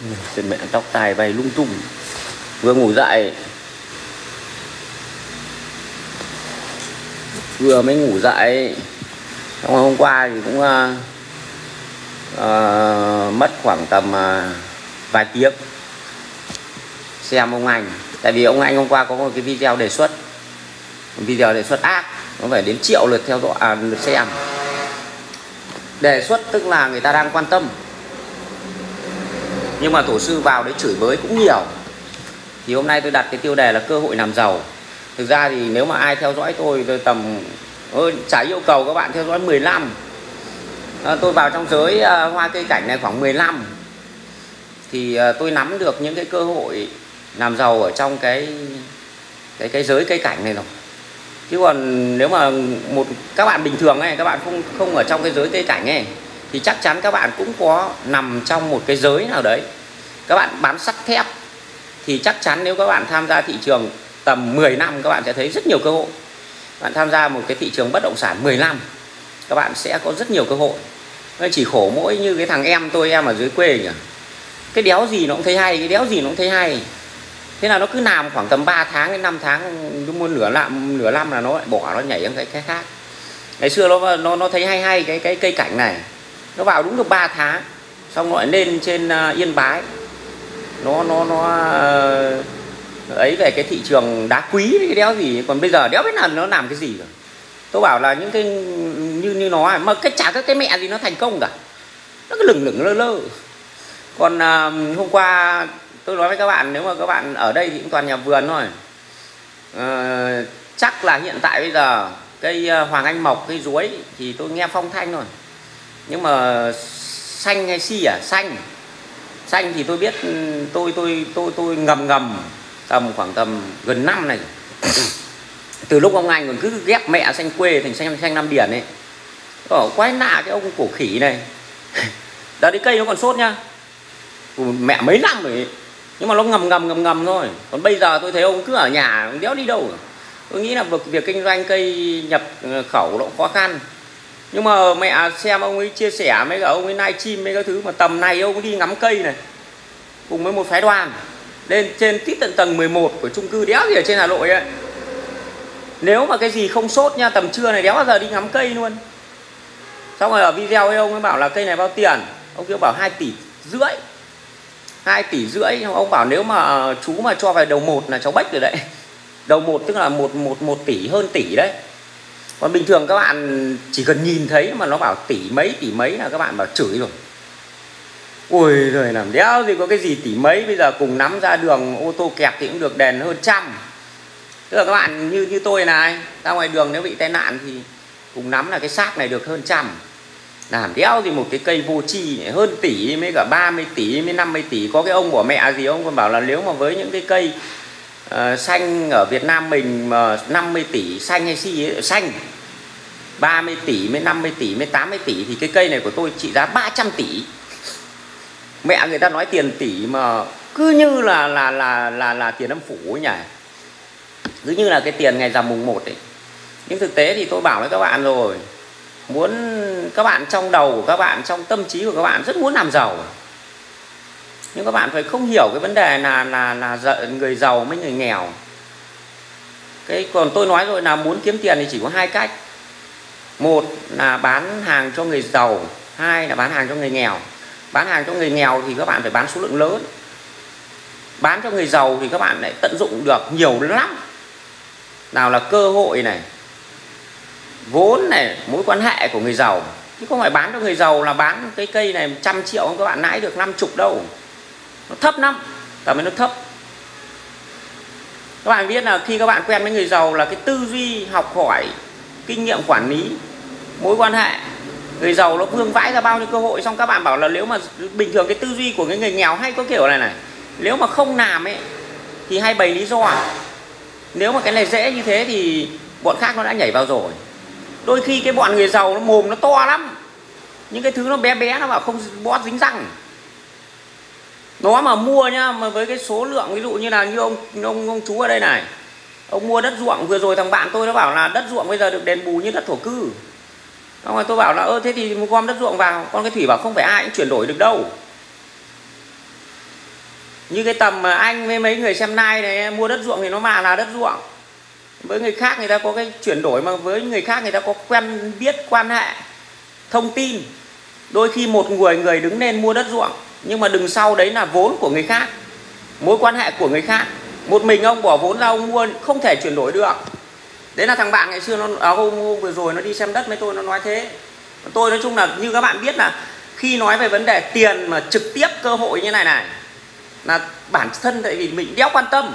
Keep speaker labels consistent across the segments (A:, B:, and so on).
A: Trên mẹ tóc tai bay lung tung. Vừa ngủ dậy, vừa mới ngủ dậy. Xong hôm qua thì cũng mất khoảng tầm vài tiếng xem ông anh. Tại vì ông anh hôm qua có một cái video đề xuất, ác, nó phải đến triệu lượt theo dõi, lượt xem. Đề xuất tức là người ta đang quan tâm, nhưng mà tổ sư vào đấy chửi bới cũng nhiều. Thì hôm nay tôi đặt cái tiêu đề là cơ hội làm giàu. Thực ra thì nếu mà ai theo dõi tôi tầm chả yêu cầu các bạn theo dõi 10 năm. Tôi vào trong giới hoa cây cảnh này khoảng 10 năm thì tôi nắm được những cái cơ hội làm giàu ở trong cái giới cây cảnh này rồi. Chứ còn nếu mà các bạn bình thường ấy, các bạn không ở trong cái giới cây cảnh ấy, thì chắc chắn các bạn cũng có nằm trong một cái giới nào đấy. Các bạn bán sắt thép thì chắc chắn nếu các bạn tham gia thị trường tầm 10 năm các bạn sẽ thấy rất nhiều cơ hội. Bạn tham gia một cái thị trường bất động sản 10 năm các bạn sẽ có rất nhiều cơ hội. Chỉ khổ mỗi như cái thằng em tôi, em ở dưới quê nhỉ, cái đéo gì nó cũng thấy hay, thế là nó cứ làm khoảng tầm 3 tháng đến 5 tháng, cứ muốn nửa năm là nó lại bỏ, nó nhảy sang cái khác. Ngày xưa nó thấy hay cái cây cảnh này, nó vào đúng được 3 tháng xong nó lại lên trên Yên Bái, nó ấy về cái thị trường đá quý cái đéo gì. Còn bây giờ đéo biết là nó làm cái gì rồi. Tôi bảo là những cái như nó mà chả cái mẹ gì nó thành công cả, nó cứ lửng lơ lơ. Còn hôm qua tôi nói với các bạn, nếu mà các bạn ở đây thì cũng toàn nhà vườn thôi. Chắc là hiện tại bây giờ cây Hoàng Anh Mộc, cây ruối thì tôi nghe phong thanh rồi. Nhưng mà xanh hay si à? Xanh thì tôi biết, tôi ngầm tầm khoảng tầm gần năm này. Từ lúc ông anh còn cứ ghép mẹ xanh quê thành xanh Nam Điền ấy. Quái lạ cái ông cổ khỉ này. Đó, cái cây nó còn sốt nhá, mẹ mấy năm rồi ấy. Nhưng mà nó ngầm thôi. Còn bây giờ tôi thấy ông cứ ở nhà, ông đéo đi đâu. Tôi nghĩ là việc kinh doanh cây nhập khẩu nó cũng khó khăn. Nhưng mà mẹ xem ông ấy chia sẻ mấy cả ông ấy livestream mấy cái thứ mà tầm này ông ấy đi ngắm cây này cùng với một phái đoàn lên trên tít tận tầng 11 của chung cư đéo gì ở trên Hà Nội ấy. Nếu mà cái gì không sốt nha, tầm trưa này đéo bao giờ đi ngắm cây luôn. Xong rồi ở video ấy ông ấy bảo là cây này bao tiền, ông kia bảo 2,5 tỷ. 2,5 tỷ. Ông bảo nếu mà chú mà cho vào đầu 1 là cháu bách rồi đấy. Đầu 1 tức là 1 tỷ, hơn tỷ đấy. Còn bình thường các bạn chỉ cần nhìn thấy mà nó bảo tỷ mấy là các bạn bảo chửi rồi. Ôi rồi làm đéo gì có cái gì tỷ mấy. Bây giờ cùng nắm ra đường ô tô kẹp thì cũng được đèn hơn trăm. Tức là các bạn như tôi này, ra ngoài đường nếu bị tai nạn thì cùng nắm là cái xác này được hơn trăm. Làm đéo gì một cái cây vô tri này, hơn tỷ mấy cả 30 tỷ mấy 50 tỷ. Có cái ông của mẹ gì ông còn bảo là nếu mà với những cái cây xanh ở Việt Nam mình mà 50 tỷ xanh hay si ấy, xanh 30 tỷ với 50 tỷ với 80 tỷ thì cái cây này của tôi trị giá 300 tỷ. Mẹ người ta nói tiền tỷ mà cứ như là tiền âm phủ ấy nhỉ, cứ như là cái tiền ngày rằm mùng 1 ấy. Nhưng thực tế thì tôi bảo với các bạn rồi, muốn các bạn trong đầu của các bạn, trong tâm trí của các bạn rất muốn làm giàu, nhưng các bạn phải không hiểu cái vấn đề là người giàu với người nghèo. Còn tôi nói rồi là muốn kiếm tiền thì chỉ có hai cách. Một là bán hàng cho người giàu, hai là bán hàng cho người nghèo. Bán hàng cho người nghèo thì các bạn phải bán số lượng lớn. Bán cho người giàu thì các bạn lại tận dụng được nhiều lắm. Nào là cơ hội này, vốn này, mối quan hệ của người giàu. Chứ không phải bán cho người giàu là bán cái cây này 100 triệu các bạn lãi được 50 đâu. Nó thấp lắm, tầm ấy nó thấp. Các bạn biết là khi các bạn quen với người giàu là cái tư duy học hỏi, kinh nghiệm quản lý, mối quan hệ. Người giàu nó vương vãi ra bao nhiêu cơ hội. Xong các bạn bảo là nếu mà bình thường cái tư duy của cái người nghèo hay có kiểu này, nếu mà không làm ấy thì hay bày lý do. Nếu mà cái này dễ như thế thì bọn khác nó đã nhảy vào rồi. Đôi khi cái bọn người giàu nó mồm nó to lắm, những cái thứ nó bé nó bảo không bót dính răng. Nó mà mua nhá, mà với cái số lượng ví dụ như là như ông chú ở đây này, ông mua đất ruộng. Vừa rồi thằng bạn tôi nó bảo là đất ruộng bây giờ được đền bù như đất thổ cư. Xong rồi tôi bảo là thế thì gom đất ruộng vào. Con cái Thủy bảo không phải ai cũng chuyển đổi được đâu. Như cái tầm mà anh với mấy người xem live này mua đất ruộng thì nó mà là đất ruộng. Với người khác người ta có cái chuyển đổi, mà với người khác người ta có quen biết, quan hệ, thông tin. Đôi khi một người đứng lên mua đất ruộng, nhưng mà đằng sau đấy là vốn của người khác, mối quan hệ của người khác. Một mình ông bỏ vốn ra ông mua không thể chuyển đổi được. Đấy là thằng bạn ngày xưa nó hôm vừa rồi nó đi xem đất với tôi, nó nói thế. Tôi nói chung là như các bạn biết là khi nói về vấn đề tiền mà trực tiếp cơ hội như này là bản thân tại vì mình đéo quan tâm,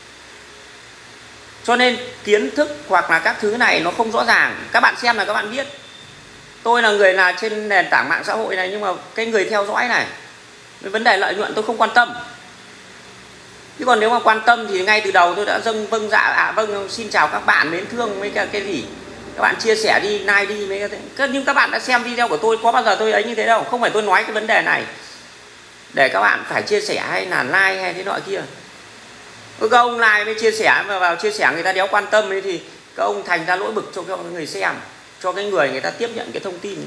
A: cho nên kiến thức hoặc là các thứ này nó không rõ ràng. Các bạn xem là các bạn biết tôi là người là trên nền tảng mạng xã hội này, nhưng mà cái người theo dõi này với vấn đề lợi nhuận tôi không quan tâm. Chứ còn nếu mà quan tâm thì ngay từ đầu tôi đã vâng dạ vâng xin chào các bạn mến thương mấy cái gì các bạn chia sẻ đi, like đi mấy cái. Nhưng các bạn đã xem video của tôi, có bao giờ tôi ấy như thế đâu. Không phải tôi nói cái vấn đề này để các bạn phải chia sẻ hay là like hay thế nọ kia. Các ông like với chia sẻ mà vào chia sẻ người ta đéo quan tâm ấy, thì các ông thành ra lỗi bực cho người xem, cho cái người ta tiếp nhận cái thông tin.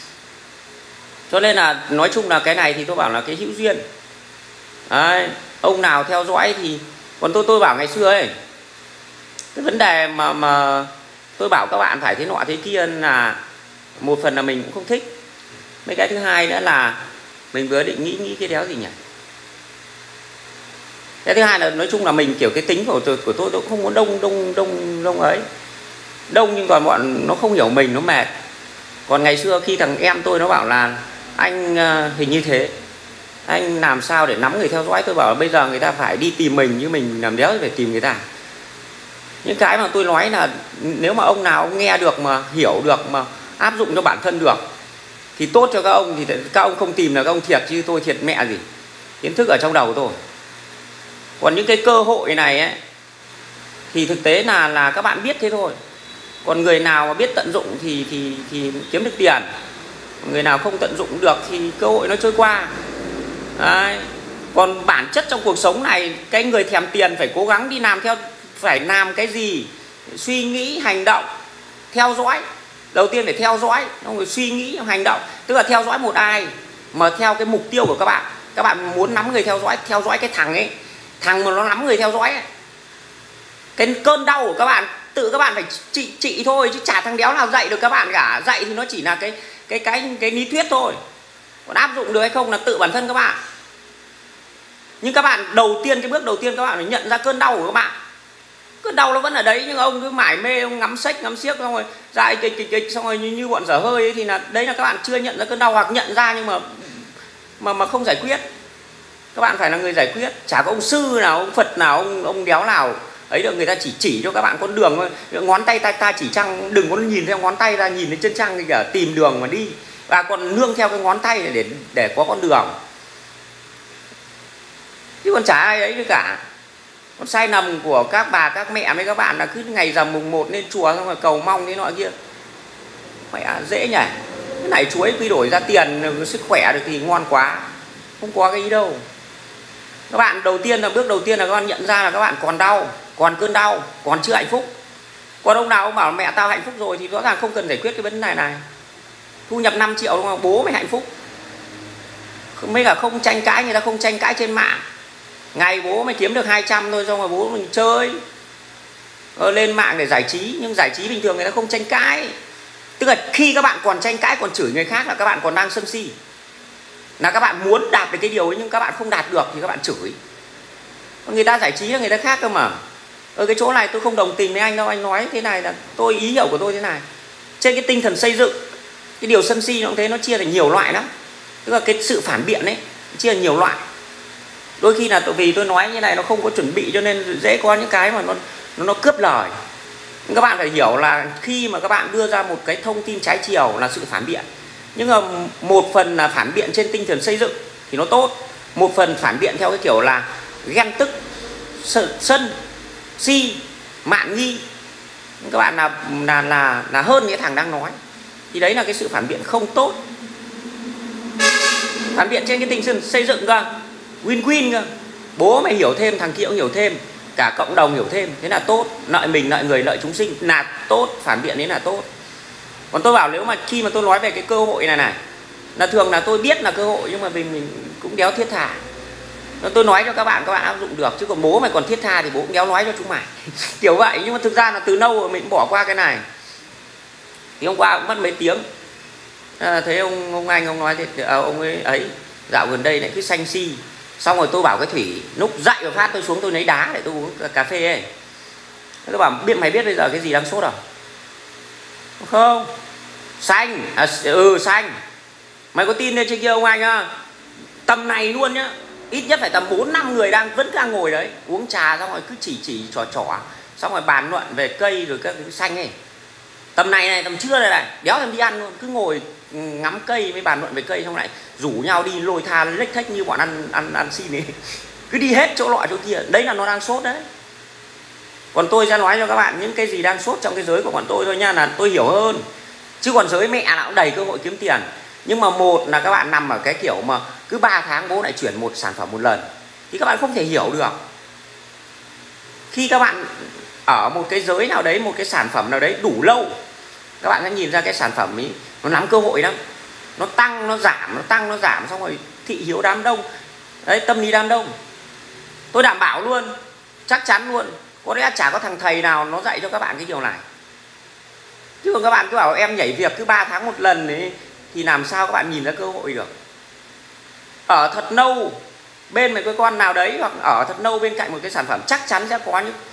A: Cho nên là nói chung là cái này thì tôi bảo là cái hữu duyên. Đấy, ông nào theo dõi thì còn tôi bảo ngày xưa ấy, cái vấn đề mà tôi bảo các bạn phải thế nọ thế kia là một phần là mình cũng không thích. Mấy cái thứ hai nữa là mình vừa định nghĩ cái đéo gì nhỉ. Cái thứ hai là nói chung là mình kiểu cái tính của tôi cũng không muốn đông ấy. Đông nhưng còn bọn nó không hiểu mình, nó mệt. Còn ngày xưa khi thằng em tôi nó bảo là anh hình như thế, anh làm sao để nắm người theo dõi, tôi bảo là bây giờ người ta phải đi tìm mình, chứ mình làm đéo phải tìm người ta. Những cái mà tôi nói là nếu mà ông nào ông nghe được mà hiểu được mà áp dụng cho bản thân được thì tốt cho các ông, thì các ông không tìm là các ông thiệt, chứ tôi thiệt mẹ gì. Kiến thức ở trong đầu tôi. Còn những cái cơ hội này ấy, thì thực tế là các bạn biết thế thôi. Còn người nào mà biết tận dụng thì kiếm được tiền. Người nào không tận dụng được thì cơ hội nó trôi qua. Đấy. Còn bản chất trong cuộc sống này, cái người thèm tiền phải cố gắng đi làm theo, phải làm cái gì, suy nghĩ, hành động, theo dõi. Đầu tiên phải theo dõi, rồi suy nghĩ, hành động. Tức là theo dõi một ai mà theo cái mục tiêu của các bạn. Các bạn muốn nắm người theo dõi cái thằng ấy, thằng mà nó nắm người theo dõi ấy. Cái cơn đau của các bạn tự các bạn phải trị thôi, chứ chả thằng đéo nào dạy được các bạn cả. Dạy thì nó chỉ là cái lý thuyết thôi, còn áp dụng được hay không là tự bản thân các bạn. Nhưng các bạn đầu tiên, cái bước đầu tiên các bạn phải nhận ra cơn đau của các bạn. Cơn đau nó vẫn ở đấy, nhưng ông cứ mải mê, ông ngắm sách ngắm xiếc xong rồi dạy kịch xong rồi như bọn dở hơi ấy, thì là đấy là các bạn chưa nhận ra cơn đau, hoặc nhận ra nhưng mà không giải quyết. Các bạn phải là người giải quyết. Chả có ông sư nào, ông Phật nào, ông đéo nào ấy được. Người ta chỉ cho các bạn con đường thôi. Ngón tay ta chỉ trăng, đừng có nhìn theo ngón tay ra, nhìn đến chân trăng thì cả tìm đường mà đi, và còn nương theo cái ngón tay này để có con đường. Chứ còn chả ai ấy nữa cả. Con sai lầm của các bà các mẹ với các bạn là cứ ngày rằm mùng 1 lên chùa xong rồi cầu mong thế nọ kia. Mẹ dễ nhỉ. Cái này chuối quy đổi ra tiền sức khỏe được thì ngon quá. Không có cái ý đâu. Các bạn bước đầu tiên là các bạn nhận ra là các bạn còn đau, còn cơn đau, còn chưa hạnh phúc. Còn ông nào ông bảo mẹ tao hạnh phúc rồi thì rõ ràng không cần giải quyết cái vấn đề này. Thu nhập 5 triệu đúng không? Bố mày hạnh phúc. Mấy cả không tranh cãi, người ta không tranh cãi trên mạng. Ngày bố mày kiếm được 200 thôi, xong rồi bố mình chơi lên mạng để giải trí. Nhưng giải trí bình thường người ta không tranh cãi. Tức là khi các bạn còn tranh cãi, còn chửi người khác là các bạn còn đang sân si. Là các bạn muốn đạt được cái điều ấy nhưng các bạn không đạt được thì các bạn chửi. Còn người ta giải trí là người ta khác cơ mà. Ở cái chỗ này tôi không đồng tình với anh đâu. Anh nói thế này là ý hiểu của tôi thế này. Trên cái tinh thần xây dựng, cái điều sân si nó cũng thế, nó chia thành nhiều loại lắm. Tức là cái sự phản biện ấy chia thành nhiều loại. Đôi khi là vì tôi nói như này nó không có chuẩn bị, cho nên dễ có những cái mà nó cướp lời. Nhưng các bạn phải hiểu là khi mà các bạn đưa ra một cái thông tin trái chiều là sự phản biện. Nhưng mà một phần là phản biện trên tinh thần xây dựng thì nó tốt. Một phần phản biện theo cái kiểu là ghen tức, sân, si, mạn nghi. Các bạn là hơn cái thằng đang nói. Thì đấy là cái sự phản biện không tốt. Phản biện trên cái tinh thần xây dựng cơ, win-win cơ. Bố mày hiểu thêm, thằng kia cũng hiểu thêm, cả cộng đồng hiểu thêm, thế là tốt. Lợi mình, lợi người, lợi chúng sinh là tốt. Phản biện đấy là tốt. Còn tôi bảo nếu mà khi mà tôi nói về cái cơ hội này là thường là tôi biết là cơ hội, nhưng mà mình cũng đéo thiết tha. Tôi nói cho các bạn áp dụng được, chứ còn bố mày còn thiết tha thì bố cũng đéo nói cho chúng mày. Kiểu vậy. Nhưng mà thực ra là từ lâu rồi mình cũng bỏ qua cái này. Thì hôm qua cũng mất mấy tiếng, thấy ông anh ông nói thì ông ấy dạo gần đây lại cứ xanh xi. Xong rồi tôi bảo cái Thủy lúc dậy và phát tôi xuống tôi lấy đá để tôi uống cà phê ấy. Tôi bảo mày biết bây giờ cái gì đang sốt à? Không, xanh. Xanh. Mày có tin lên trên kia ông anh á, tầm này luôn nhá, ít nhất phải tầm 4-5 người vẫn đang ngồi đấy uống trà, xong rồi cứ chỉ trò xong rồi bàn luận về cây rồi các cái xanh ấy. Tầm này tầm trưa này đéo thèm đi ăn luôn, cứ ngồi ngắm cây với bàn luận về cây, xong lại rủ nhau đi lôi tha lếch thếch như bọn ăn xin ấy. Cứ đi hết chỗ lọ chỗ kia, đấy là nó đang sốt đấy. Còn tôi sẽ nói cho các bạn những cái gì đang sốt trong cái giới của bọn tôi thôi nha, là tôi hiểu hơn. Chứ còn giới mẹ nào cũng đầy cơ hội kiếm tiền. Nhưng mà một là các bạn nằm ở cái kiểu mà cứ 3 tháng bố lại chuyển một sản phẩm một lần, thì các bạn không thể hiểu được. Khi các bạn ở một cái giới nào đấy, một cái sản phẩm nào đấy đủ lâu, các bạn sẽ nhìn ra cái sản phẩm ấy nó nắm cơ hội lắm. Nó tăng, nó giảm, nó tăng, nó giảm, xong rồi thị hiếu đám đông. Đấy, tâm lý đám đông. Tôi đảm bảo luôn, chắc chắn luôn, có lẽ chả có thằng thầy nào nó dạy cho các bạn cái điều này. Chứ còn các bạn cứ bảo em nhảy việc cứ 3 tháng một lần ấy, thì làm sao các bạn nhìn ra cơ hội được. Ở thật lâu bên một cái con nào đấy, hoặc ở thật lâu bên cạnh một cái sản phẩm, chắc chắn sẽ có những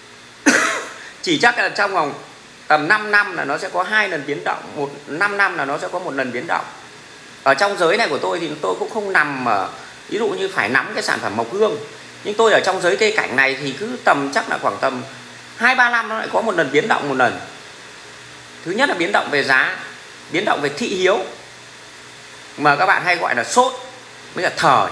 A: chỉ chắc là trong vòng tầm 5 năm là nó sẽ có 2 lần biến động, 5 năm là nó sẽ có 1 lần biến động. Ở trong giới này của tôi thì tôi cũng không nằm ở ví dụ như phải nắm cái sản phẩm mộc hương, nhưng tôi ở trong giới cây cảnh này thì cứ tầm chắc là khoảng tầm 2-3 năm nó lại có 1 lần biến động 1 lần. Thứ nhất là biến động về giá, biến động về thị hiếu, mà các bạn hay gọi là sốt với cả thời.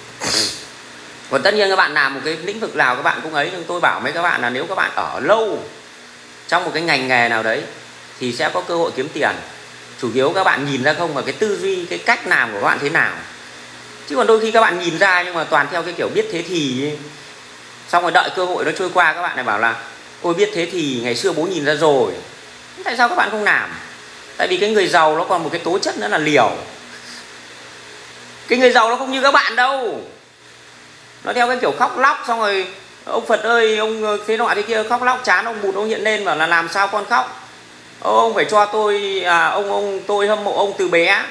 A: Còn tất nhiên các bạn làm một cái lĩnh vực nào các bạn cũng ấy, nhưng tôi bảo mấy các bạn là nếu các bạn ở lâu trong một cái ngành nghề nào đấy thì sẽ có cơ hội kiếm tiền. Chủ yếu các bạn nhìn ra không, và cái tư duy, cái cách làm của các bạn thế nào. Chứ còn đôi khi các bạn nhìn ra nhưng mà toàn theo cái kiểu biết thế thì ấy. Xong rồi đợi cơ hội nó trôi qua các bạn lại bảo là ôi biết thế thì ngày xưa bố nhìn ra rồi. Tại sao các bạn không làm? Tại vì cái người giàu nó còn một cái tố chất nữa là liều. Cái người giàu nó không như các bạn đâu. Nó theo cái kiểu khóc lóc, xong rồi ông Phật ơi, ông thế nọ thế kia, khóc lóc chán, ông Bụt ông hiện lên bảo là làm sao con khóc. Ông phải cho tôi tôi hâm mộ ông từ bé.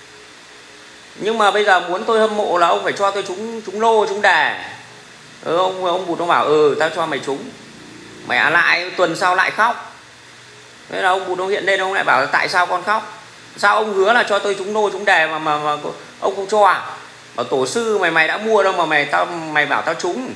A: Nhưng mà bây giờ muốn tôi hâm mộ là ông phải cho tôi trúng lô, trúng đề. Ông Bụt ông bảo tao cho mày trúng. Mẹ lại tuần sau lại khóc. Thế là ông Bụt ông hiện lên, ông lại bảo tại sao con khóc? Sao ông hứa là cho tôi trúng lô trúng đề mà ông không cho à? Bảo tổ sư mày đã mua đâu mà mày bảo tao trúng.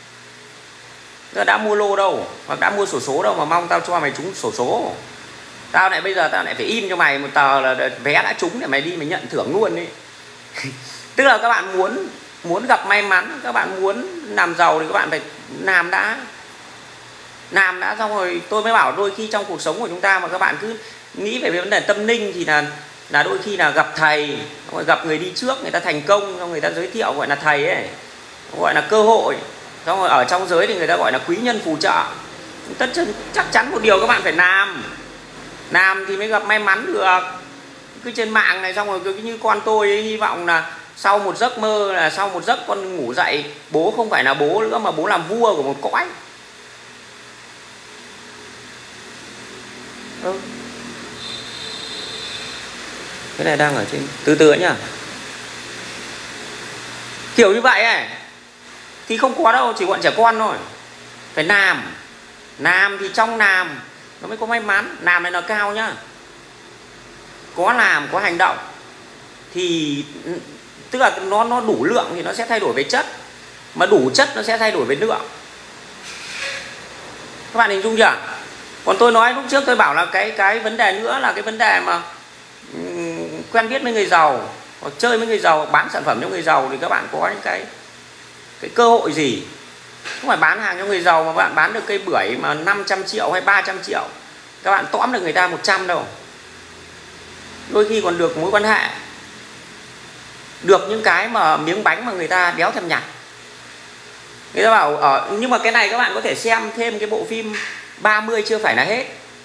A: Đã mua lô đâu, hoặc đã mua sổ số đâu mà mong tao cho mày trúng sổ số. Bây giờ tao lại phải in cho mày một tờ là vé đã trúng để mày đi mày nhận thưởng luôn đi. Tức là các bạn muốn gặp may mắn, các bạn muốn làm giàu thì các bạn phải làm đã. Làm đã xong rồi tôi mới bảo đôi khi trong cuộc sống của chúng ta mà các bạn cứ nghĩ về vấn đề tâm linh thì là đôi khi là gặp thầy, gặp người đi trước, người ta thành công, xong người ta giới thiệu gọi là thầy ấy, gọi là cơ hội. Xong rồi ở trong giới thì người ta gọi là quý nhân phù trợ. Chắc chắn một điều các bạn phải làm thì mới gặp may mắn được. Cứ trên mạng này xong rồi cứ như con tôi ấy, hy vọng là sau một giấc mơ, là sau một giấc con ngủ dậy, bố không phải là bố nữa mà bố làm vua của một cõi. Cái này đang ở trên từ từ nhá. Kiểu như vậy ấy thì không có đâu, chỉ bọn trẻ con thôi. Phải làm thì trong làm nó mới có may mắn. Làm này là cao nhá. Có làm, có hành động thì tức là nó đủ lượng thì nó sẽ thay đổi về chất, mà đủ chất nó sẽ thay đổi về lượng. Các bạn hình dung chưa? Còn tôi nói lúc trước tôi bảo là cái vấn đề nữa là cái vấn đề mà quen biết với người giàu, hoặc chơi với người giàu, bán sản phẩm cho người giàu thì các bạn có những cái cơ hội gì. Không phải bán hàng cho người giàu mà bạn bán được cây bưởi mà 500 triệu hay 300 triệu, các bạn tóm được người ta 100 đâu. Đôi khi còn được mối quan hệ, được những cái mà miếng bánh mà người ta đéo thèm nhặt. Người ta bảo nhưng mà cái này các bạn có thể xem thêm cái bộ phim 30 chưa phải là hết.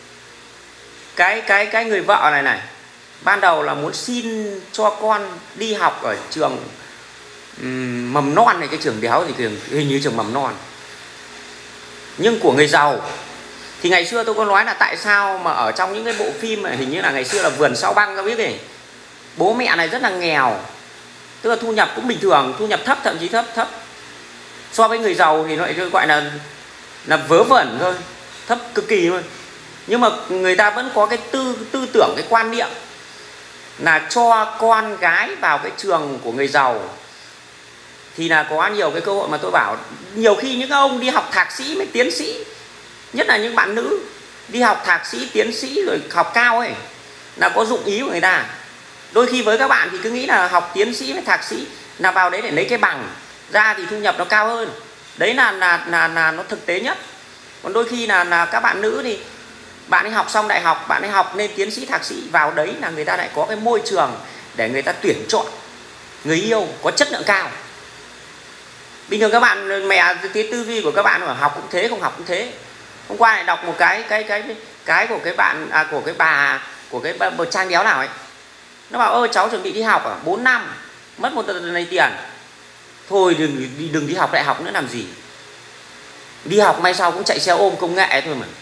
A: Cái người vợ này ban đầu là muốn xin cho con đi học ở trường mầm non này, cái trường đéo thì hình như trường mầm non. Nhưng của người giàu thì ngày xưa tôi có nói là tại sao mà ở trong những cái bộ phim mà hình như là ngày xưa là Vườn Sao Băng, các biết gì, bố mẹ này rất là nghèo, tức là thu nhập cũng bình thường, thu nhập thấp, thậm chí thấp so với người giàu thì nó gọi là vớ vẩn thôi, thấp cực kỳ luôn. Nhưng mà người ta vẫn có cái tư tưởng, cái quan niệm là cho con gái vào cái trường của người giàu thì là có nhiều cái cơ hội. Mà tôi bảo nhiều khi những ông đi học thạc sĩ với tiến sĩ, nhất là những bạn nữ đi học thạc sĩ, tiến sĩ rồi học cao ấy, là có dụng ý của người ta. Đôi khi với các bạn thì cứ nghĩ là học tiến sĩ với thạc sĩ là vào đấy để lấy cái bằng ra thì thu nhập nó cao hơn. Đấy là nó thực tế nhất. Còn đôi khi là các bạn nữ thì bạn ấy học xong đại học, bạn ấy học lên tiến sĩ, thạc sĩ, vào đấy là người ta lại có cái môi trường để người ta tuyển chọn người yêu có chất lượng cao. Bình thường các bạn mẹ, cái tư duy của các bạn là học cũng thế, không học cũng thế. Hôm qua lại đọc một cái của cái bạn của cái bà Trang Béo nào ấy, nó bảo ơi cháu chuẩn bị đi học 4 năm mất một tờ này tiền, thôi đừng đi học đại học nữa làm gì, đi học may sau cũng chạy xe ôm công nghệ thôi mà,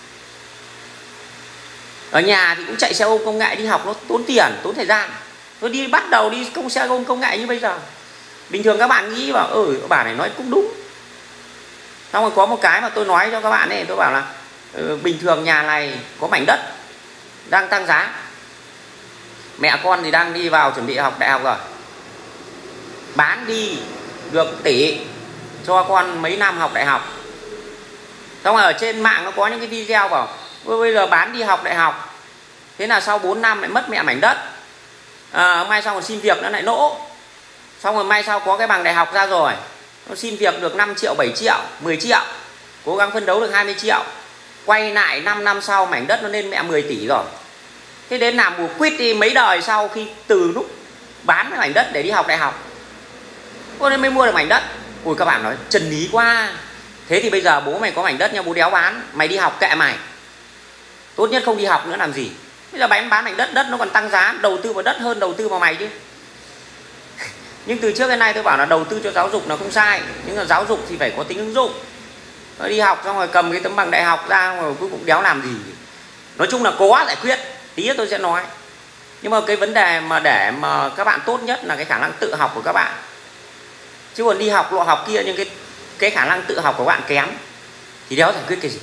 A: ở nhà thì cũng chạy xe ôm công nghệ, đi học nó tốn tiền tốn thời gian, tôi đi bắt đầu đi xe ôm công nghệ như bây giờ. Bình thường các bạn nghĩ bảo bà này nói cũng đúng. Xong rồi có một cái mà tôi nói cho các bạn ấy, tôi bảo là bình thường nhà này có mảnh đất đang tăng giá, mẹ con thì đang đi vào chuẩn bị học đại học rồi, bán đi được tỷ cho con mấy năm học đại học. Xong rồi ở trên mạng nó có những cái video bảo bây giờ bán đi học đại học, thế là sau 4 năm lại mất mẹ mảnh đất, mai sau còn xin việc nó lại nỗ. Xong rồi mai sau có cái bằng đại học ra rồi, nó xin việc được 5 triệu, 7 triệu, 10 triệu, cố gắng phấn đấu được 20 triệu, quay lại 5 năm sau mảnh đất nó lên mẹ 10 tỷ rồi. Thế đến làm một quýt đi mấy đời sau, khi từ lúc bán cái mảnh đất để đi học đại học, cô nên mới mua được mảnh đất. Ui các bạn nói chân lý quá. Thế thì bây giờ bố mày có mảnh đất nha, bố đéo bán, mày đi học kệ mày, tốt nhất không đi học nữa làm gì. Bây giờ bán mảnh đất, đất nó còn tăng giá, đầu tư vào đất hơn đầu tư vào mày chứ. Nhưng từ trước đến nay tôi bảo là đầu tư cho giáo dục là không sai, nhưng mà giáo dục thì phải có tính ứng dụng. Nó đi học xong rồi cầm cái tấm bằng đại học ra rồi cuối cùng đéo làm gì. Nói chung là có giải quyết, tí nữa tôi sẽ nói. Nhưng mà cái vấn đề mà để mà các bạn tốt nhất là cái khả năng tự học của các bạn. Chứ còn đi học lọ học kia, nhưng cái khả năng tự học của bạn kém thì đéo giải quyết cái gì.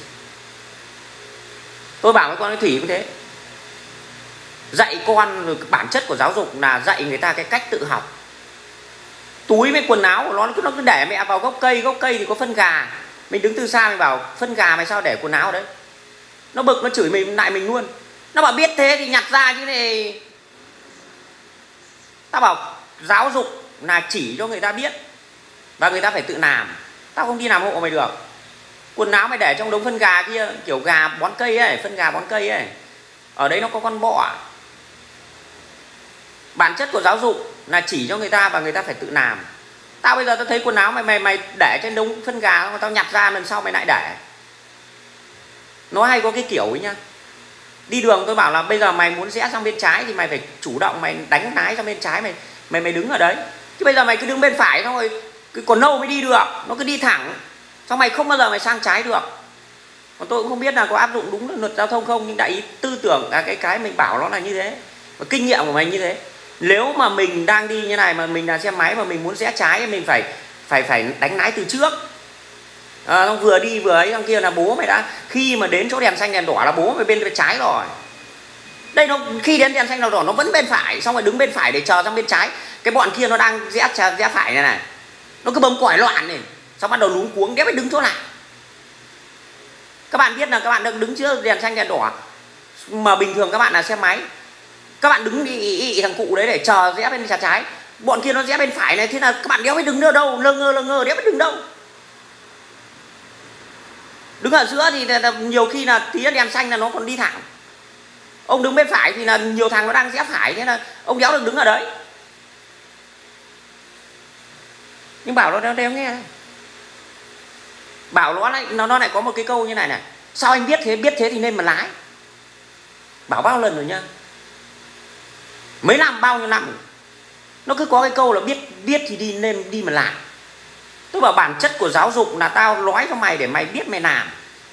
A: Tôi bảo với con Thủy cũng thế. Dạy con, rồi bản chất của giáo dục là dạy người ta cái cách tự học. Túi với quần áo của nó cứ để mẹ vào gốc cây thì có phân gà. Mình đứng từ xa mình bảo phân gà mày sao để quần áo ở đấy. Nó bực, nó chửi mình lại mình luôn. Nó bảo biết thế thì nhặt ra chứ này. Tao bảo giáo dục là chỉ cho người ta biết và người ta phải tự làm. Tao không đi làm hộ mày được. Quần áo mày để trong đống phân gà kia, kiểu gà bón cây ấy, phân gà bón cây ấy, ở đấy nó có con bọ. Bản chất của giáo dục là chỉ cho người ta và người ta phải tự làm. Tao bây giờ tao thấy quần áo mày để trên đống phân gà, tao nhặt ra lần sau mày lại để. Nó hay có cái kiểu ấy nhá. Đi đường tôi bảo là bây giờ mày muốn rẽ sang bên trái thì mày phải chủ động, mày đánh lái sang bên trái, mày đứng ở đấy. Chứ bây giờ mày cứ đứng bên phải xong rồi còn lâu mới đi được, nó cứ đi thẳng, xong mày không bao giờ mày sang trái được. Còn tôi cũng không biết là có áp dụng đúng luật giao thông không, nhưng đại ý tư tưởng cái mình bảo nó là như thế, và kinh nghiệm của mình như thế. Nếu mà mình đang đi như này mà mình là xe máy mà mình muốn rẽ trái thì mình phải đánh lái từ trước. Vừa đi vừa ấy, thằng kia là bố mày đã, khi mà đến chỗ đèn xanh đèn đỏ là bố mày bên trái rồi. Đây nó khi đến đèn xanh đèn đỏ nó vẫn bên phải, xong rồi đứng bên phải để chờ sang bên trái. Cái bọn kia nó đang rẽ phải này, nó cứ bấm còi loạn này, xong bắt đầu luống cuống, đéo phải đứng chỗ nào. Các bạn biết là các bạn đang đứng trước đèn xanh đèn đỏ, mà bình thường các bạn là xe máy, các bạn đứng đi thằng cụ đấy để chờ rẽ bên trái, bọn kia nó rẽ bên phải này, thế là các bạn đéo phải đứng nữa đâu, lơ ngơ đéo phải đứng đâu. Đứng ở giữa thì nhiều khi là tí đèn xanh là nó còn đi thẳng. Ông đứng bên phải thì là nhiều thằng nó đang rẽ phải, thế là ông đéo được đứng ở đấy. Nhưng bảo nó đéo nghe. Bảo nó lại có một cái câu như này này: sao anh biết thế thì nên mà lái. Bảo bao lần rồi nhá, mấy năm, bao nhiêu năm. Nó cứ có cái câu là biết thì đi nên đi mà làm. Tôi bảo bản chất của giáo dục là tao nói cho mày để mày biết mày làm,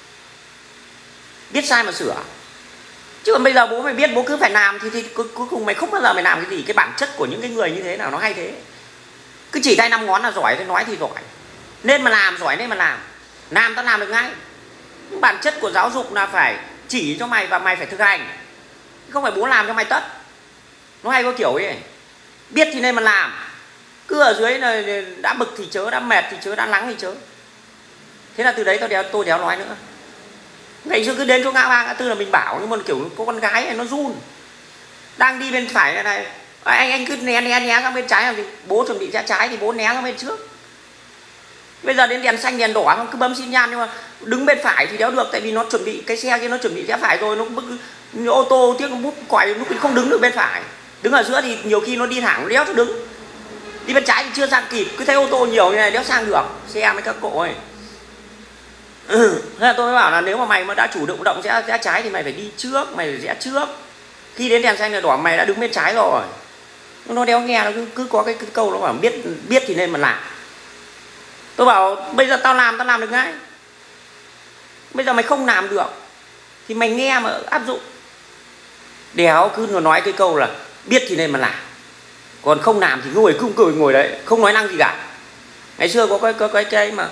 A: biết sai mà sửa. Chứ còn bây giờ bố mày biết bố cứ phải làm thì cuối cùng mày không bao giờ mày làm cái gì. Cái bản chất của những cái người như thế nào nó hay thế. Cứ chỉ tay 5 ngón là giỏi, thôi nói thì giỏi. Nên mà làm, giỏi nên mà làm tao làm được ngay. Nhưng bản chất của giáo dục là phải chỉ cho mày và mày phải thực hành, không phải bố làm cho mày tất. Nó hay có kiểu ấy, biết thì nên mà làm. Cứ ở dưới là đã bực thì chớ, đã mệt thì chớ, đã lắng thì chớ. Thế là từ đấy tôi đéo nói nữa. Ngày xưa cứ đến chỗ ngã ba ngã tư là mình bảo, nhưng mà kiểu có con gái này nó run, đang đi bên phải này, anh cứ né sang bên trái làm gì. Bố chuẩn bị ra trái thì bố né sang bên trước. Bây giờ đến đèn xanh đèn đỏ không cứ bấm xi nhan, nhưng mà đứng bên phải thì đéo được, tại vì nó chuẩn bị cái xe kia nó chuẩn bị rẽ phải rồi, nó ô tô tiếc nó bút còi nó không đứng được bên phải. Đứng ở giữa thì nhiều khi nó đi thẳng nó đéo cho đứng. Đi bên trái thì chưa sang kịp, cứ thấy ô tô nhiều như này đéo sang được, xe với các cộ ấy. Thế là tôi mới bảo là nếu mà mày mà đã chủ động rẽ trái thì mày phải đi trước, mày phải rẽ trước. Khi đến đèn xanh đèn đỏ mày đã đứng bên trái rồi. Nó đéo nghe, nó cứ có cái câu nó bảo biết thì nên mà làm. Tôi bảo bây giờ tao làm được ngay. Bây giờ mày không làm được thì mày nghe mà áp dụng. Đéo cứ nói cái câu là biết thì nên mà làm, còn không làm thì ngồi đấy, không nói năng gì cả. Ngày xưa có cái mà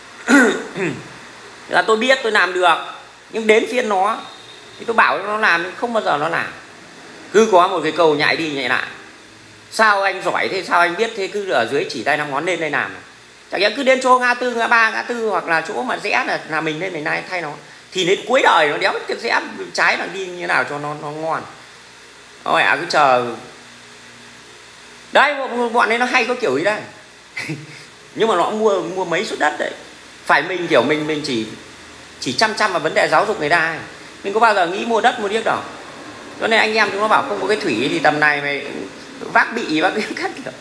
A: là tôi biết tôi làm được, nhưng đến phiên nó thì tôi bảo nó làm, không bao giờ nó làm. Cứ có một cái câu nhảy đi nhảy lại. Sao anh giỏi thế, sao anh biết thế, cứ ở dưới chỉ tay 5 ngón lên đây làm. Chẳng nhẽ cứ đến chỗ ngã tư ngã ba ngã tư hoặc là chỗ mà rẽ là mình lên mình thay nó, thì đến cuối đời nó đéo biết cái rẽ trái là đi như nào cho nó ngon. Ôi cứ chờ đấy, bọn ấy nó hay có kiểu ý đây. Nhưng mà nó mua mấy suất đất đấy. Phải mình kiểu mình chỉ chăm vào vấn đề giáo dục người ta. Mình có bao giờ nghĩ mua đất mua điếc đâu. Cho nên anh em chúng nó bảo không có cái thủy thì tầm này mày vác bị vác cắt được.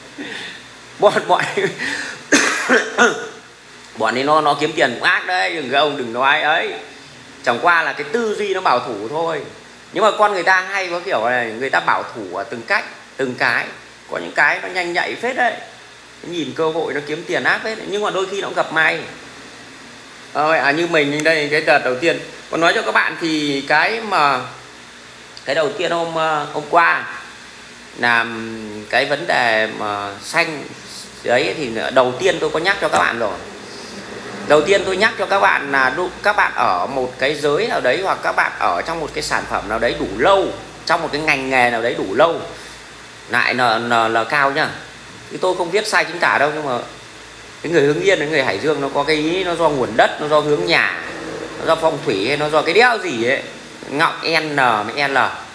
A: Bọn ấy nó kiếm tiền cũng ác đấy, đừng nói ấy. Chẳng qua là cái tư duy nó bảo thủ thôi. Nhưng mà con người ta hay có kiểu này, người ta bảo thủ ở từng cách, từng cái. Có những cái nó nhanh nhạy phết đấy, nhìn cơ hội nó kiếm tiền ác phết đấy. Nhưng mà đôi khi nó cũng gặp may. Như mình đây, cái đợt đầu tiên còn nói cho các bạn thì cái đầu tiên hôm qua làm cái vấn đề mà xanh đấy thì đầu tiên tôi có nhắc cho các bạn rồi. Đầu tiên tôi nhắc cho các bạn là các bạn ở một cái giới nào đấy, hoặc các bạn ở trong một cái sản phẩm nào đấy đủ lâu, trong một cái ngành nghề nào đấy đủ lâu, lại là cao nhá. Thì tôi không viết sai chính tả đâu, nhưng mà cái người Hưng Yên, cái người Hải Dương nó có cái ý, nó do nguồn đất, nó do hướng nhà, nó do phong thủy, hay nó do cái đéo gì ấy, ngọng N với L.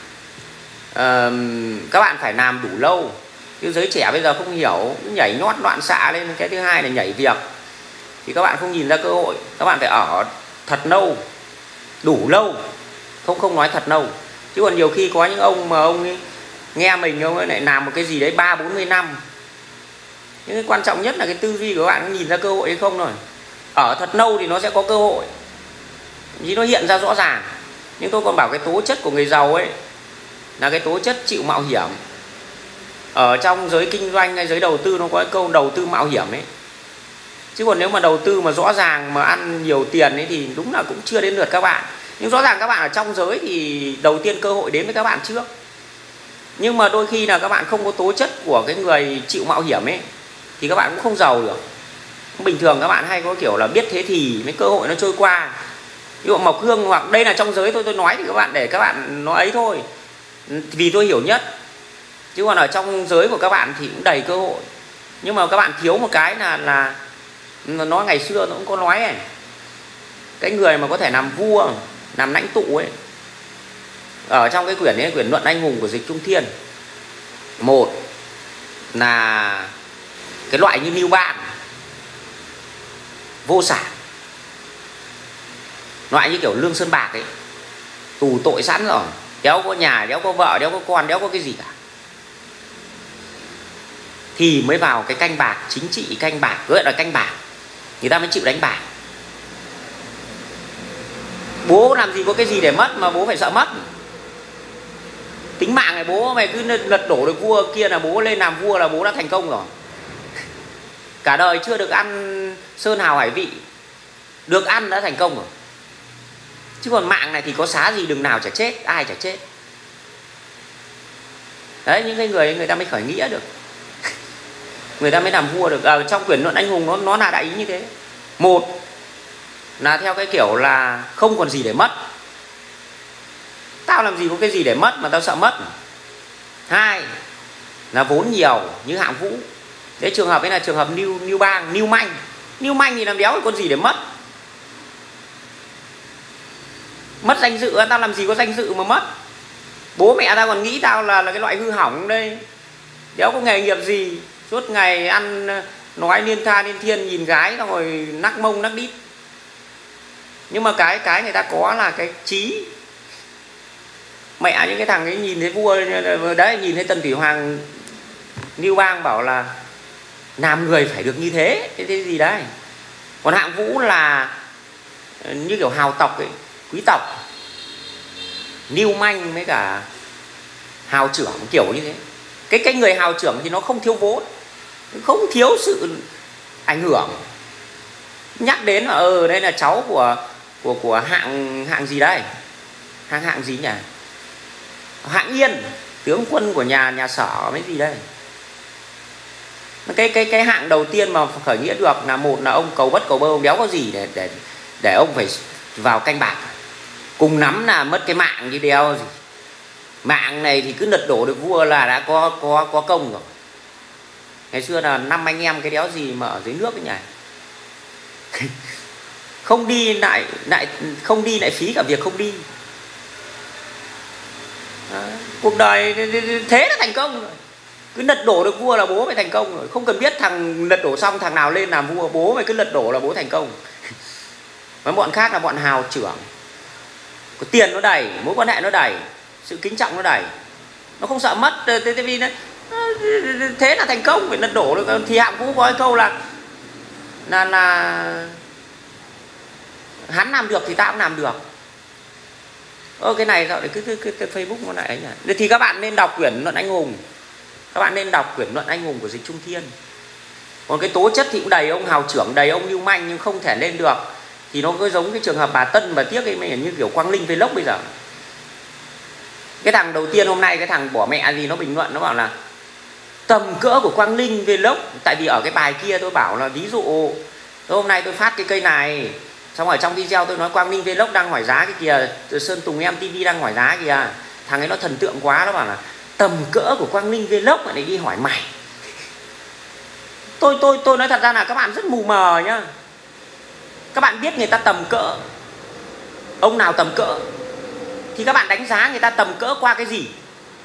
A: Các bạn phải làm đủ lâu. Chứ giới trẻ bây giờ không hiểu, nhảy nhót loạn xạ lên. Cái thứ hai là nhảy việc thì các bạn không nhìn ra cơ hội. Các bạn phải ở thật lâu, đủ lâu, không nói thật lâu. Chứ còn nhiều khi có những ông mà ông ấy, nghe mình ông ấy lại làm một cái gì đấy 30-40 năm. Nhưng cái quan trọng nhất là cái tư duy của các bạn nhìn ra cơ hội hay không rồi. Ở thật lâu thì nó sẽ có cơ hội, vì nó hiện ra rõ ràng. Nhưng tôi còn bảo cái tố chất của người giàu ấy là cái tố chất chịu mạo hiểm. Ở trong giới kinh doanh hay giới đầu tư nó có cái câu đầu tư mạo hiểm ấy. Chứ còn nếu mà đầu tư mà rõ ràng mà ăn nhiều tiền ấy thì đúng là cũng chưa đến lượt các bạn. Nhưng rõ ràng các bạn ở trong giới thì đầu tiên cơ hội đến với các bạn trước. Nhưng mà đôi khi là các bạn không có tố chất của cái người chịu mạo hiểm ấy thì các bạn cũng không giàu được. Bình thường các bạn hay có kiểu là biết thế thì mấy cơ hội nó trôi qua. Ví dụ mộc hương, hoặc đây là trong giới tôi nói thì các bạn để các bạn nói ấy thôi, vì tôi hiểu nhất. Chứ còn ở trong giới của các bạn thì cũng đầy cơ hội. Nhưng mà các bạn thiếu một cái là nó ngày xưa nó cũng có nói này, cái người mà có thể làm vua, làm lãnh tụ ấy, ở trong cái quyển ấy, quyển Luận Anh Hùng của Dịch Trung Thiên, một là cái loại như Lưu Ban, vô sản, loại như kiểu Lương Sơn Bạc ấy, tù tội sẵn rồi, đéo có nhà, đéo có vợ, đéo có con, đéo có cái gì cả, thì mới vào cái canh bạc, chính trị canh bạc, gọi là canh bạc, người ta mới chịu đánh bạc. Bố làm gì có cái gì để mất mà bố phải sợ mất. Tính mạng này bố mày cứ lật đổ được vua kia là bố lên làm vua là bố đã thành công rồi. Cả đời chưa được ăn sơn hào hải vị, được ăn đã thành công rồi. Chứ còn mạng này thì có xá gì đường nào chả chết, ai chả chết. Đấy, những cái người ta mới khởi nghĩa được, người ta mới làm vua được. Trong quyển Luận Anh Hùng nó là đại ý như thế. Một là theo cái kiểu là không còn gì để mất. Tao làm gì có cái gì để mất mà tao sợ mất. Hai là vốn nhiều như Hạng Vũ. Thế trường hợp ấy là trường hợp Lưu Bang, Lưu Manh. Lưu Manh thì làm đéo còn gì để mất. Mất danh dự, tao làm gì có danh dự mà mất. Bố mẹ tao còn nghĩ tao là cái loại hư hỏng đây, đéo có nghề nghiệp gì, suốt ngày ăn nói liên tha liên thiên, nhìn gái xong rồi nắc mông nắc đít. Nhưng mà cái người ta có là cái trí. Mẹ những cái thằng ấy nhìn thấy vua đấy, nhìn thấy Tần Thủy Hoàng, Lưu Bang bảo là làm người phải được như thế, thế gì đấy. Còn Hạng Vũ là như kiểu hào tộc ấy, quý tộc. Lưu Manh với cả hào trưởng kiểu như thế. Cái người hào trưởng thì nó không thiếu vốn, không thiếu sự ảnh hưởng. Nhắc đến là đây là cháu của hạng gì đây, hạng gì nhỉ, Hạng Yên, tướng quân của nhà Sở mấy gì đây. Cái hạng đầu tiên mà khởi nghĩa được là một là ông cầu bất cầu bơ, ông đéo có gì để ông phải vào canh bạc. Cùng lắm là mất cái mạng như đeo gì. Mạng này thì cứ lật đổ được vua là đã có công rồi. Ngày xưa là 5 anh em cái đéo gì mà ở dưới nước ấy nhỉ. Không đi lại phí cả việc không đi. Cuộc đời thế là thành công rồi. Cứ lật đổ được vua là bố phải thành công rồi. Không cần biết thằng lật đổ xong thằng nào lên làm vua, bố mày cứ lật đổ là bố thành công. Mấy bọn khác là bọn hào trưởng, có tiền nó đầy, mối quan hệ nó đầy, sự kính trọng nó đầy, nó không sợ mất. Vì thế là thành công, phải lật đổ được. Thì Hạng Vũ có cái câu là hắn làm được thì tao cũng làm được. Cái này sao lại cái Facebook nó lại ấy nhỉ. Thì các bạn nên đọc quyển Luận Anh Hùng. Các bạn nên đọc quyển Luận Anh Hùng của Dịch Trung Thiên. Còn cái tố chất thì cũng đầy ông hào trưởng, đầy ông Lưu Manh nhưng không thể lên được. Thì nó cứ giống cái trường hợp bà Tân, bà Tiếc ấy, như kiểu Quang Linh Vlog bây giờ. Cái thằng đầu tiên hôm nay, cái thằng bỏ mẹ gì nó bình luận, nó bảo là tầm cỡ của Quang Linh Vlog. Tại vì ở cái bài kia tôi bảo là ví dụ hôm nay tôi phát cái cây này, xong ở trong video tôi nói Quang Linh Vlog đang hỏi giá cái kìa, Sơn Tùng Em TV đang hỏi giá kìa. Thằng ấy nó thần tượng quá, nó bảo là tầm cỡ của Quang Linh Vlog lại đi hỏi mày. Tôi nói thật ra là các bạn rất mù mờ nhá. Các bạn biết người ta tầm cỡ, ông nào tầm cỡ thì các bạn đánh giá người ta tầm cỡ qua cái gì?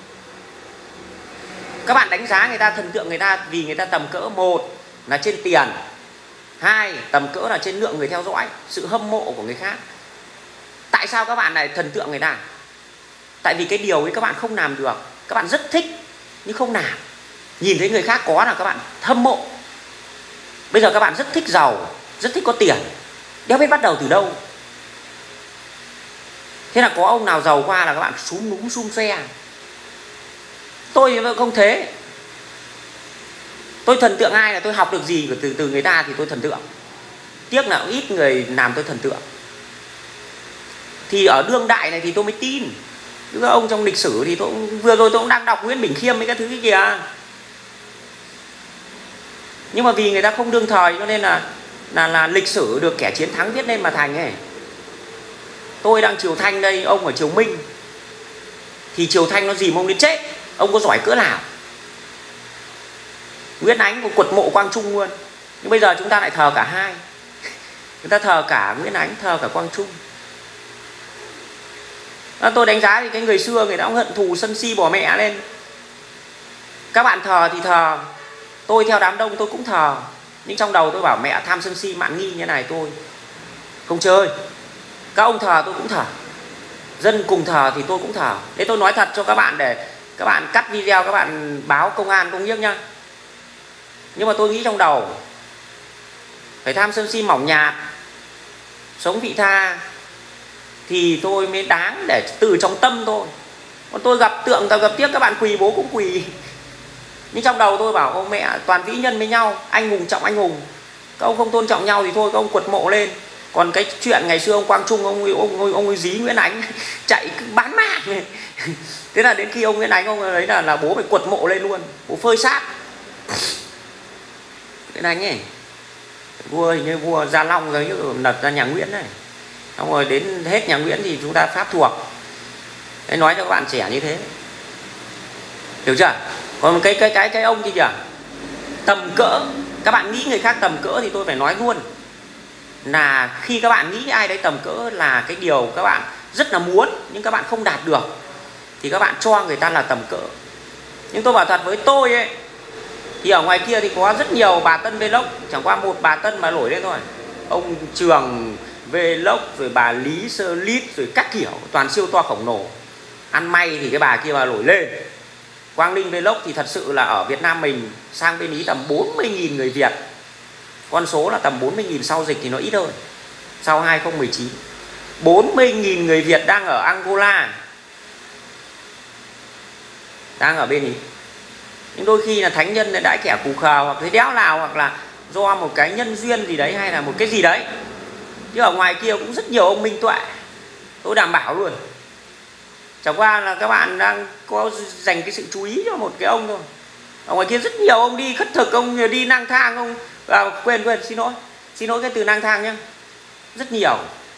A: Các bạn đánh giá người ta, thần tượng người ta vì người ta tầm cỡ, một là trên tiền, hai tầm cỡ là trên lượng người theo dõi, sự hâm mộ của người khác. Tại sao các bạn lại thần tượng người ta? Tại vì cái điều ấy các bạn không làm được, các bạn rất thích nhưng không làm. Nhìn thấy người khác có là các bạn hâm mộ. Bây giờ các bạn rất thích giàu, rất thích có tiền, đéo biết bắt đầu từ đâu. Thế là có ông nào giàu qua là các bạn súm núm xum xoe. Tôi không thế. Tôi thần tượng ai là tôi học được gì từ người ta thì tôi thần tượng. Tiếc là ít người làm tôi thần tượng. Thì ở đương đại này thì tôi mới tin. Chứ ông trong lịch sử thì vừa rồi tôi cũng đang đọc Nguyễn Bỉnh Khiêm mấy cái thứ kia kìa. Nhưng mà vì người ta không đương thời cho nên là lịch sử được kẻ chiến thắng viết nên mà thành ấy. Tôi đang Triều Thanh đây, ông ở Triều Minh. Thì Triều Thanh nó dìm ông đến chết. Ông có giỏi cỡ nào. Nguyễn Ánh có quật mộ Quang Trung luôn. Nhưng bây giờ chúng ta lại thờ cả hai. Người ta thờ cả Nguyễn Ánh, thờ cả Quang Trung. Tôi đánh giá thì cái người xưa người ta cũng hận thù sân si bỏ mẹ lên. Các bạn thờ thì thờ. Tôi theo đám đông tôi cũng thờ. Nhưng trong đầu tôi bảo mẹ tham sân si mạn nghi như này tôi không chơi. Các ông thờ tôi cũng thờ, dân cùng thờ thì tôi cũng thờ. Thế tôi nói thật cho các bạn để các bạn cắt video, các bạn báo công an công nhiếc nhá. Nhưng mà tôi nghĩ trong đầu phải tham sân si mỏng nhạt, sống vị tha thì tôi mới đáng để từ trong tâm thôi. Còn tôi gặp tượng gặp tiếc các bạn quỳ bố cũng quỳ. Nhưng trong đầu tôi bảo ông mẹ toàn vĩ nhân với nhau, anh hùng trọng anh hùng. Các ông không tôn trọng nhau thì thôi, các ông quật mộ lên. Còn cái chuyện ngày xưa ông Quang Trung ông ấy dí Nguyễn Ánh chạy bán mạng này. Thế là đến khi ông Nguyễn Ánh ông ấy là bố phải quật mộ lên luôn, bố phơi xác. Nguyễn Ánh ấy, vua hình như vua Gia Long rồi lập ra nhà Nguyễn này. Xong rồi đến hết nhà Nguyễn thì chúng ta pháp thuộc. Đấy, nói cho các bạn trẻ như thế, hiểu chưa? Còn cái ông kia kìa, tầm cỡ, các bạn nghĩ người khác tầm cỡ thì tôi phải nói luôn là khi các bạn nghĩ ai đấy tầm cỡ là cái điều các bạn rất là muốn nhưng các bạn không đạt được thì các bạn cho người ta là tầm cỡ. Nhưng tôi bảo thật với tôi ấy, thì ở ngoài kia thì có rất nhiều bà Tân Vlog, chẳng qua một bà Tân mà nổi lên thôi. Ông Trường Vlog, rồi bà Lý Sơ Lít, rồi các kiểu toàn siêu to khổng lồ. Ăn may thì cái bà kia bà nổi lên. Quang Linh Vlog thì thật sự là ở Việt Nam mình sang bên Ý tầm 40.000 người Việt. Con số là tầm 40.000, sau dịch thì nó ít hơn. Sau 2019 40.000 người Việt đang ở Angola, đang ở bên Ý. Nhưng đôi khi là thánh nhân đãi kẻ cù khờ hoặc thế đéo nào, hoặc là do một cái nhân duyên gì đấy hay là một cái gì đấy. Chứ ở ngoài kia cũng rất nhiều ông minh tuệ, tôi đảm bảo luôn. Chẳng qua là các bạn đang có dành cái sự chú ý cho một cái ông thôi. Ở ngoài kia rất nhiều ông đi khất thực, ông đi lang thang, ông quên xin lỗi cái từ lang thang nhé, rất nhiều.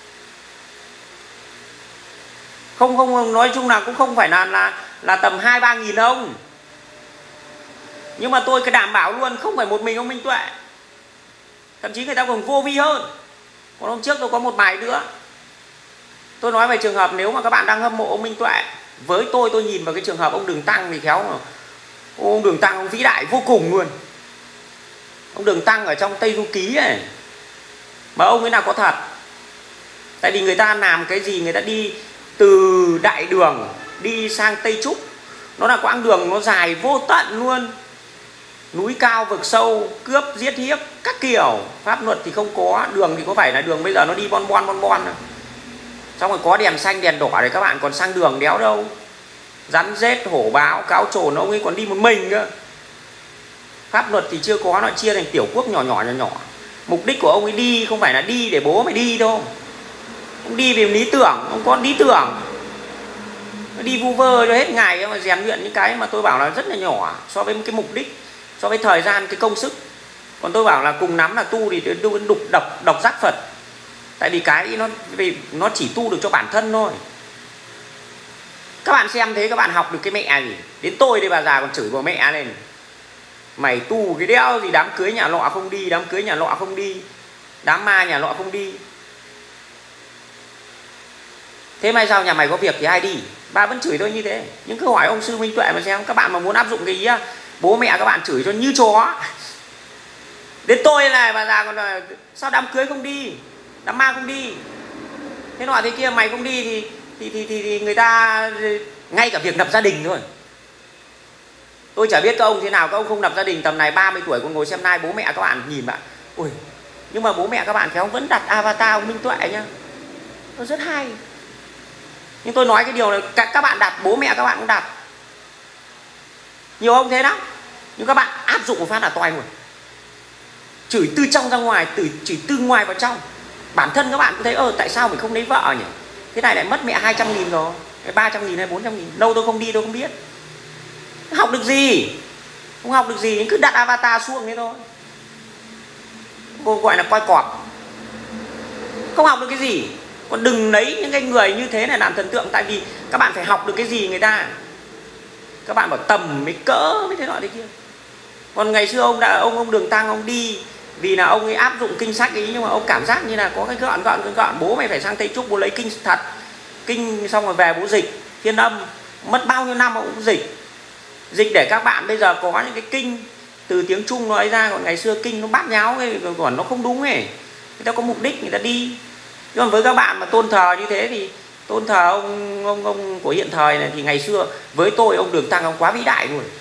A: Không nói chung là cũng không phải là tầm 2-3 nghìn ông. Nhưng mà tôi cái đảm bảo luôn không phải một mình ông minh tuệ, thậm chí người ta còn vô vi hơn. Còn hôm trước tôi có một bài nữa, tôi nói về trường hợp nếu mà các bạn đang hâm mộ ông minh tuệ. Với tôi nhìn vào cái trường hợp ông Đường Tăng thì khéo mà ông Đường Tăng ông vĩ đại vô cùng luôn. Ông Đường Tăng ở trong Tây Du Ký ấy, mà ông ấy nào có thật. Tại vì người ta làm cái gì, người ta đi từ Đại Đường đi sang Tây Trúc, nó là quãng đường nó dài vô tận luôn, núi cao vực sâu, cướp giết hiếp các kiểu. Pháp luật thì không có, đường thì có phải là đường bây giờ nó đi bon bon. Xong rồi có đèn xanh đèn đỏ để các bạn còn sang đường đéo đâu. Rắn rết hổ báo cáo trồn ông ấy còn đi một mình cơ. Pháp luật thì chưa có, nó chia thành tiểu quốc nhỏ. Mục đích của ông ấy đi không phải là đi để bố mày đi đâu. Ông đi vì lý tưởng, ông có lý tưởng. Nó đi vu vơ cho hết ngày mà rèn luyện những cái mà tôi bảo là rất là nhỏ so với cái mục đích, so với thời gian, cái công sức. Còn tôi bảo là cùng lắm là tu thì độc giác Phật. Tại vì cái nó chỉ tu được cho bản thân thôi. Các bạn xem thế các bạn học được cái mẹ gì. Đến tôi đây bà già còn chửi bố mẹ lên, mày tu cái đéo gì, đám cưới nhà nọ không đi, đám cưới nhà nọ không đi, đám ma nhà nọ không đi. Thế mai sao nhà mày có việc thì ai đi? Bà vẫn chửi tôi như thế. Nhưng cứ hỏi ông sư Minh Tuệ mà xem, các bạn mà muốn áp dụng cái ý bố mẹ các bạn chửi cho như chó. Đến tôi này bà già còn là sao đám cưới không đi, đám ma không đi, thế nọ thế kia, mày không đi thì người ta, ngay cả việc lập gia đình thôi. Tôi chả biết các ông thế nào, các ông không lập gia đình tầm này 30 tuổi còn ngồi xem live bố mẹ các bạn nhìn bạn. Ui, nhưng mà bố mẹ các bạn khéo vẫn đặt avatar ông Minh Tuệ nhá, nó rất hay. Nhưng tôi nói cái điều này, các bạn đặt, bố mẹ các bạn cũng đặt. Nhiều ông thế đó. Nhưng các bạn áp dụng một phát là toài rồi. Chửi từ trong ra ngoài, chửi từ ngoài vào trong. Bản thân các bạn cũng thấy tại sao mình không lấy vợ nhỉ? Thế này lại mất mẹ 200.000 rồi, 300.000 hay 400.000. Lâu tôi không đi tôi không biết. Học được gì? Không học được gì, cứ đặt avatar xuống thế thôi. Cô gọi là coi cọp. Không học được cái gì. Còn đừng lấy những cái người như thế này làm thần tượng. Tại vì các bạn phải học được cái gì người ta. Các bạn bảo tầm mới cỡ mới thế nọ thế kia. Còn ngày xưa ông Đường Tăng ông đi vì là ông ấy áp dụng kinh sách ấy, nhưng mà ông cảm giác như là có cái gọn bố mày phải sang Tây Trúc bố lấy kinh thật, kinh xong rồi về bố dịch Thiên Âm, mất bao nhiêu năm ông cũng dịch để các bạn bây giờ có những cái kinh từ tiếng Trung nói ra. Còn ngày xưa kinh nó bát nháo ấy, còn nó không đúng ấy, người ta có mục đích người ta đi. Nhưng mà với các bạn mà tôn thờ như thế thì tôn thờ ông của hiện thời này thì ngày xưa với tôi ông Đường Tăng ông quá vĩ đại luôn.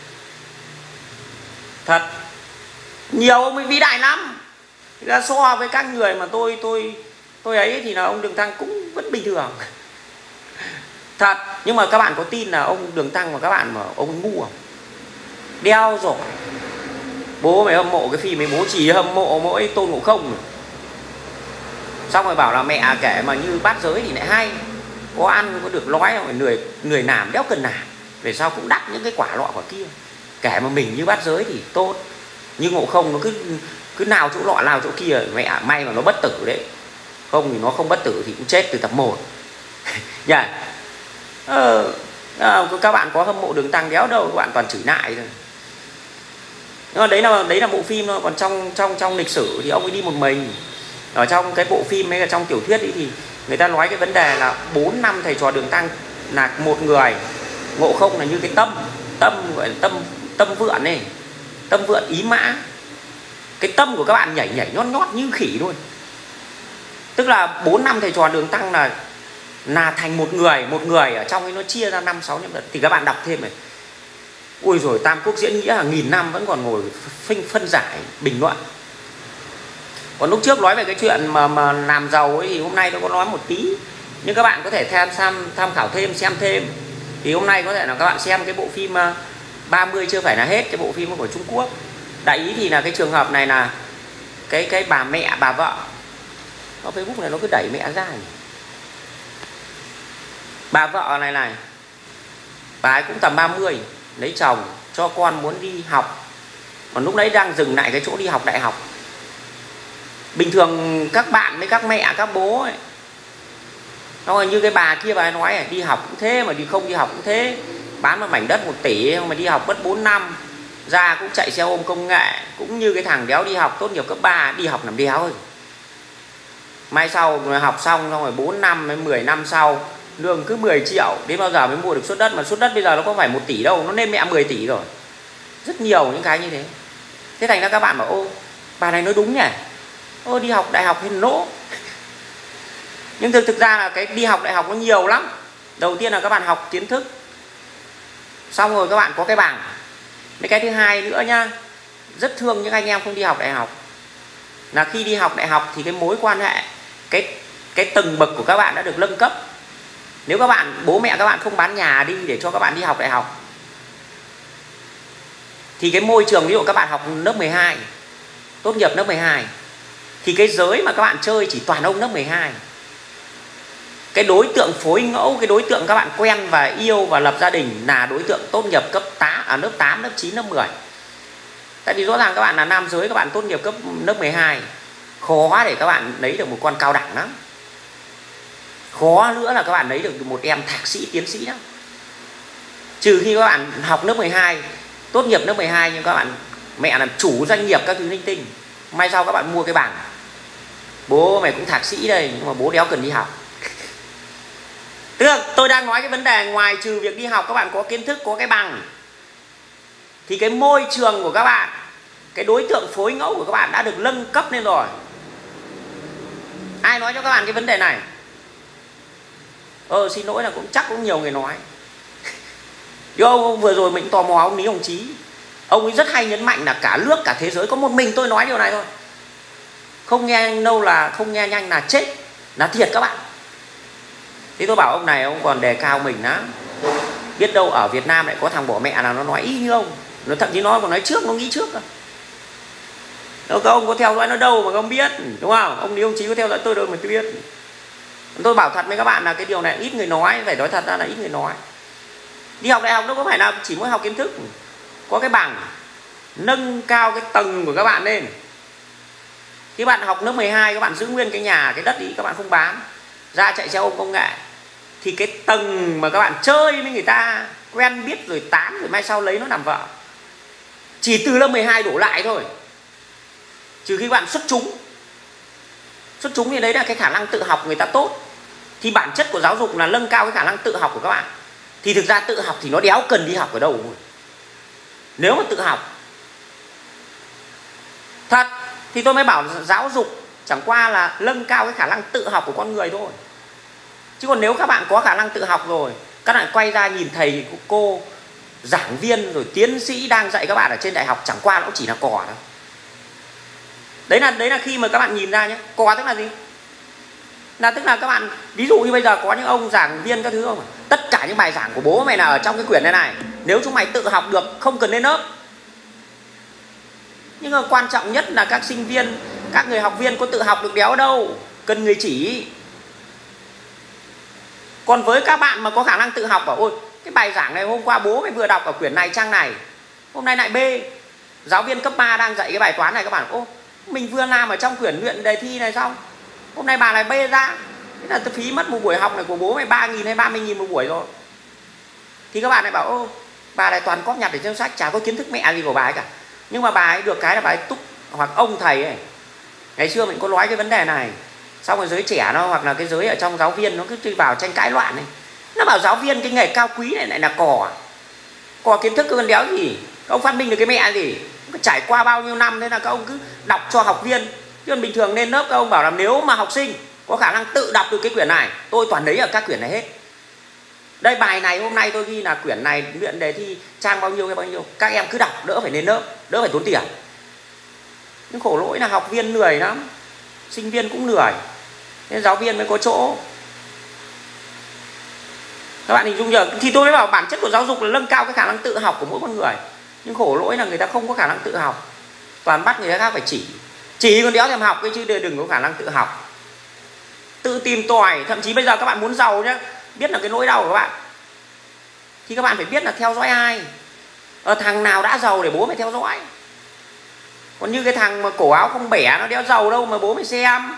A: Thật, nhiều ông ấy vĩ đại lắm. Ra so với các người mà tôi ấy thì là ông Đường Tăng cũng vẫn bình thường. Thật, nhưng mà các bạn có tin là ông Đường Tăng mà các bạn mà ông ấy ngu không? Đeo rồi. Bố mày hâm mộ cái phim ấy, bố chỉ hâm mộ mỗi Tôn Ngộ Không. Xong rồi bảo là mẹ kể mà như Bát Giới thì lại hay, có ăn có được nói không, người làm đéo cần làm, về sau cũng đắc những cái quả lọ quả kia. Kể mà mình như Bát Giới thì tốt, nhưng Ngộ Không nó cứ nào chỗ lọ nào chỗ kia, mẹ may mà nó bất tử đấy, không thì nó không bất tử thì cũng chết từ tập 1. Dạ. Các bạn có hâm mộ Đường Tăng đéo đâu, các bạn toàn chửi nại thôi. Nhưng mà đấy là bộ phim thôi, còn trong lịch sử thì ông ấy đi một mình. Ở trong cái bộ phim ấy, trong tiểu thuyết ấy thì người ta nói cái vấn đề là 4 năm thầy trò Đường Tăng là một người, Ngộ Không là như cái tâm gọi là tâm vượn này, tâm vượn ý mã. Cái tâm của các bạn nhảy nhót như khỉ luôn. Tức là 4 năm thầy trò Đường Tăng là thành một người ở trong ấy nó chia ra 5-6 nhân vật. Thì các bạn đọc thêm này, ui rồi Tam Quốc diễn nghĩa hàng nghìn năm vẫn còn ngồi phân giải bình luận. Còn lúc trước nói về cái chuyện mà làm giàu ấy thì hôm nay tôi có nói một tí, nhưng các bạn có thể tham khảo thêm, xem thêm. Thì hôm nay có thể là các bạn xem cái bộ phim 30 chưa phải là hết, cái bộ phim của Trung Quốc. Đại ý thì là cái trường hợp này là cái bà mẹ, bà vợ, nó Facebook này nó cứ đẩy mẹ ra này. Bà vợ này bà ấy cũng tầm 30, lấy chồng, cho con muốn đi học. Còn lúc đấy đang dừng lại cái chỗ đi học đại học. Bình thường các bạn với các mẹ, các bố ấy, nó như cái bà kia bà ấy nói, đi học cũng thế mà đi không đi học cũng thế. Bán một mảnh đất 1 tỷ mà đi học mất 4 năm, ra cũng chạy xe ôm công nghệ. Cũng như cái thằng đéo đi học tốt nghiệp cấp 3, đi học làm đéo thôi. Mai sau học xong rồi 4 năm đến 10 năm sau, lương cứ 10 triệu, đến bao giờ mới mua được suất đất. Mà suất đất bây giờ nó có phải 1 tỷ đâu, nó lên mẹ 10 tỷ rồi. Rất nhiều những cái như thế. Thế thành ra các bạn bảo, ô bà này nói đúng nhỉ, ô đi học đại học hay nỗ. Nhưng thực ra là cái đi học đại học nó nhiều lắm. Đầu tiên là các bạn học kiến thức, xong rồi các bạn có cái bằng. Cái thứ hai nữa nhá, rất thương những anh em không đi học đại học, là khi đi học đại học thì cái mối quan hệ, cái tầng bậc của các bạn đã được nâng cấp. Nếu các bạn, bố mẹ các bạn không bán nhà đi để cho các bạn đi học đại học, thì cái môi trường, ví dụ các bạn học lớp 12, tốt nghiệp lớp 12, thì cái giới mà các bạn chơi chỉ toàn ông lớp 12. Cái đối tượng phối ngẫu, cái đối tượng các bạn quen và yêu và lập gia đình là đối tượng tốt nghiệp cấp 8, lớp 8, lớp 9, lớp 10. Tại vì rõ ràng các bạn là nam giới, các bạn tốt nghiệp cấp lớp 12, khó để các bạn lấy được một con cao đẳng lắm. Khó nữa là các bạn lấy được một em thạc sĩ, tiến sĩ lắm. Trừ khi các bạn học lớp 12, tốt nghiệp lớp 12 nhưng các bạn mẹ làm chủ doanh nghiệp các thứ linh tinh, mai sau các bạn mua cái bằng, bố mày cũng thạc sĩ đây nhưng mà bố đéo cần đi học. Tức là tôi đang nói cái vấn đề ngoài trừ việc đi học các bạn có kiến thức, có cái bằng, thì cái môi trường của các bạn, cái đối tượng phối ngẫu của các bạn đã được nâng cấp lên rồi. Ai nói cho các bạn cái vấn đề này? Xin lỗi là cũng chắc cũng nhiều người nói. Ông vừa rồi mình tò mò ông Lý Hồng Chí, ông ấy rất hay nhấn mạnh là cả nước cả thế giới có một mình tôi nói điều này thôi. Không nghe lâu là không nghe nhanh là chết, là thiệt các bạn. Thế tôi bảo ông này ông còn đề cao mình lắm. Biết đâu ở Việt Nam lại có thằng bỏ mẹ là nó nói y như ông, nó thậm chí nó còn nói trước, nó nghĩ trước cơ. Các ông có theo dõi nó đâu mà không biết, đúng không? Ông Lý Hồng Chí có theo dõi tôi đâu mà tôi biết. Tôi bảo thật với các bạn là cái điều này ít người nói, phải nói thật ra là ít người nói. Đi học đại học đâu có phải là chỉ mỗi học kiến thức, có cái bằng nâng cao cái tầng của các bạn lên. Khi bạn học lớp 12 các bạn giữ nguyên cái nhà, cái đất đi, các bạn không bán, ra chạy xe ôm công nghệ, thì cái tầng mà các bạn chơi với người ta, quen biết rồi tán rồi mai sau lấy nó làm vợ, chỉ từ lớp 12 đổ lại thôi. Trừ khi bạn xuất chúng. Xuất chúng thì đấy là cái khả năng tự học người ta tốt. Thì bản chất của giáo dục là nâng cao cái khả năng tự học của các bạn. Thì thực ra tự học thì nó đéo cần đi học ở đâu. Nếu mà tự học thật thì tôi mới bảo giáo dục chẳng qua là nâng cao cái khả năng tự học của con người thôi. Chứ còn nếu các bạn có khả năng tự học rồi, các bạn quay ra nhìn thầy cô, giảng viên rồi tiến sĩ đang dạy các bạn ở trên đại học, chẳng qua nó cũng chỉ là cò thôi. Đấy là khi mà các bạn nhìn ra nhé. Cò tức là gì? Là tức là các bạn, ví dụ như bây giờ có những ông giảng viên các thứ không, tất cả cả những bài giảng của bố mày là ở trong cái quyển này này. Nếu chúng mày tự học được không cần lên lớp. Nhưng mà quan trọng nhất là các sinh viên, các người học viên có tự học được đéo đâu, cần người chỉ. Còn với các bạn mà có khả năng tự học, bảo ôi cái bài giảng này hôm qua bố mày vừa đọc ở quyển này trang này, hôm nay lại B. Giáo viên cấp 3 đang dạy cái bài toán này, các bạn ô mình vừa làm ở trong quyển luyện đề thi này xong, hôm nay bà lại B ra. Thế là phí mất một buổi học này của bố mày 3.000 hay 30.000 một buổi rồi. Thì các bạn lại bảo ô bà lại toàn cóp nhặt để trong sách, chả có kiến thức mẹ gì của bà ấy cả. Nhưng mà bà ấy được cái là bà ấy túc, hoặc ông thầy ấy. Ngày xưa mình có nói cái vấn đề này, xong rồi giới trẻ nó, hoặc là cái giới ở trong giáo viên nó cứ vào tranh cãi loạn này. Nó bảo giáo viên cái nghề cao quý này lại là cò kiến thức, cái đéo gì. Các ông phát minh được cái mẹ gì. Trải qua bao nhiêu năm thế là các ông cứ đọc cho học viên. Chứ bình thường lên lớp các ông bảo là nếu mà học sinh có khả năng tự đọc được cái quyển này, tôi toàn lấy ở các quyển này hết. Đây bài này hôm nay tôi ghi là quyển này luyện đề thi trang bao nhiêu hay bao nhiêu, các em cứ đọc, đỡ phải lên lớp, đỡ phải tốn tiền. Nhưng khổ lỗi là học viên lười lắm, sinh viên cũng lười, nên giáo viên mới có chỗ. Các bạn hình dung giờ, thì tôi mới bảo bản chất của giáo dục là nâng cao cái khả năng tự học của mỗi con người. Nhưng khổ lỗi là người ta không có khả năng tự học, toàn bắt người ta khác phải chỉ còn đéo thèm học cái chứ đừng có khả năng tự học, tự tìm tòi. Thậm chí bây giờ các bạn muốn giàu nhá, biết là cái nỗi đau của các bạn, thì các bạn phải biết là theo dõi ai, thằng nào đã giàu để bố mày theo dõi. Còn như cái thằng mà cổ áo không bẻ, nó đéo giàu đâu mà bố mày xem.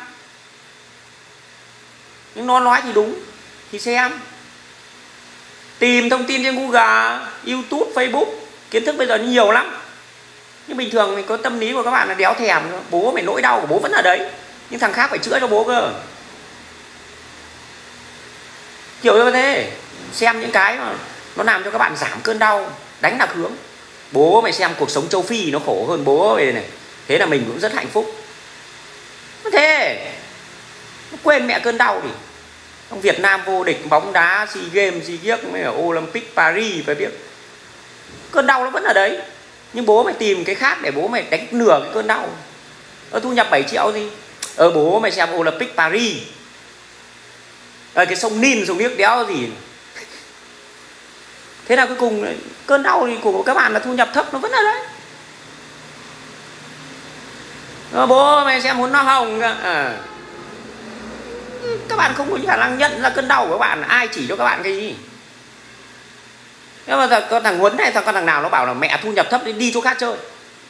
A: Nhưng nó nói thì đúng thì xem. Tìm thông tin trên Google, YouTube, Facebook, kiến thức bây giờ nhiều lắm. Nhưng bình thường mình có tâm lý của các bạn là đéo thèm. Bố mày nỗi đau của bố vẫn ở đấy, nhưng thằng khác phải chữa cho bố cơ. Kiểu như thế. Xem những cái mà nó làm cho các bạn giảm cơn đau, đánh lạc hướng. Bố mày xem cuộc sống châu Phi nó khổ hơn bố mày này, thế là mình cũng rất hạnh phúc. Thế nó quên mẹ cơn đau đi. Trong Việt Nam vô địch bóng đá, SEA Games, SEA Games mới ở Olympic Paris, phải biết cơn đau nó vẫn ở đấy. Nhưng bố mày tìm cái khác để bố mày đánh nửa cái cơn đau. Thu nhập 7 triệu gì, bố mày xem Olympic Paris, cái sông Nin, sông nước đéo gì. Thế nào cuối cùng cơn đau thì của các bạn là thu nhập thấp nó vẫn ở đấy. Bố mày xem muốn nó hồng các bạn không có khả năng nhận ra cơn đau của các bạn, ai chỉ cho các bạn cái gì. Nhưng mà con thằng Huấn này, con thằng nào nó bảo là mẹ thu nhập thấp thì đi chỗ khác chơi.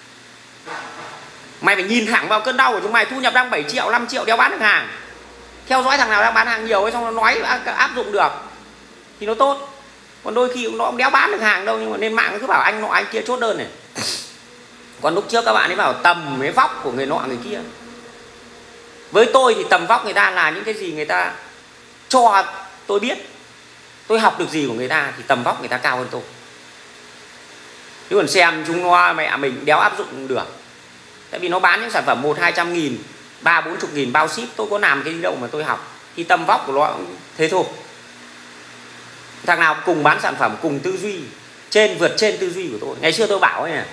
A: Mày phải nhìn thẳng vào cơn đau của chúng mày. Thu nhập đang 7 triệu, 5 triệu đéo bán được hàng. Theo dõi thằng nào đang bán hàng nhiều ấy, xong nó nói áp dụng được thì nó tốt. Còn đôi khi nó cũng đéo bán được hàng đâu, nhưng mà lên mạng nó cứ bảo anh nọ anh kia chốt đơn này. Còn lúc trước các bạn ấy bảo tầm với vóc của người nọ người kia. Với tôi thì tầm vóc người ta là những cái gì người ta cho tôi biết, tôi học được gì của người ta thì tầm vóc người ta cao hơn tôi. Chứ còn xem chúng nó mẹ mình đéo áp dụng được. Tại vì nó bán những sản phẩm 100-200 nghìn, 30-40 nghìn bao ship, tôi có làm cái gì đâu mà tôi học. Thì tầm vóc của nó thế thôi. Thằng nào cùng bán sản phẩm, cùng tư duy, vượt trên tư duy của tôi. Ngày xưa tôi bảo ấy nè,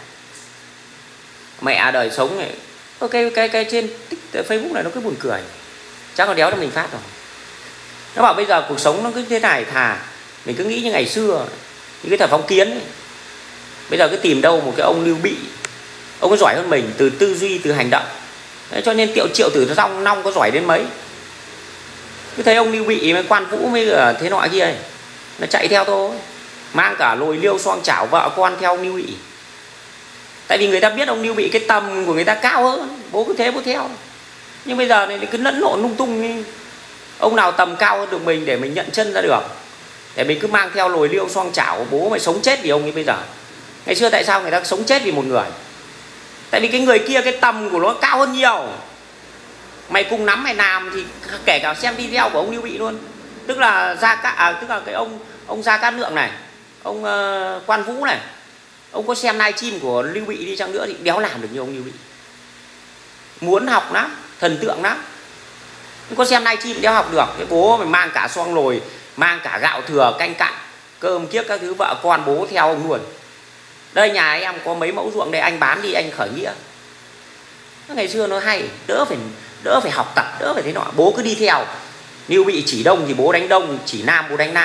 A: mẹ đời sống này, cái trên Facebook này nó cứ buồn cười, chắc nó đéo cho mình phát rồi. Nó bảo bây giờ cuộc sống nó cứ thế này, thà mình cứ nghĩ như ngày xưa, như cái thời phong kiến ấy. Bây giờ cứ tìm đâu một cái ông Lưu Bị, ông có giỏi hơn mình từ tư duy, từ hành động. Đấy, cho nên Triệu Tử Long Nong có giỏi đến mấy, cứ thấy ông Lưu Bị với Quan Vũ với thế nọ kia ấy, nó chạy theo thôi, mang cả lồi liêu xoong chảo vợ con theo ông Lưu Bị. Tại vì người ta biết ông Lưu Bị cái tầm của người ta cao hơn, bố cứ thế bố theo. Nhưng bây giờ này cứ lẫn lộn lung tung đi. Ông nào tầm cao hơn được mình để mình nhận chân ra được, để mình cứ mang theo lồi liêu xoong chảo, bố mày sống chết vì ông ấy bây giờ. Ngày xưa tại sao người ta sống chết vì một người? Tại vì cái người kia cái tầm của nó cao hơn nhiều. Mày cùng nắm mày làm thì kể cả xem video của ông Lưu Bị luôn. Tức là tức là cái ông Gia Cát Lượng này, ông Quan Vũ này, ông có xem livestream của Lưu Bị đi chăng nữa thì đéo làm được như ông Lưu Bị. Muốn học lắm, thần tượng lắm, nhưng có xem livestream đéo học được. Cái bố mình mang cả xoong lồi, mang cả gạo thừa canh cặn, cơm kiếc các thứ, vợ con bố theo ông luôn. Đây nhà em có mấy mẫu ruộng đây, anh bán đi anh khởi nghĩa. Ngày xưa nó hay, đỡ phải học tập, đỡ phải thế nọ, bố cứ đi theo. Lưu Bị chỉ đông thì bố đánh đông, chỉ nam bố đánh nam.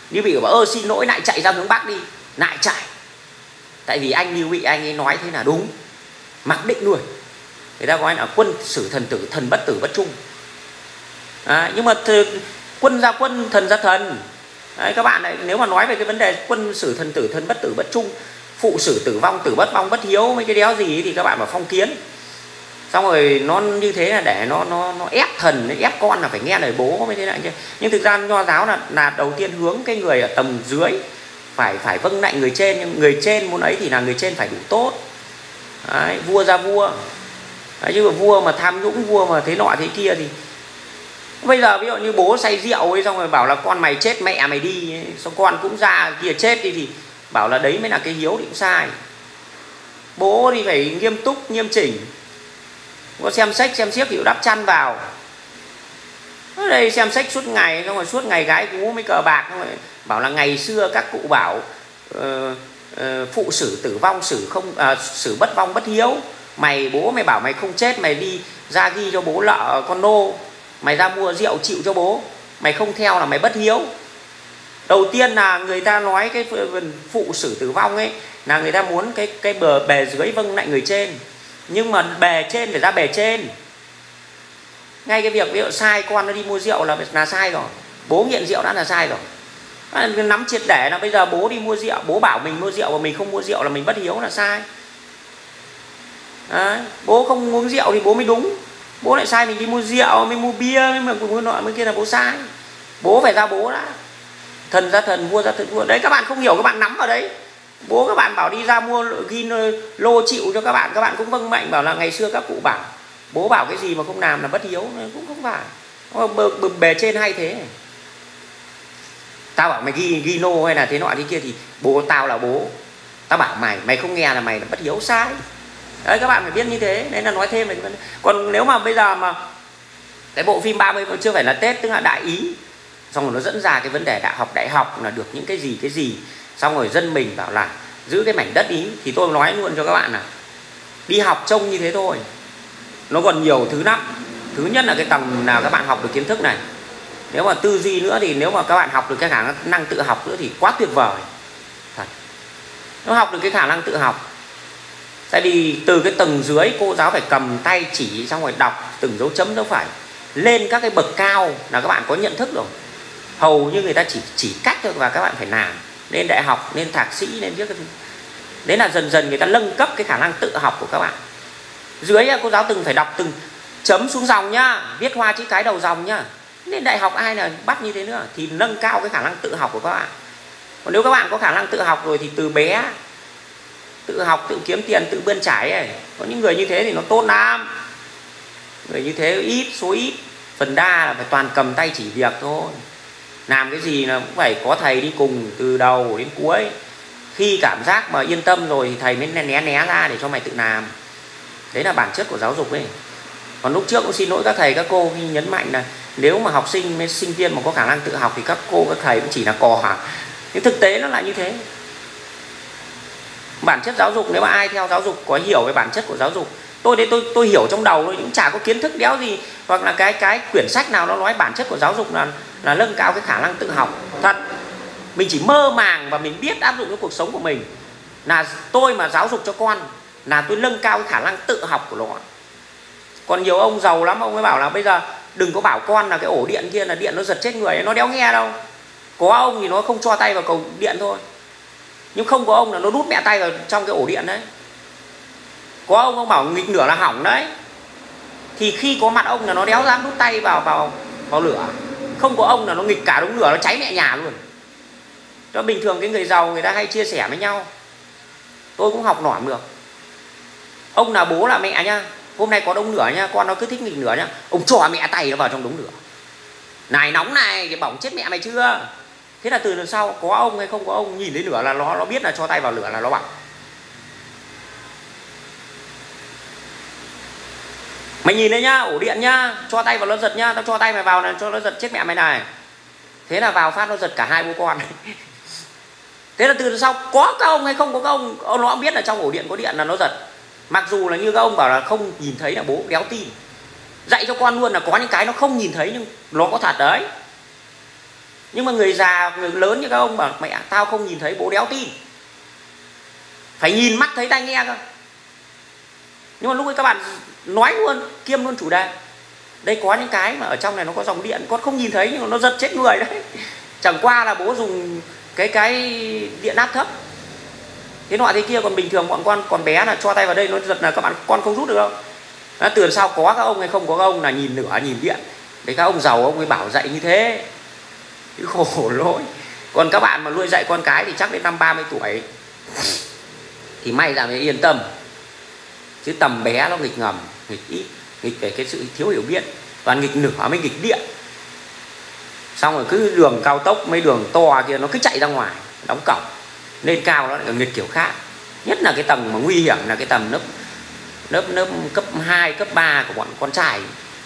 A: Lưu Bị bảo ơ xin lỗi, lại chạy ra hướng Bắc đi, lại chạy. Tại vì anh Lưu Bị anh ấy nói thế là đúng, mặc định luôn. Người ta gọi là quân sử thần tử, thần bất tử bất trung. Nhưng mà quân ra quân, thần ra thần. Đấy, các bạn này, nếu mà nói về cái vấn đề quân sử thần tử, thần bất tử bất trung, phụ sử tử vong, tử bất vong, bất hiếu, mấy cái đéo gì ấy, thì các bạn bảo phong kiến. Xong rồi nó như thế là để nó ép thần, nó ép con là phải nghe lời bố mới thế này kia. Nhưng thực ra nho giáo là đầu tiên hướng cái người ở tầm dưới phải vâng lệnh người trên, nhưng người trên muốn ấy thì là người trên phải đủ tốt. Đấy, vua ra vua. Đấy, chứ mà vua mà tham nhũng, vua mà thế nọ thế kia thì bây giờ ví dụ như bố say rượu ấy, xong rồi bảo là con mày chết mẹ mày đi ấy, xong con cũng ra kia chết đi thì bảo là đấy mới là cái hiếu thì cũng sai. Bố thì phải nghiêm túc nghiêm chỉnh, có xem sách xem xiếc thì đắp chăn vào. Ở đây xem sách suốt ngày, xong rồi suốt ngày gái gú mới cờ bạc, xong rồi bảo là ngày xưa các cụ bảo phụ sử tử vong, sử bất vong bất hiếu. Mày bố mày bảo mày không chết, mày đi ra ghi cho bố lợ con nô, mày ra mua rượu chịu cho bố, mày không theo là mày bất hiếu. Đầu tiên là người ta nói cái phụ sử tử vong ấy là người ta muốn cái bề dưới vâng lệnh người trên, nhưng mà bề trên phải ra bề trên. Ngay cái việc ví dụ sai con nó đi mua rượu là sai rồi, bố nghiện rượu đã là sai rồi. Nắm triệt để là bây giờ bố đi mua rượu, bố bảo mình mua rượu và mình không mua rượu là mình bất hiếu là sai. Đấy, bố không uống rượu thì bố mới đúng, bố lại sai mình đi mua rượu, mình mua bia, mình mua nọ mới kia là bố sai. Bố phải ra bố đã, thần ra thần, vua ra thần vua. Đấy, các bạn không hiểu các bạn nắm vào đấy. Bố các bạn bảo đi ra mua ghi lô chịu cho các bạn cũng vâng mệnh, bảo là ngày xưa các cụ bảo, bố bảo cái gì mà không làm là bất hiếu, cũng không phải. Bề trên hay thế. Tao bảo mày ghi nô hay là thế nọ thế kia thì bố tao là bố, tao bảo mày không nghe là mày là bất hiếu, sai. Đấy, các bạn phải biết như thế. Đấy là nói thêm về cái vấn đề. Còn nếu mà bây giờ mà cái bộ phim 30 chưa phải là Tết, tức là đại ý, xong rồi nó dẫn ra cái vấn đề đại học là được những cái gì, xong rồi dân mình bảo là giữ cái mảnh đất ý, thì tôi nói luôn cho các bạn là đi học trông như thế thôi, nó còn nhiều thứ lắm. Thứ nhất là cái tầng nào các bạn học được kiến thức này, nếu mà tư duy nữa thì nếu mà các bạn học được cái khả năng tự học nữa thì quá tuyệt vời thật. Nó học được cái khả năng tự học. Tại vì từ cái tầng dưới cô giáo phải cầm tay chỉ, xong rồi đọc từng dấu chấm dấu phẩy. Lên các cái bậc cao là các bạn có nhận thức rồi, hầu như người ta chỉ cách thôi và các bạn phải làm. Lên đại học, lên thạc sĩ, lên viết cái thứ. Đấy là dần dần người ta nâng cấp cái khả năng tự học của các bạn. Dưới cô giáo từng phải đọc từng chấm xuống dòng nhá, viết hoa chữ cái đầu dòng nhá. Nên đại học ai là bắt như thế nữa, thì nâng cao cái khả năng tự học của các bạn. Còn nếu các bạn có khả năng tự học rồi thì từ bé tự học, tự kiếm tiền, tự bươn trải ấy. Có những người như thế thì nó tốt lắm. Người như thế số ít, phần đa là phải toàn cầm tay chỉ việc thôi. Làm cái gì là cũng phải có thầy đi cùng từ đầu đến cuối. Khi cảm giác mà yên tâm rồi thì thầy mới né ra để cho mày tự làm. Đấy là bản chất của giáo dục ấy. Còn lúc trước cũng xin lỗi các thầy các cô khi nhấn mạnh là nếu mà học sinh, sinh viên mà có khả năng tự học thì các cô các thầy cũng chỉ là cò hả. Nhưng thực tế nó là như thế. Bản chất giáo dục, nếu mà ai theo giáo dục có hiểu về bản chất của giáo dục, tôi hiểu trong đầu thôi, cũng chả có kiến thức đéo gì, hoặc là cái quyển sách nào nó nói bản chất của giáo dục là nâng cao cái khả năng tự học. Thật, mình chỉ mơ màng và mình biết áp dụng cái cuộc sống của mình. Là tôi mà giáo dục cho con là tôi nâng cao cái khả năng tự học của nó. Còn nhiều ông giàu lắm, ông ấy bảo là bây giờ đừng có bảo con là cái ổ điện kia là điện nó giật chết người, nó đéo nghe đâu. Có ông thì nó không cho tay vào cầu điện thôi, nhưng không có ông là nó đút mẹ tay vào trong cái ổ điện đấy. Có ông bảo nghịch lửa là hỏng đấy, thì khi có mặt ông là nó đéo dám đút tay vào lửa. Không có ông là nó nghịch cả đống lửa, nó cháy mẹ nhà luôn. Cho bình thường cái người giàu người ta hay chia sẻ với nhau. Tôi cũng học nỏm được. Ông là bố là mẹ nhá, hôm nay có đống lửa nhá, con nó cứ thích nghịch lửa nhá, ông cho mẹ tay nó vào trong đống lửa. Này nóng này, thì bỏng chết mẹ mày chưa? Thế là từ lần sau có ông hay không có ông nhìn thấy lửa là nó biết là cho tay vào lửa là nó bỏng. Mày nhìn đấy nhá, ổ điện nhá, cho tay vào nó giật nhá, tao cho tay mày vào là cho nó giật chết mẹ mày này. Thế là vào phát nó giật cả hai bố con. Thế là từ lần sau có các ông hay không có các ông nó cũng biết là trong ổ điện có điện là nó giật. Mặc dù là như các ông bảo là không nhìn thấy là bố đéo tin. Dạy cho con luôn là có những cái nó không nhìn thấy nhưng nó có thật đấy. Nhưng mà người già, người lớn như các ông bảo mẹ tao không nhìn thấy, bố đéo tin, phải nhìn mắt thấy tai nghe cơ. Nhưng mà lúc ấy các bạn nói luôn, kiêm luôn chủ đề. Đây có những cái mà ở trong này nó có dòng điện, con không nhìn thấy nhưng mà nó giật chết người đấy. Chẳng qua là bố dùng cái điện áp thấp, thế nọ thế kia, còn bình thường bọn con còn bé là cho tay vào đây nó giật là các bạn con không rút được đâu. Từ lần sau có các ông hay không có các ông là nhìn nửa nhìn điện. Đấy, các ông giàu ông ấy bảo dạy như thế, cái khổ lỗi. Còn các bạn mà nuôi dạy con cái thì chắc đến năm 30 tuổi thì may là mới yên tâm. Chứ tầm bé nó nghịch ngầm, nghịch ít, nghịch về cái sự thiếu hiểu biết, toàn nghịch nửa mới nghịch điện. Xong rồi cứ đường cao tốc, mấy đường to kia nó cứ chạy ra ngoài, đóng cổng. Lên cao nó lại nghịch kiểu khác. Nhất là cái tầng mà nguy hiểm là cái tầm lớp cấp 2, cấp 3 của bọn con trai.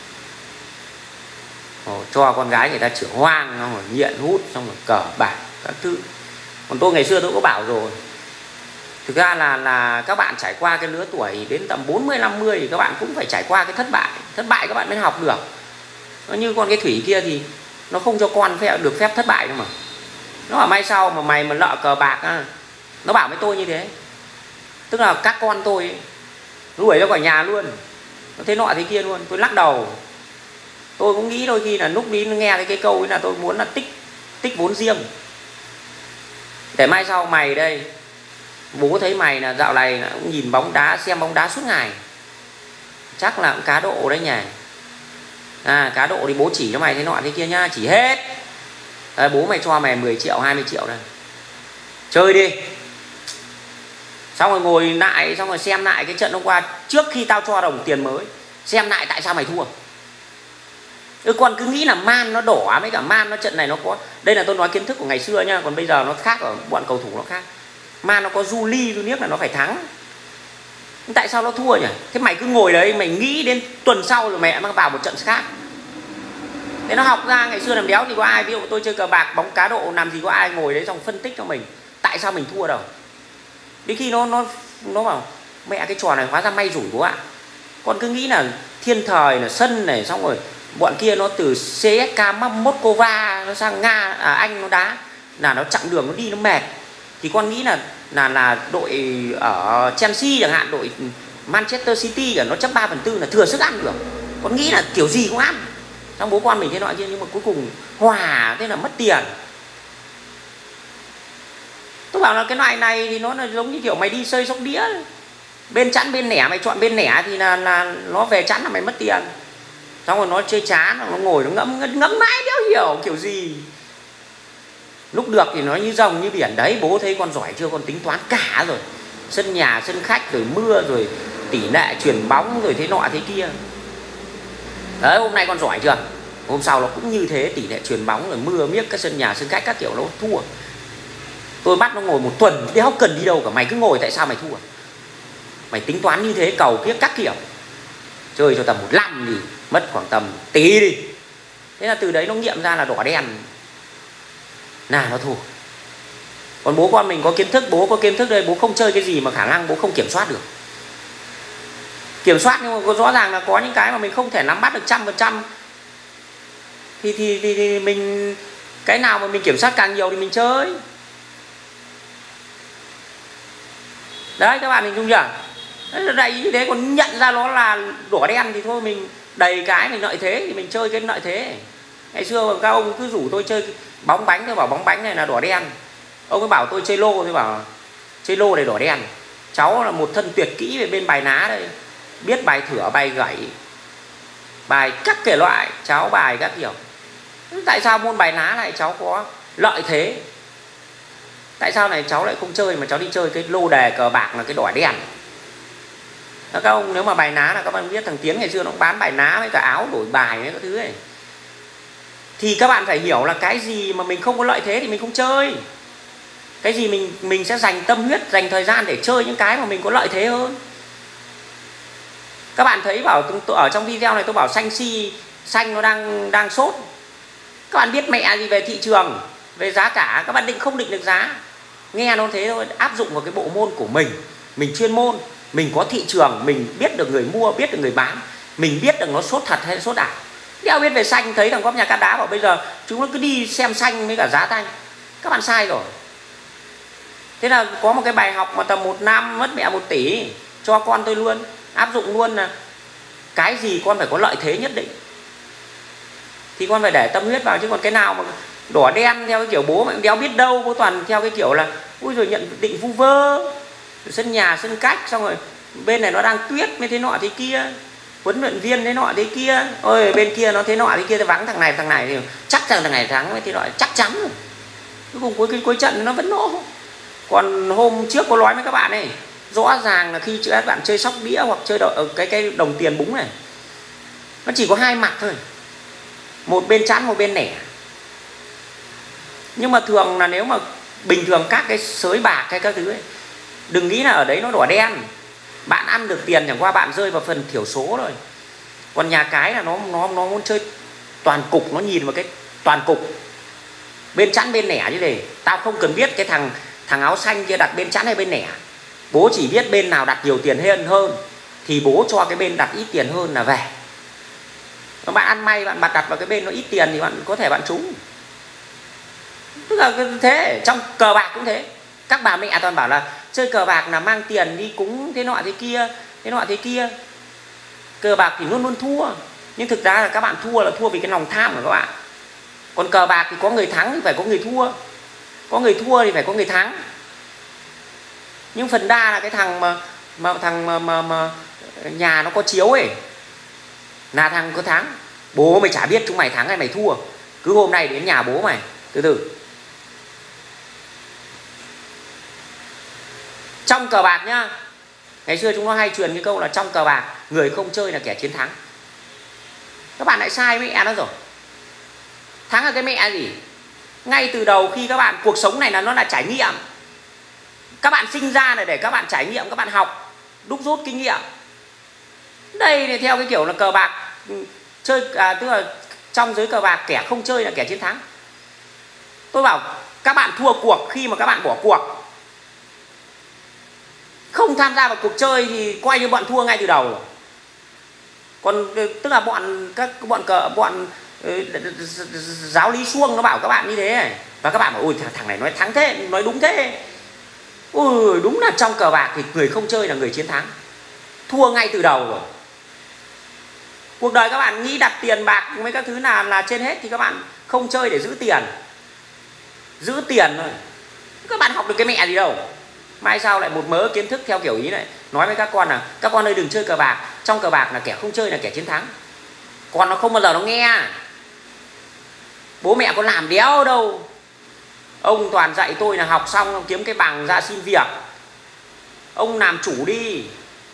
A: Cho con gái người ta chữa hoang, xong rồi nghiện hút, xong rồi cờ bạc các thứ. Còn tôi ngày xưa tôi có bảo rồi, thực ra là các bạn trải qua cái lứa tuổi đến tầm 40-50 thì các bạn cũng phải trải qua cái thất bại các bạn mới học được. Nó như con cái Thủy kia thì nó không cho con được phép thất bại đâu mà. Nó bảo may sau mà mày mà lợ cờ bạc á, nó bảo với tôi như thế. Tức là các con tôi ấy, đuổi ra khỏi nhà luôn, nó thế nọ thế kia luôn. Tôi lắc đầu. Tôi cũng nghĩ đôi khi là lúc đi nghe cái câu ấy là tôi muốn là tích vốn riêng, để mai sau mày đây, bố thấy mày là dạo này là cũng nhìn bóng đá, xem bóng đá suốt ngày, chắc là cũng cá độ đấy nhỉ. Cá độ thì bố chỉ cho mày thế nọ thế kia nhá, chỉ hết. Đấy, bố mày cho mày 10 triệu 20 triệu đây, chơi đi. Xong rồi ngồi lại, xong rồi xem lại cái trận hôm qua, trước khi tao cho đồng tiền mới, xem lại tại sao mày thua. Con cứ nghĩ là man nó đỏ với cả man nó trận này nó có, đây là tôi nói kiến thức của ngày xưa nhá, còn bây giờ nó khác, ở bọn cầu thủ nó khác. Man nó có du niếc là nó phải thắng, tại sao nó thua nhỉ? Thế mày cứ ngồi đấy mày nghĩ đến tuần sau rồi mẹ mang vào một trận khác. Thế nó học ra ngày xưa làm đéo thì có ai, ví dụ tôi chơi cờ bạc bóng cá độ làm gì có ai ngồi đấy xong phân tích cho mình tại sao mình thua đâu. Đến khi nó bảo mẹ cái trò này hóa ra may rủi bố ạ. Con cứ nghĩ là thiên thời là sân này, xong rồi bọn kia nó từ CSKA Moscow nó sang Nga, Anh nó đá, là nó chặng đường nó đi nó mệt. Thì con nghĩ là đội ở Chelsea chẳng hạn, đội Manchester City là nó chấp 3/4 là thừa sức ăn được. Con nghĩ là kiểu gì cũng ăn. Xong bố con mình thế nọ kia, nhưng mà cuối cùng hòa thế là mất tiền. Tôi bảo là cái loại này thì nó là giống như kiểu mày đi chơi sóc đĩa, bên chẵn bên nẻ, mày chọn bên nẻ thì là nó về chẵn là mày mất tiền. Xong rồi nó chơi chán, nó ngồi nó ngẫm mãi đéo hiểu kiểu gì. Lúc được thì nó như rồng như biển đấy, bố thấy con giỏi chưa, con tính toán cả rồi, sân nhà sân khách rồi mưa rồi tỷ lệ chuyền bóng rồi thế nọ thế kia. Đấy, hôm nay con giỏi chưa, hôm sau nó cũng như thế, tỷ lệ chuyền bóng rồi mưa miếc các sân nhà sân khách các kiểu nó thua. Tôi bắt nó ngồi một tuần đéo cần đi đâu cả, mày cứ ngồi tại sao mày thua, mày tính toán như thế cầu kiếp các kiểu. Chơi cho tầm 1 năm thì mất khoảng tầm tí đi. Thế là từ đấy nó nghiệm ra là đỏ đen là nó thua. Còn bố con mình có kiến thức, bố có kiến thức đây, bố không chơi cái gì mà khả năng bố không kiểm soát được. Kiểm soát nhưng mà có rõ ràng là có những cái mà mình không thể nắm bắt được 100%. Thì mình cái nào mà mình kiểm soát càng nhiều thì mình chơi. Đấy các bạn hình dung chưa? Đầy như thế, còn nhận ra nó là đỏ đen thì thôi mình đầy cái mình lợi thế thì mình chơi cái lợi thế. Ngày xưa các ông cứ rủ tôi chơi bóng bánh, tôi bảo bóng bánh này là đỏ đen. Ông ấy bảo tôi chơi lô, tôi bảo chơi lô này đỏ đen. Cháu là một thân tuyệt kỹ về bên bài ná đây, biết bài thửa, bài gãy, bài các thể loại, cháu bài các kiểu. Tại sao môn bài ná này cháu có lợi thế, tại sao này cháu lại không chơi mà cháu đi chơi cái lô đề cờ bạc là cái đỏ đen. Đó, các ông nếu mà bài ná là các bạn biết thằng Tiến ngày xưa nó bán bài ná với cả áo đổi bài với các thứ ấy. Thì các bạn phải hiểu là cái gì mà mình không có lợi thế thì mình không chơi. Cái gì mình sẽ dành tâm huyết, dành thời gian để chơi những cái mà mình có lợi thế hơn. Các bạn thấy bảo ở trong video này tôi bảo xanh nó đang sốt. Các bạn biết mẹ gì về thị trường, về giá cả, các bạn không định được giá. Nghe nó thế thôi, áp dụng vào cái bộ môn của mình chuyên môn, mình có thị trường, mình biết được người mua, biết được người bán, mình biết được nó sốt thật hay sốt ảo. Đéo biết về xanh, thấy thằng góp nhà cát đá bảo bây giờ chúng nó cứ đi xem xanh với cả giá thanh. Các bạn sai rồi. Thế là có một cái bài học mà tầm 1 năm mất mẹ 1 tỷ cho con tôi luôn, áp dụng luôn là cái gì con phải có lợi thế nhất định thì con phải để tâm huyết vào, chứ còn cái nào mà đỏ đen theo cái kiểu bố mà đéo biết đâu, bố toàn theo cái kiểu là ui rồi nhận định vu vơ, sân nhà sân cách, xong rồi bên này nó đang tuyết mới thế nọ thế kia, huấn luyện viên thế nọ thế kia, ôi bên kia nó thế nọ thế kia, thì vắng thằng này thì chắc rằng thằng này thắng mới thế nọ, chắc chắn rồi. Cuối cùng cuối trận nó vẫn nổ. Còn hôm trước có nói với các bạn này, rõ ràng là khi các bạn chơi sóc đĩa hoặc chơi cái đồng tiền búng này, nó chỉ có 2 mặt thôi, một bên chẵn một bên nẻ. Nhưng mà thường là nếu mà bình thường các cái sới bạc hay các thứ ấy, đừng nghĩ là ở đấy nó đỏ đen, bạn ăn được tiền chẳng qua bạn rơi vào phần thiểu số rồi. Còn nhà cái là nó muốn chơi toàn cục, nó nhìn vào cái toàn cục, bên chẵn bên nẻ như thế. Tao không cần biết cái thằng áo xanh kia đặt bên chẵn hay bên nẻ, bố chỉ biết bên nào đặt nhiều tiền hơn thì bố cho cái bên đặt ít tiền hơn là về. Nếu bạn ăn may bạn đặt vào cái bên nó ít tiền thì bạn có thể bạn trúng. Tức là thế, trong cờ bạc cũng thế. Các bà mẹ toàn bảo là chơi cờ bạc là mang tiền đi cúng thế nọ thế kia, thế nọ thế kia. Cờ bạc thì luôn luôn thua, nhưng thực ra là các bạn thua là thua vì cái lòng tham của các bạn. Còn cờ bạc thì có người thắng thì phải có người thua, có người thua thì phải có người thắng. Nhưng phần đa là cái thằng mà nhà nó có chiếu ấy là thằng có thắng. Bố mày chả biết chúng mày thắng hay mày thua, cứ hôm nay đến nhà bố mày từ từ. Trong cờ bạc nhá, ngày xưa chúng nó hay truyền cái câu là trong cờ bạc người không chơi là kẻ chiến thắng. Các bạn lại sai mẹ nó rồi. Thắng là cái mẹ gì? Ngay từ đầu khi các bạn, cuộc sống này là nó là trải nghiệm. Các bạn sinh ra là để các bạn trải nghiệm, các bạn học, đúc rút kinh nghiệm. Đây thì theo cái kiểu là cờ bạc chơi, tức là trong giới cờ bạc kẻ không chơi là kẻ chiến thắng. Tôi bảo các bạn thua cuộc khi mà các bạn bỏ cuộc, không tham gia vào cuộc chơi thì coi như bọn thua ngay từ đầu. Còn tức là bọn giáo lý suông nó bảo các bạn như thế, và các bạn bảo ôi thằng này nói thắng thế, nói đúng thế. Ui đúng là trong cờ bạc thì người không chơi là người chiến thắng, thua ngay từ đầu rồi. Cuộc đời các bạn nghĩ đặt tiền bạc với các thứ nào là trên hết thì các bạn không chơi để giữ tiền. Giữ tiền thôi. Các bạn học được cái mẹ gì đâu. Mai sau lại một mớ kiến thức theo kiểu ý này, nói với các con là các con ơi đừng chơi cờ bạc, trong cờ bạc là kẻ không chơi là kẻ chiến thắng. Con nó không bao giờ nó nghe. Bố mẹ có làm đéo đâu. Ông toàn dạy tôi là học xong ông kiếm cái bằng ra xin việc. Ông làm chủ đi,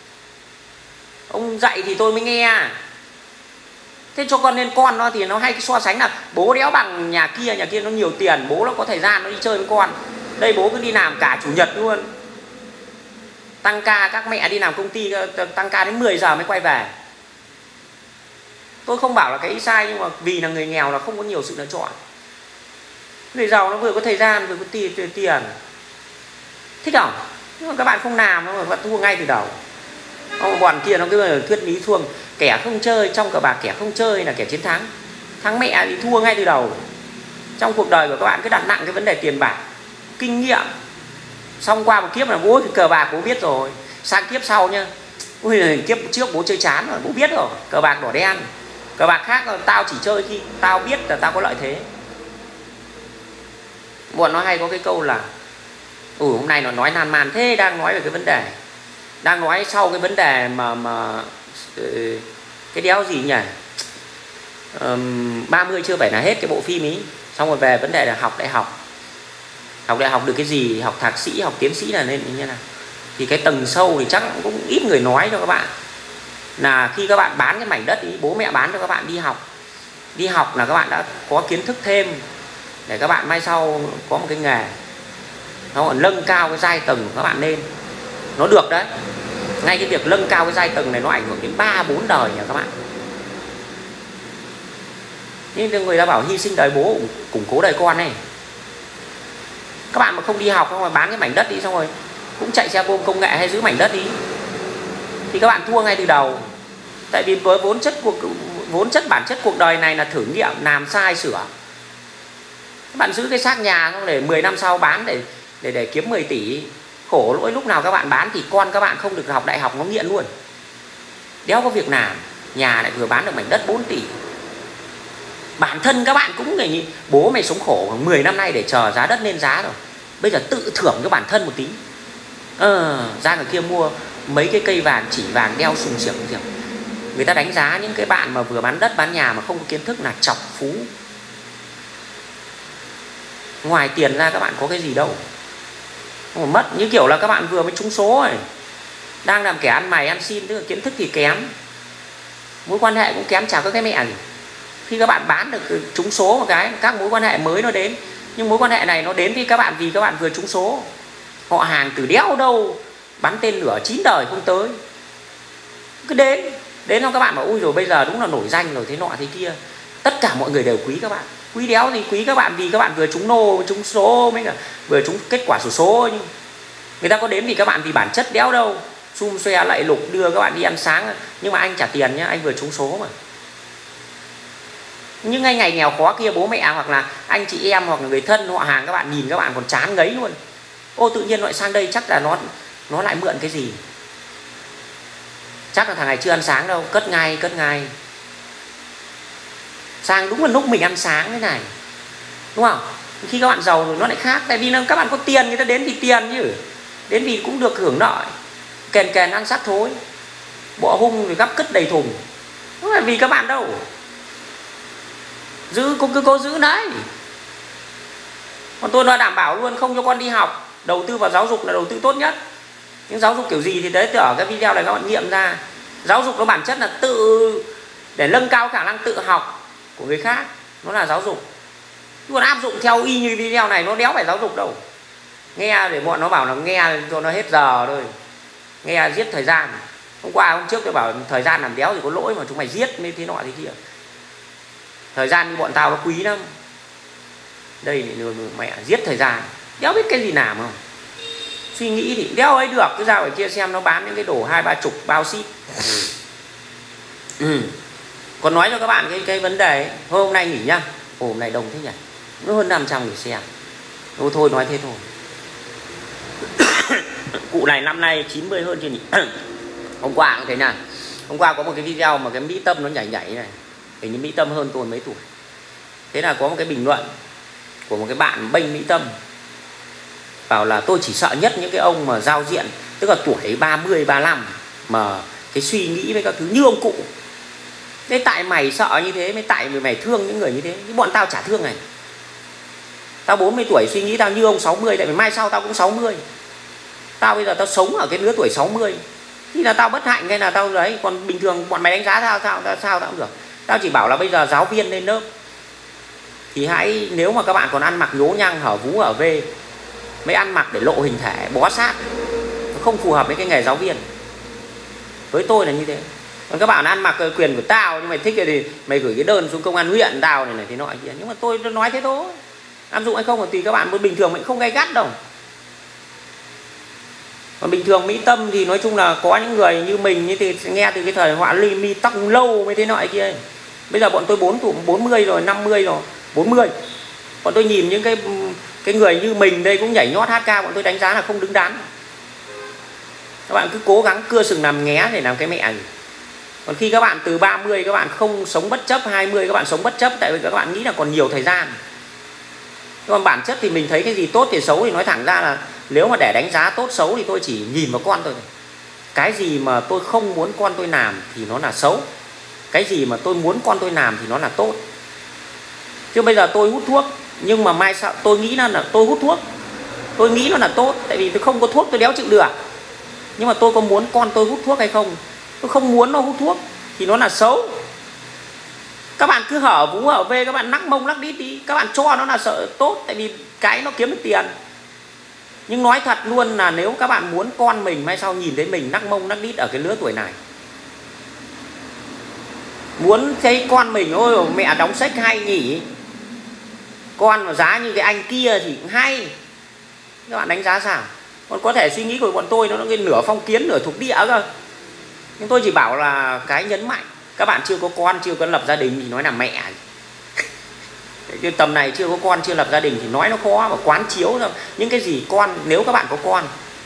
A: ông dạy thì tôi mới nghe. Thế cho con nên con nó thì nó hay so sánh là bố đéo bằng nhà kia nó nhiều tiền, bố nó có thời gian nó đi chơi với con. Đây bố cứ đi làm cả chủ nhật luôn, tăng ca, các mẹ đi làm công ty tăng ca đến 10 giờ mới quay về. Tôi không bảo là cái ý sai, nhưng mà vì là người nghèo là không có nhiều sự lựa chọn. Người giàu nó vừa có thời gian vừa có tiền, thích không? Nhưng mà các bạn không làm nó vẫn thua ngay từ đầu. Bọn kia nó cứ thuyết lý xuông, kẻ không chơi trong cờ bạc, kẻ không chơi là kẻ chiến thắng. Thắng mẹ thì thua ngay từ đầu. Trong cuộc đời của các bạn cứ đặt nặng cái vấn đề tiền bạc, kinh nghiệm. Xong qua một kiếp là bố thì cờ bạc bố biết rồi, sang kiếp sau nhá, ui kiếp trước bố chơi chán rồi, bố biết rồi, cờ bạc đỏ đen. Cờ bạc khác là tao chỉ chơi khi tao biết là tao có lợi thế. Bọn nó hay có cái câu là hôm nay nó nói lan man thế, đang nói về cái vấn đề, đang nói sau cái vấn đề mà cái đéo gì nhỉ, 30 chưa phải là hết cái bộ phim ý. Xong rồi về vấn đề là học đại học. Học đại học được cái gì, học thạc sĩ, học tiến sĩ là nên như thế nào. Thì cái tầng sâu thì chắc cũng ít người nói cho các bạn. Là khi các bạn bán cái mảnh đất ý, bố mẹ bán cho các bạn đi học. Đi học là các bạn đã có kiến thức thêm để các bạn mai sau có một cái nghề. Nó còn nâng cao cái giai tầng của các bạn lên. Nó được đấy. Ngay cái việc nâng cao cái giai tầng này nó ảnh hưởng đến 3-4 đời nha các bạn. Nhưng người ta bảo hy sinh đời bố củng cố đời con này. Các bạn mà không đi học, không mà bán cái mảnh đất đi, xong rồi cũng chạy xe ôm công nghệ hay giữ mảnh đất đi, thì các bạn thua ngay từ đầu. Tại vì với vốn chất bản chất cuộc đời này là thử nghiệm, làm sai sửa. Các bạn giữ cái xác nhà không để 10 năm sau bán để kiếm 10 tỷ. Khổ lỗi lúc nào các bạn bán thì con các bạn không được học đại học nó nghiện luôn. Đéo có việc nào. Nhà lại vừa bán được mảnh đất 4 tỷ. Bản thân các bạn cũng này, bố mày sống khổ 10 năm nay để chờ giá đất lên giá rồi. Bây giờ tự thưởng cho bản thân một tí. Ra người kia mua mấy cái cây vàng, chỉ vàng đeo sùng xiềng. Người ta đánh giá những cái bạn mà vừa bán đất bán nhà mà không có kiến thức là chọc phú. Ngoài tiền ra các bạn có cái gì đâu. Không mất, như kiểu là các bạn vừa mới trúng số rồi, đang làm kẻ ăn mày ăn xin, tức là kiến thức thì kém, mối quan hệ cũng kém, chả có cái mẹ gì. Khi các bạn bán được trúng số một cái, các mối quan hệ mới nó đến. Nhưng mối quan hệ này nó đến với các bạn vì các bạn vừa trúng số. Họ hàng từ đéo đâu, bắn tên lửa 9 đời không tới, cứ đến xong các bạn bảo ui rồi bây giờ đúng là nổi danh rồi thế nọ thế kia. Tất cả mọi người đều quý các bạn. Quý đéo thì quý các bạn vì các bạn vừa trúng số mới cả vừa trúng kết quả xổ số. Nhưng người ta có đến vì các bạn vì bản chất đéo đâu, xum xoe lại lục đưa các bạn đi ăn sáng, nhưng mà anh trả tiền nhá, anh vừa trúng số mà. Nhưng ngay ngày nghèo khó kia bố mẹ hoặc là anh chị em hoặc là người thân họ hàng các bạn nhìn các bạn còn chán ngấy luôn. Ô tự nhiên lại sang đây chắc là nó lại mượn cái gì. Chắc là thằng này chưa ăn sáng đâu, cất ngay. Sang đúng là lúc mình ăn sáng thế này, đúng không? Khi các bạn giàu rồi nó lại khác. Tại vì các bạn có tiền, người ta đến vì tiền chứ, đến vì cũng được hưởng lợi. Kèn ăn xác thối, bọ hung rồi gắp cất đầy thùng, không phải vì các bạn đâu. Giữ cứ cố giữ đấy. Còn tôi nói đảm bảo luôn, không cho con đi học, đầu tư vào giáo dục là đầu tư tốt nhất. Nhưng giáo dục kiểu gì thì đấy, ở cái video này các bạn nghiệm ra. Giáo dục nó bản chất là tự để nâng cao khả năng tự học của người khác, nó là giáo dục. Còn áp dụng theo y như video này nó đéo phải giáo dục đâu. Nghe để bọn nó bảo là nghe cho nó hết giờ thôi, nghe giết thời gian. Hôm trước tôi bảo thời gian làm đéo thì có lỗi mà chúng mày giết mấy thế nọ thế kia. Thời gian như bọn tao nó quý lắm. Đây thì mẹ giết thời gian, đéo biết cái gì làm không. Suy nghĩ thì đéo ấy được, cứ ra ở kia xem nó bán những cái đồ 20-30 bao ship. Còn nói cho các bạn cái vấn đề ấy. Hôm nay nghỉ nhá. Hôm nay đông thế nhỉ, nó hơn 500 người xem. Thôi nói thế thôi. Cụ này năm nay 90 hơn chưa nhỉ? Hôm qua cũng thế nào. Hôm qua có một cái video mà cái Mỹ Tâm nó nhảy này. Hình như Mỹ Tâm hơn tôi mấy tuổi. Thế là có một cái bình luận của một cái bạn bênh Mỹ Tâm, bảo là tôi chỉ sợ nhất những cái ông mà giao diện, tức là tuổi 30, 35 mà cái suy nghĩ với các thứ như ông cụ. Thế tại mày sợ như thế, mới tại mày thương những người như thế. Nhưng bọn tao chả thương này. Tao 40 tuổi suy nghĩ tao như ông 60, tại vì mai sau tao cũng 60. Tao bây giờ tao sống ở cái lứa tuổi 60. Thì là tao bất hạnh hay là tao đấy. Còn bình thường bọn mày đánh giá sao tao cũng được. Tao chỉ bảo là bây giờ giáo viên lên lớp thì hãy, nếu mà các bạn còn ăn mặc nhố nhăng hở vú hở vê, mới ăn mặc để lộ hình thể bó sát, không phù hợp với cái nghề giáo viên. Với tôi là như thế. Còn các bạn ăn mặc quyền của tao, nhưng mày thích thì mày gửi cái đơn xuống công an huyện tao này thế nọ kia. Nhưng mà tôi nói thế thôi, áp dụng hay không là tùy các bạn. Bình thường mình không gay gắt đâu. Còn bình thường Mỹ Tâm thì nói chung là có những người như mình như thì nghe từ cái thời họa mi tóc lâu mới thế nọ kia. Bây giờ bọn tôi 40 rồi, 50 rồi, 40. Bọn tôi nhìn những cái người như mình đây cũng nhảy nhót hát ca, bọn tôi đánh giá là không đứng đắn. Các bạn cứ cố gắng cưa sừng nằm nghé để làm cái mẹ gì. Còn khi các bạn từ 30 các bạn không sống bất chấp, 20 các bạn sống bất chấp, tại vì các bạn nghĩ là còn nhiều thời gian. Còn bản chất thì mình thấy cái gì tốt thì xấu thì nói thẳng ra là nếu mà để đánh giá tốt xấu thì tôi chỉ nhìn vào con tôi. Cái gì mà tôi không muốn con tôi làm thì nó là xấu. Cái gì mà tôi muốn con tôi làm thì nó là tốt. Chứ bây giờ tôi hút thuốc, nhưng mà mai sau tôi nghĩ là tôi hút thuốc, tôi nghĩ nó là tốt, tại vì tôi không có thuốc tôi đéo chịu được. Nhưng mà tôi có muốn con tôi hút thuốc hay không? Tôi không muốn nó hút thuốc thì nó là xấu. Các bạn cứ hở vú hở vê, các bạn nắc mông nắc đít đi, các bạn cho nó là sợ tốt, tại vì cái nó kiếm được tiền. Nhưng nói thật luôn là nếu các bạn muốn con mình mai sau nhìn thấy mình nắc mông nắc đít ở cái lứa tuổi này, muốn thấy con mình ôi mẹ đóng sách hay nhỉ, con mà giá như cái anh kia thì cũng hay, các bạn đánh giá sao? Còn có thể suy nghĩ của bọn tôi nó cái nửa phong kiến nửa thuộc địa cơ. Nhưng tôi chỉ bảo là cái nhấn mạnh các bạn chưa có con, chưa có lập gia đình thì nói là mẹ. Cái tầm này chưa có con, chưa lập gia đình thì nói nó khó, mà quán chiếu thôi những cái gì con, nếu các bạn có con.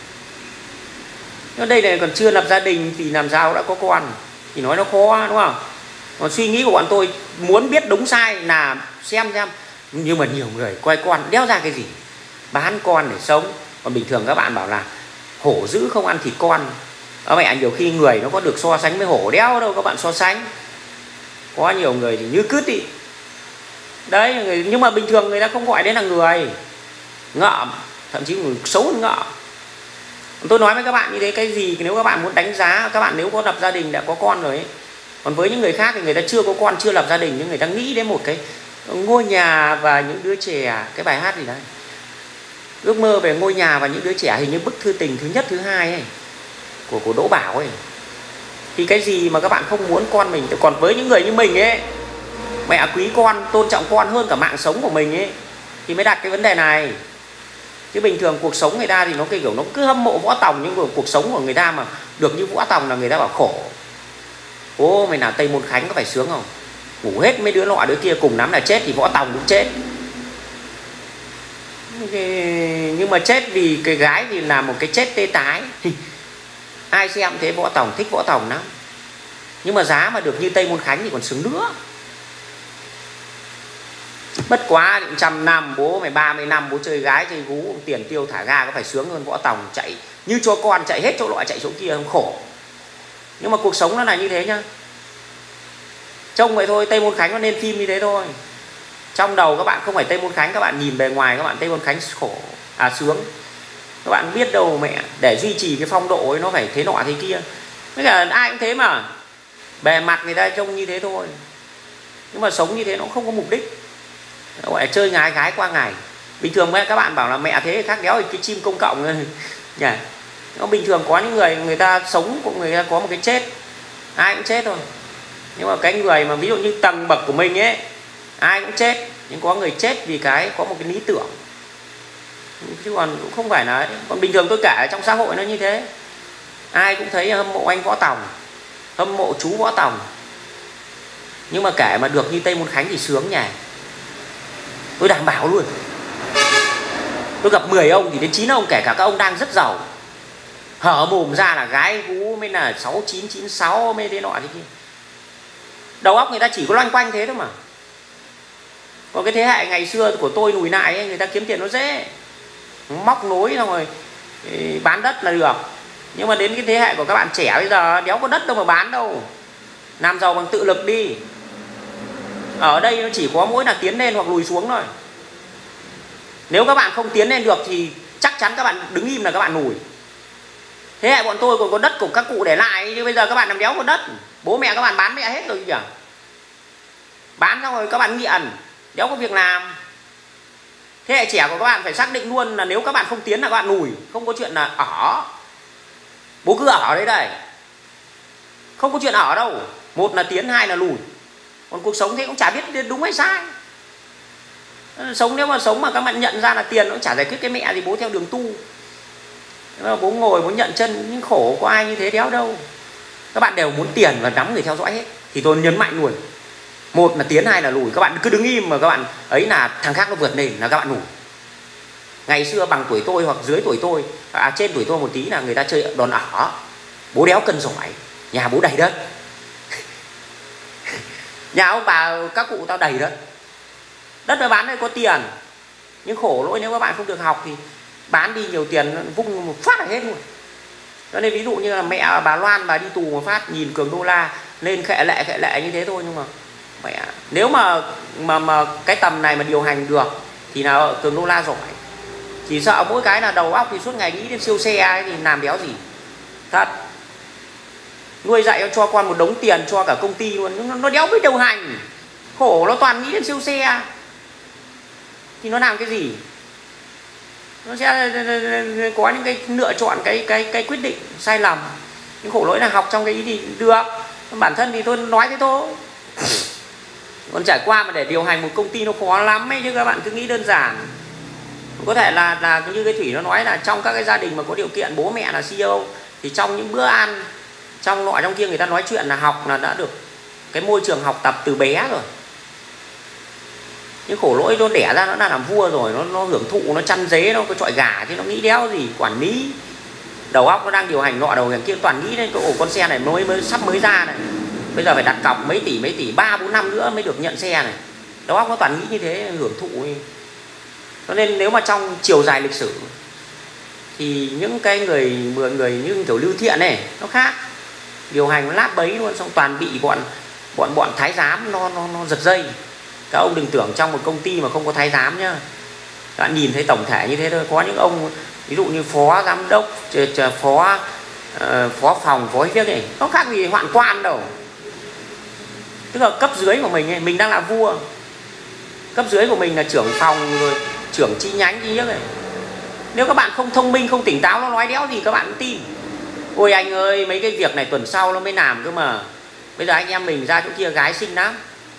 A: Nhưng đây này còn chưa lập gia đình thì làm sao đã có con, thì nói nó khó, đúng không? Còn suy nghĩ của bọn tôi muốn biết đúng sai là xem, nhưng mà nhiều người quay con đéo ra cái gì, bán con để sống. Còn bình thường các bạn bảo là hổ dữ không ăn thịt con, mẹ nhiều khi người nó có được so sánh với hổ đéo đâu các bạn so sánh. Có nhiều người thì như cứt đi đấy, nhưng mà bình thường người ta không gọi đến là người, ngợm, thậm chí người xấu hơn ngợm. Tôi nói với các bạn như thế, cái gì nếu các bạn muốn đánh giá, các bạn nếu có lập gia đình đã có con rồi ấy. Còn với những người khác thì người ta chưa có con, chưa lập gia đình, nhưng người ta nghĩ đến một cái ngôi nhà và những đứa trẻ. Cái bài hát gì đấy, ước mơ về ngôi nhà và những đứa trẻ, hình như bức thư tình thứ nhất thứ hai ấy, của Đỗ Bảo ấy. Thì cái gì mà các bạn không muốn con mình. Còn với những người như mình ấy, mẹ quý con, tôn trọng con hơn cả mạng sống của mình ấy, thì mới đặt cái vấn đề này. Chứ bình thường cuộc sống người ta thì nó kiểu nó cứ hâm mộ Võ Tòng, nhưng cuộc sống của người ta mà được như Võ Tòng là người ta bảo khổ. Ô mày nào Tây Môn Khánh có phải sướng không? Ngủ hết mấy đứa nọ đứa kia, cùng lắm là chết thì Võ Tòng cũng chết. Nhưng mà chết vì cái gái thì là một cái chết tê tái. Ai xem thế Võ Tòng, thích Võ Tòng lắm. Nhưng mà giá mà được như Tây Môn Khánh thì còn sướng nữa. Bất quá 100 năm, bố mày 30 năm bố chơi gái chơi gú, tiền tiêu thả ga có phải sướng hơn Võ Tòng chạy như cho con, chạy hết chỗ loại chạy chỗ kia không khổ. Nhưng mà cuộc sống nó là như thế nhá. Trông vậy thôi, Tây Môn Khánh nó nên phim như thế thôi. Trong đầu các bạn không phải Tây Môn Khánh, các bạn nhìn bề ngoài các bạn Tây Môn Khánh khổ, sướng. Các bạn biết đâu mẹ, để duy trì cái phong độ ấy nó phải thế nọ thế kia. Tất cả ai cũng thế mà. Bề mặt người ta trông như thế thôi, nhưng mà sống như thế nó không có mục đích, gọi là chơi ngái gái qua ngày. Bình thường các bạn bảo là mẹ thế khác đéo thì cái chim công cộng nhỉ. Nó bình thường có những người ta sống của người ta có một cái chết, ai cũng chết thôi. Nhưng mà cái người mà ví dụ như tầng bậc của mình ấy, ai cũng chết, nhưng có người chết vì có một cái lý tưởng, chứ còn cũng không phải là. Còn bình thường tôi kể trong xã hội nó như thế, ai cũng thấy hâm mộ anh Võ Tòng, hâm mộ chú Võ Tòng. Nhưng mà kể mà được như Tây Môn Khánh thì sướng nhỉ. Tôi đảm bảo luôn, tôi gặp 10 ông thì đến 9 ông, kể cả các ông đang rất giàu, hở mồm ra là gái gú mới là 6996 mới thế nọ thế kia. Đầu óc người ta chỉ có loanh quanh thế thôi mà. Còn cái thế hệ ngày xưa của tôi lùi lại ấy, người ta kiếm tiền nó dễ, móc nối xong rồi bán đất là được. Nhưng mà đến cái thế hệ của các bạn trẻ bây giờ đéo có đất đâu mà bán đâu. Làm giàu bằng tự lực đi. Ở đây nó chỉ có mỗi là tiến lên hoặc lùi xuống thôi. Nếu các bạn không tiến lên được thì chắc chắn các bạn đứng im là các bạn lùi. Thế hệ bọn tôi còn có đất của các cụ để lại, nhưng bây giờ các bạn làm đéo có đất. Bố mẹ các bạn bán mẹ hết rồi kìa. Bán xong rồi các bạn nghiện, đéo có việc làm. Thế hệ trẻ của các bạn phải xác định luôn là nếu các bạn không tiến là các bạn lùi. Không có chuyện là ở. Bố cứ ở đấy đây. Không có chuyện ở đâu. Một là tiến, hai là lùi. Còn cuộc sống thế cũng chả biết đúng hay sai. Sống nếu mà sống mà các bạn nhận ra là tiền nó cũng chả giải quyết cái mẹ gì, bố theo đường tu. Bố ngồi bố nhận chân, nhưng khổ có ai như thế đéo đâu. Các bạn đều muốn tiền và nắm người theo dõi hết. Thì tôi nhấn mạnh luôn, một là tiến, hai là lùi. Các bạn cứ đứng im mà các bạn ấy là thằng khác nó vượt lên là các bạn lùi. Ngày xưa bằng tuổi tôi hoặc dưới tuổi tôi, trên tuổi tôi một tí là người ta chơi đòn ở. Bố đéo cân giỏi, nhà bố đầy đất. Nhà ông bà các cụ tao đầy đất. Đất mà bán đây có tiền. Nhưng khổ lỗi nếu các bạn không được học thì bán đi nhiều tiền vung một phát là hết luôn. Cho nên ví dụ như là mẹ bà Loan bà đi tù một phát, nhìn Cường Đô La lên khệ lệ như thế thôi. Nhưng mà mẹ nếu mà cái tầm này mà điều hành được thì là Cường Đô La giỏi. Chỉ sợ mỗi cái là đầu óc thì suốt ngày nghĩ đến siêu xe ấy, thì làm đéo gì. Thật. Nuôi dạy cho con một đống tiền cho cả công ty luôn, nó đéo biết điều hành. Khổ, nó toàn nghĩ đến siêu xe thì nó làm cái gì? Nó sẽ có những cái lựa chọn cái quyết định sai lầm. Nhưng khổ lỗi là học trong cái ý thì được. Bản thân thì tôi nói thế thôi. Còn trải qua mà để điều hành một công ty nó khó lắm ấy, chứ các bạn cứ nghĩ đơn giản. Có thể là như cái Thủy nó nói là trong các cái gia đình mà có điều kiện bố mẹ là CEO thì trong những bữa ăn trong nọ trong kia người ta nói chuyện là học là đã được cái môi trường học tập từ bé rồi. Nhưng khổ lỗi nó đẻ ra nó đã làm vua rồi, nó hưởng thụ, nó chăn dế, nó có chọi gà chứ nó nghĩ đéo gì quản lý. Đầu óc nó đang điều hành nọ đầu hành kia, toàn nghĩ đến cái ổ con xe này sắp mới ra này. Bây giờ phải đặt cọc mấy tỷ 3-4 năm nữa mới được nhận xe này. Đầu óc nó toàn nghĩ như thế, hưởng thụ. Cho nên nếu mà trong chiều dài lịch sử thì những cái người như kiểu Lưu Thiện này nó khác, điều hành nó lát bấy luôn, xong toàn bị bọn thái giám nó giật dây. Các ông đừng tưởng trong một công ty mà không có thái giám nhá. Các bạn nhìn thấy tổng thể như thế thôi. Có những ông ví dụ như phó giám đốc, phó phòng, phó viết này, nó khác gì hoạn quan đâu. Tức là cấp dưới của mình ấy, mình đang là vua, cấp dưới của mình là trưởng phòng rồi trưởng chi nhánh chi nhất này. Nếu các bạn không thông minh, không tỉnh táo, nó nói đéo gì các bạn cũng tin. Ôi anh ơi, mấy cái việc này tuần sau nó mới làm cơ mà. Bây giờ anh em mình ra chỗ kia gái xinh lắm.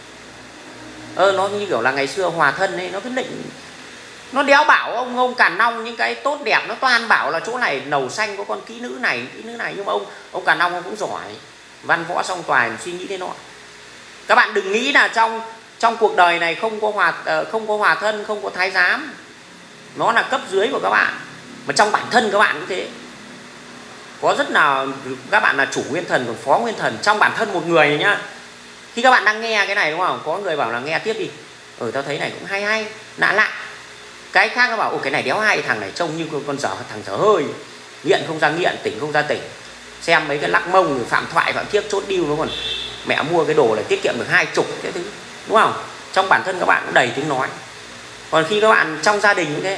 A: Nó như kiểu là ngày xưa hòa thân ấy, nó cứ định, nó đéo bảo ông Càn Nong những cái tốt đẹp, nó toàn bảo là chỗ này nầu xanh có con kỹ nữ này. Nhưng mà ông Càn Nong cũng giỏi, văn võ song toàn, suy nghĩ thế nọ. Các bạn đừng nghĩ là trong cuộc đời này không có hòa thân, không có thái giám. Nó là cấp dưới của các bạn. Mà trong bản thân các bạn cũng thế. Có rất là các bạn là chủ nguyên thần, còn phó nguyên thần trong bản thân một người này nhá. Khi các bạn đang nghe cái này đúng không? Có người bảo là nghe tiếp đi. Tao thấy này cũng hay, lạ. Cái khác nó bảo cái này đéo hay, thằng này trông như con thằng dở hơi. Nghiện không ra nghiện, tỉnh không ra tỉnh. Xem mấy cái lắc mông, phạm thoại, phạm thiếc, chốt điêu nó còn mẹ mua cái đồ này tiết kiệm được 20 cái thứ. Đúng không? Trong bản thân các bạn cũng đầy tiếng nói. Còn khi các bạn trong gia đình cũng thế.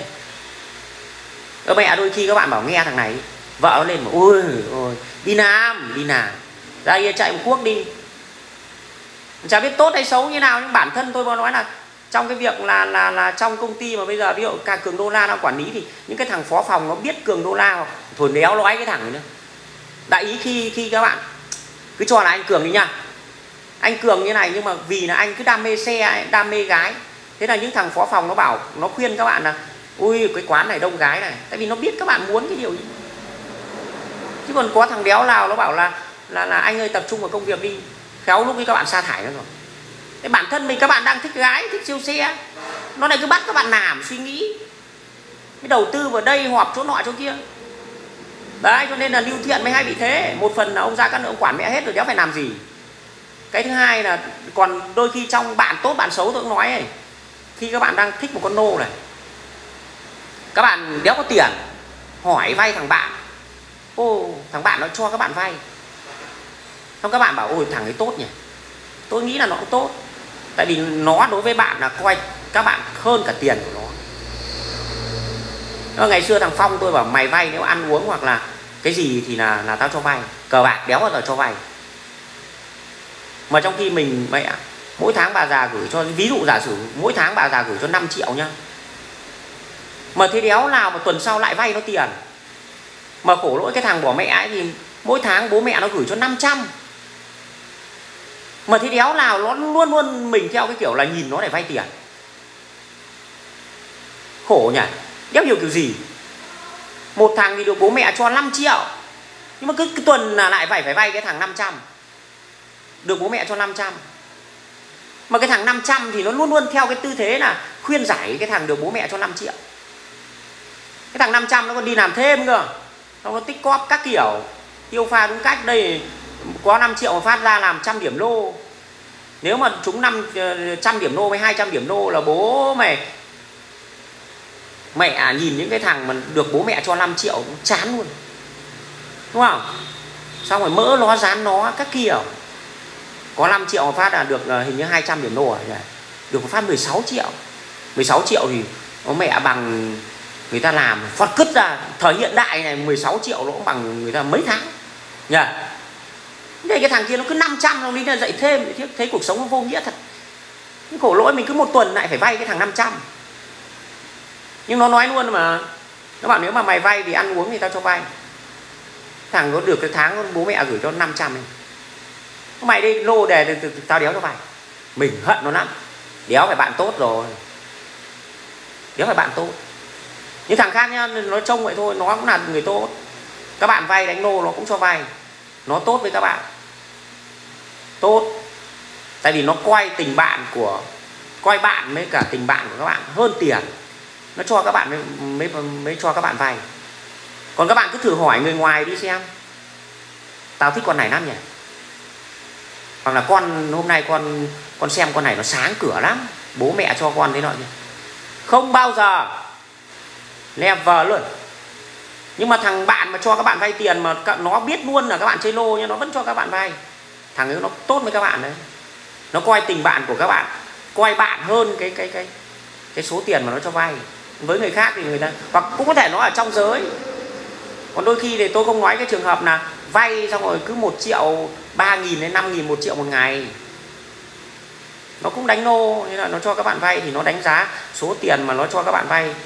A: Các mẹ đôi khi các bạn bảo nghe thằng này, vợ nó lên mà ôi đi làm ra kia chạy một cuốc đi. Chả biết tốt hay xấu như nào, nhưng bản thân tôi có nói là trong cái việc là trong công ty mà bây giờ ví dụ cả Cường Đô La đang quản lý thì những cái thằng phó phòng nó biết Cường Đô La thôi đéo nói cái thằng này nữa. Đại ý khi các bạn cứ cho là anh Cường đi nha, anh Cường như này, nhưng mà vì là anh cứ đam mê xe, đam mê gái, thế là những thằng phó phòng nó bảo, nó khuyên các bạn là ui cái quán này đông gái này, tại vì nó biết các bạn muốn cái điều gì. Chứ còn có thằng đéo nào nó bảo là anh ơi tập trung vào công việc đi, khéo lúc ấy các bạn sa thải nó rồi. Thế bản thân mình các bạn đang thích gái, thích siêu xe, nó lại cứ bắt các bạn làm suy nghĩ, cái đầu tư vào đây họp chỗ nọ chỗ kia. Đấy, cho nên là Lưu Thiện mới hay bị thế. Một phần là ông Gia Cát Lượng quản mẹ hết rồi, đéo phải làm gì. Cái thứ hai là còn đôi khi trong bạn tốt bạn xấu tôi cũng nói ấy, khi các bạn đang thích một con nô này, các bạn đéo có tiền, hỏi vay thằng bạn, thằng bạn nó cho các bạn vay, xong các bạn bảo ôi thằng ấy tốt nhỉ, tôi nghĩ là nó cũng tốt, tại vì nó đối với bạn là coi các bạn hơn cả tiền của nó. Ngày xưa thằng Phong tôi bảo mày vay nếu ăn uống hoặc là cái gì thì là tao cho vay, cờ bạc đéo bao giờ cho vay. Mà trong khi mình mẹ mỗi tháng bà già gửi cho, ví dụ giả sử mỗi tháng bà già gửi cho 5 triệu nhá, mà thế đéo nào mà tuần sau lại vay nó tiền. Mà khổ lỗi cái thằng bỏ mẹ ấy thì mỗi tháng bố mẹ nó gửi cho 500, mà thế đéo nào nó luôn mình theo cái kiểu là nhìn nó để vay tiền. Khổ nhỉ, đéo hiểu kiểu gì. Một thằng thì được bố mẹ cho 5 triệu, nhưng mà cứ tuần là lại phải vay cái thằng 500, được bố mẹ cho 500. Mà cái thằng 500 thì nó luôn theo cái tư thế là khuyên giải cái thằng được bố mẹ cho 5 triệu. Cái thằng 500 nó còn đi làm thêm cơ, xong nó tích cóp các kiểu, tiêu pha đúng cách. Đây có 5 triệu mà phát ra làm 100 điểm lô. Nếu mà trúng 500 điểm lô với 200 điểm lô là bố mẹ nhìn những cái thằng mà được bố mẹ cho 5 triệu chán luôn, đúng không? Xong rồi mỡ nó dán nó các kiểu. Có 5 triệu mà phát là được hình như 200 điểm lô rồi, được phát 16 triệu. 16 triệu thì nó mẹ bằng người ta làm phọt cứt ra. Thời hiện đại này 16 triệu nó cũng bằng người ta mấy tháng nhỉ. Đây cái thằng kia nó cứ 500 nó đi ra dạy thêm, thấy cuộc sống nó vô nghĩa thật. Nhưng khổ lỗi mình cứ một tuần lại phải vay cái thằng 500. Nhưng nó nói luôn mà, nó bảo nếu mà mày vay vì ăn uống thì tao cho vay. Thằng nó được cái tháng bố mẹ gửi cho 500 ấy. Mày đi lô đề tao đéo cho vay. Mình hận nó lắm. Đéo phải bạn tốt rồi, đéo phải bạn tốt. Những thằng khác nhá, nó trông vậy thôi, nó cũng là người tốt. Các bạn vay đánh lô nó cũng cho vay. nó tốt với các bạn, tốt, tại vì nó coi tình bạn của, coi bạn với cả tình bạn của các bạn hơn tiền, nó cho các bạn mới cho các bạn vay. Còn các bạn cứ thử hỏi người ngoài đi xem, tao thích con này lắm nhỉ, hoặc là con hôm nay con xem con này nó sáng cửa lắm, bố mẹ cho con thế nọ nhỉ, không bao giờ, never luôn. Nhưng mà thằng bạn mà cho các bạn vay tiền mà nó biết luôn là các bạn chơi lô nhưng nó vẫn cho các bạn vay, thằng ấy nó tốt với các bạn đấy, nó coi tình bạn của các bạn, coi bạn hơn cái số tiền mà nó cho vay. Với người khác thì người ta, hoặc cũng có thể nó ở trong giới. Còn đôi khi thì tôi không nói cái trường hợp là vay xong rồi cứ 1 triệu 3.000 đến 5.000 1 triệu một ngày, nó cũng đánh lô, nên là nó cho các bạn vay thì nó đánh giá số tiền mà nó cho các bạn vay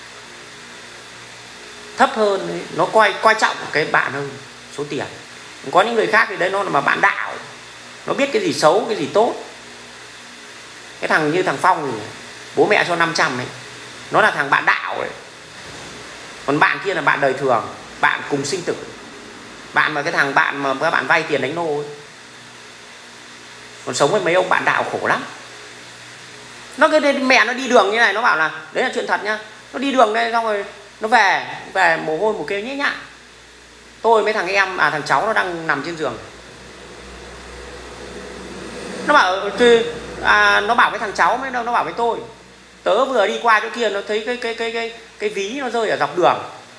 A: thấp hơn đấy. Nó coi trọng cái bạn hơn số tiền. Có những người khác thì đấy nó là mà bạn đạo, nó biết cái gì xấu cái gì tốt. Cái thằng như thằng Phong thì bố mẹ cho 500 ấy, nó là thằng bạn đạo ấy. Còn bạn kia là bạn đời thường, bạn cùng sinh tử, bạn mà cái thằng bạn mà các bạn vay tiền đánh lô ấy. Còn sống với mấy ông bạn đạo khổ lắm. Nó cái mẹ nó đi đường như này, nó bảo là đấy là chuyện thật nhá, nó đi đường đây xong rồi nó về mồ hôi một kêu nhễ nhại. Tôi mấy thằng em thằng cháu nó đang nằm trên giường, nó bảo nó bảo với thằng cháu mới, nó bảo với tôi, tớ vừa đi qua chỗ kia nó thấy cái ví nó rơi ở dọc đường,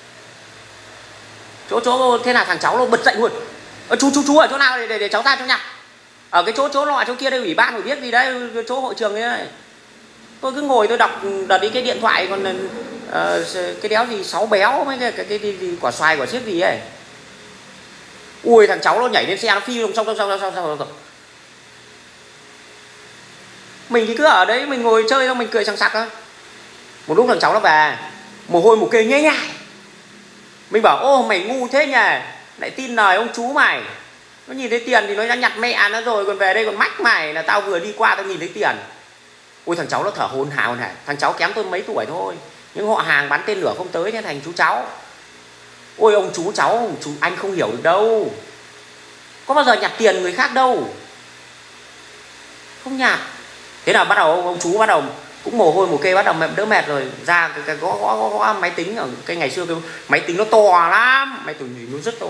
A: chỗ thế là thằng cháu nó bật dậy luôn, chú ở chỗ nào để cháu ra cho nhặt, ở cái chỗ nọ chỗ kia đây, ủy ban phải biết gì đấy, chỗ hội trường ấy. Tôi cứ ngồi tôi đọc đợt đi cái điện thoại, còn cái đéo gì 6 béo mấy cái quả xoài quả xiếc gì ấy. Ui thằng cháu nó nhảy lên xe nó phi xong. Mình thì cứ ở đấy mình ngồi chơi xong mình cười sằng sặc thôi. Một lúc thằng cháu nó về mồ hôi một kê nhễ nhại. Mình bảo ô mày ngu thế nhỉ, lại tin lời ông chú mày. Nó nhìn thấy tiền thì nó đã nhặt mẹ nó rồi, còn về đây còn mách mày là tao vừa đi qua tao nhìn thấy tiền. Ôi thằng cháu nó thở hổn hển. Thằng cháu kém tôi mấy tuổi thôi, nhưng họ hàng bắn tên lửa không tới nên thành chú cháu. Ôi ông chú cháu, chú anh không hiểu được đâu, có bao giờ nhặt tiền người khác đâu, không nhặt. Thế là bắt đầu ông chú bắt đầu cũng mồ hôi một kê, bắt đầu đỡ mệt rồi ra cái gõ máy tính. Ở cái ngày xưa cái máy tính nó to lắm, máy tính nó rất to.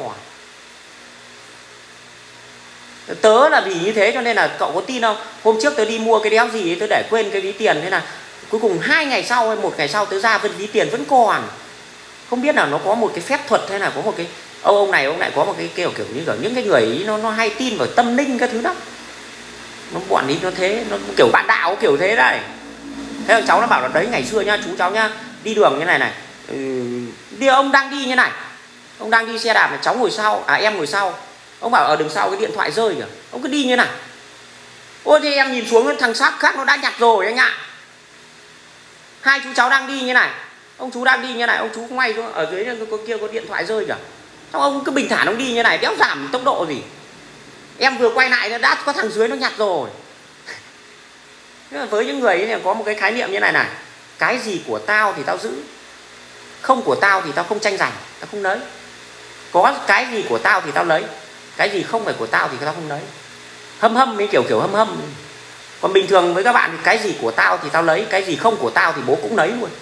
A: Tớ là vì như thế cho nên là cậu có tin không, hôm trước tớ đi mua cái đéo gì ấy, tớ để quên cái ví tiền, thế là cuối cùng 2 ngày sau hay 1 ngày sau tớ ra ví tiền vẫn còn. Không biết là nó có một cái phép thuật hay là có một cái ông này có một cái kiểu như kiểu những cái người ý nó hay tin vào tâm linh các thứ đó, nó bọn ý nó thế, nó kiểu bạn đạo kiểu thế đấy. Thế là cháu nó bảo là đấy ngày xưa nhá, chú cháu nhá, đi đường như này đi, ông đang đi như này, ông đang đi xe đạp này, cháu ngồi sau, em ngồi sau, ông bảo ở đằng sau cái điện thoại rơi kìa, ông cứ đi như này. Ôi thì em nhìn xuống thằng xác khác nó đã nhặt rồi anh ạ. Hai chú cháu đang đi như này, ông chú đang đi như này, ông chú quay xuống ở dưới kia có điện thoại rơi kìa, xong ông cứ bình thản ông đi như này, đéo giảm tốc độ gì. Em vừa quay lại nó đã có thằng dưới nó nhặt rồi. Với những người ấy có một cái khái niệm như này, cái gì của tao thì tao giữ, không của tao thì tao không tranh giành, tao không lấy. Có cái gì của tao thì tao lấy, cái gì không phải của tao thì tao không lấy. Hâm mấy kiểu hâm. Còn bình thường với các bạn thì cái gì của tao thì tao lấy, cái gì không của tao thì bố cũng lấy luôn.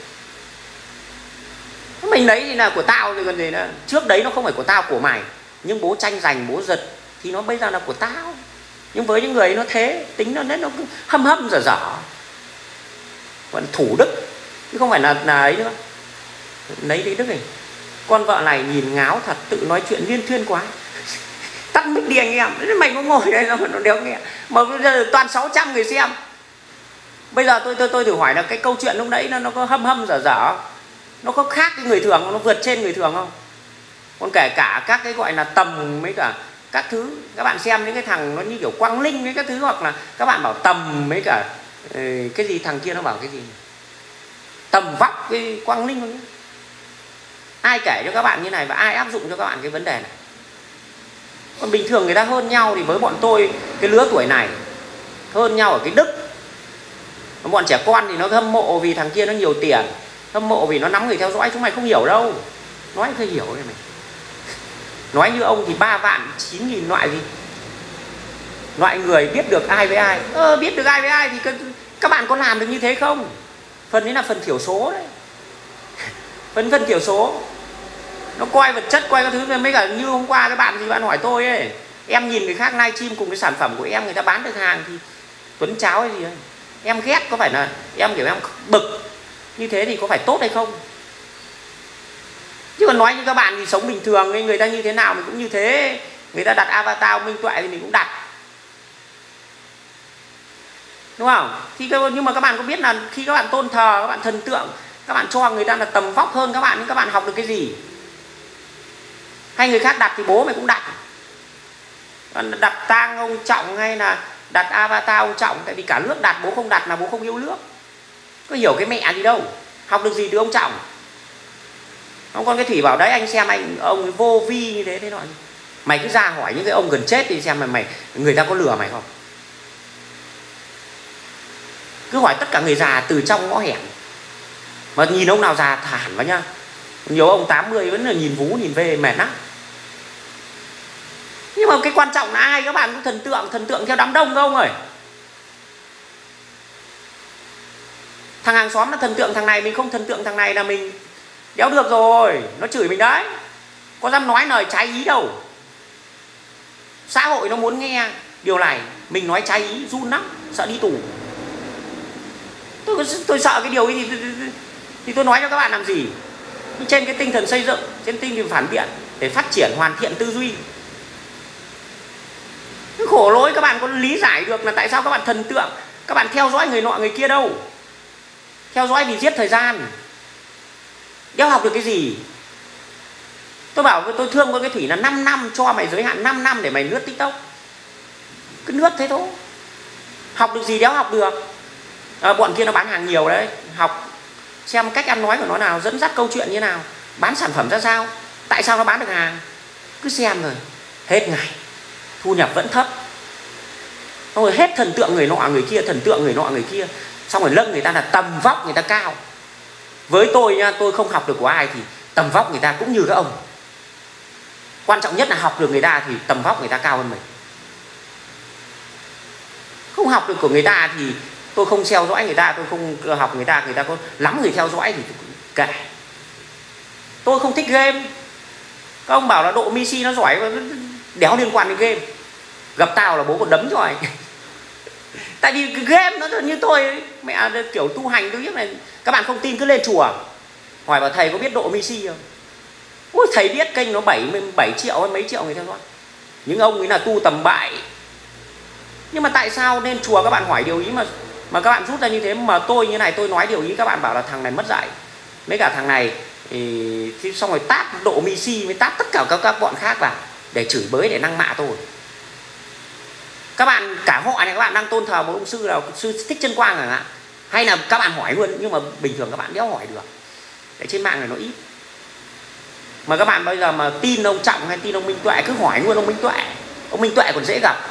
A: Mình lấy thì là của tao thì còn gì nữa. Trước đấy nó không phải của tao, của mày, nhưng bố tranh giành bố giật thì nó bây giờ là của tao. Nhưng với những người nó thế, tính nó cứ hâm dở, gọi là thủ đức chứ không phải là ấy nữa. Lấy cái đức này, con vợ này nhìn ngáo thật, tự nói chuyện liên thuyên quá. Tắt mic đi anh em, mày có ngồi đây nó đéo nghe, mà bây giờ toàn 600 người xem. Bây giờ tôi thử hỏi là cái câu chuyện lúc nãy nó có hâm dở, nó có khác cái người thường, nó vượt trên người thường không? Còn kể cả các cái gọi là tầm mấy cả các thứ, các bạn xem những cái thằng nó như kiểu Quang Linh với các thứ, hoặc là các bạn bảo tầm mấy cả cái gì thằng kia nó bảo cái gì tầm vóc cái Quang Linh, ai kể cho các bạn như này và ai áp dụng cho các bạn cái vấn đề này? Còn bình thường người ta hơn nhau thì với bọn tôi cái lứa tuổi này hơn nhau ở cái đức. Bọn trẻ con thì nó hâm mộ vì thằng kia nó nhiều tiền, hâm mộ vì nó nắm người theo dõi, chúng mày không hiểu đâu, nói không hiểu đấy mày. Nói như ông thì 3 vạn 9.000 loại gì, loại người biết được ai với ai. Biết được ai với ai thì các bạn có làm được như thế không? Phần đấy là phần thiểu số đấy. Phần thiểu số nó coi vật chất, coi các thứ. Mấy cả như hôm qua cái bạn gì bạn hỏi tôi ấy, em nhìn người khác livestream cùng cái sản phẩm của em, người ta bán được hàng thì Tuấn cháo hay gì ấy, em ghét, có phải là em kiểu em bực như thế thì có phải tốt hay không? Chứ còn nói như các bạn thì sống bình thường, người ta như thế nào mình cũng như thế. Người ta đặt avatar Minh Tuệ thì mình cũng đặt, đúng không? Nhưng mà các bạn có biết là khi các bạn tôn thờ, các bạn thần tượng, các bạn cho người ta là tầm vóc hơn các bạn, nhưng các bạn học được cái gì? Hay người khác đặt thì bố mày cũng đặt. Đặt tang ông Trọng hay là đặt avatar ông Trọng, tại vì cả nước đặt, bố không đặt là bố không yêu nước. Có hiểu cái mẹ gì đâu, học được gì từ ông Trọng. Không, con cái Thủy bảo đấy, anh xem ông ấy vô vi như thế, thế nói mày cứ ra hỏi những cái ông gần chết đi xem mày người ta có lừa mày không. Cứ hỏi tất cả người già từ trong ngõ hẻm mà nhìn ông nào già thản vào nhá. Nhiều ông 80 vẫn là nhìn vú nhìn về mệt lắm. Nhưng mà cái quan trọng là ai, các bạn cũng thần tượng theo đám đông không ơi. Thằng hàng xóm nó thần tượng thằng này, mình không thần tượng thằng này là mình đéo được rồi, nó chửi mình đấy. Có dám nói lời trái ý đâu. Xã hội nó muốn nghe điều này, mình nói trái ý run lắm, sợ đi tù. Tôi sợ cái điều ấy thì tôi nói cho các bạn làm gì. Trên cái tinh thần xây dựng, trên tinh thần phản biện để phát triển hoàn thiện tư duy. Cái khổ lỗi các bạn có lý giải được là tại sao các bạn thần tượng, các bạn theo dõi người nọ người kia đâu. Theo dõi vì giết thời gian, đéo học được cái gì. Tôi bảo tôi thương con cái Thủy là 5 năm, cho mày giới hạn 5 năm để mày lướt TikTok. Cứ lướt thế thôi, học được gì đéo học được. Bọn kia nó bán hàng nhiều đấy, học xem cách ăn nói của nó nào, dẫn dắt câu chuyện như nào, bán sản phẩm ra sao, tại sao nó bán được hàng. Cứ xem rồi hết ngày thu nhập vẫn thấp. Xong rồi hết thần tượng người nọ người kia, thần tượng người nọ người kia, xong rồi lâng người ta là tầm vóc người ta cao. Với tôi nha, tôi không học được của ai thì tầm vóc người ta cũng như các ông. Quan trọng nhất là học được người ta thì tầm vóc người ta cao hơn mình. Không học được của người ta thì tôi không theo dõi người ta, tôi không học người ta có lắm người theo dõi thì kệ. Tôi không thích game. Các ông bảo là Độ Messi nó giỏi, đéo liên quan đến game. Gặp tao là bố còn đấm rồi. Tại vì cái game nó như tôi ấy, mẹ kiểu tu hành tôi biết này. Các bạn không tin cứ lên chùa hỏi bảo thầy có biết Độ Messi không. Ui, thầy biết, kênh nó 7 triệu hay mấy triệu người theo dõi. Những ông ấy là tu tầm bại. Nhưng mà tại sao lên chùa các bạn hỏi điều ý mà các bạn rút ra như thế. Mà tôi như này tôi nói điều ý các bạn bảo là thằng này mất dạy. Mấy cả thằng này thì xong rồi tát Độ Messi mới tát tất cả các bọn khác vào để chửi bới, để năng mạ tôi. Các bạn cả họ này các bạn đang tôn thờ một ông sư nào, sư Thích Chân Quang chẳng hạn, hay là các bạn hỏi luôn, nhưng mà bình thường các bạn đéo hỏi được. Để trên mạng này nó ít. Mà các bạn bây giờ mà tin ông Trọng hay tin ông Minh Tuệ cứ hỏi luôn ông Minh Tuệ. Ông Minh Tuệ còn dễ gặp.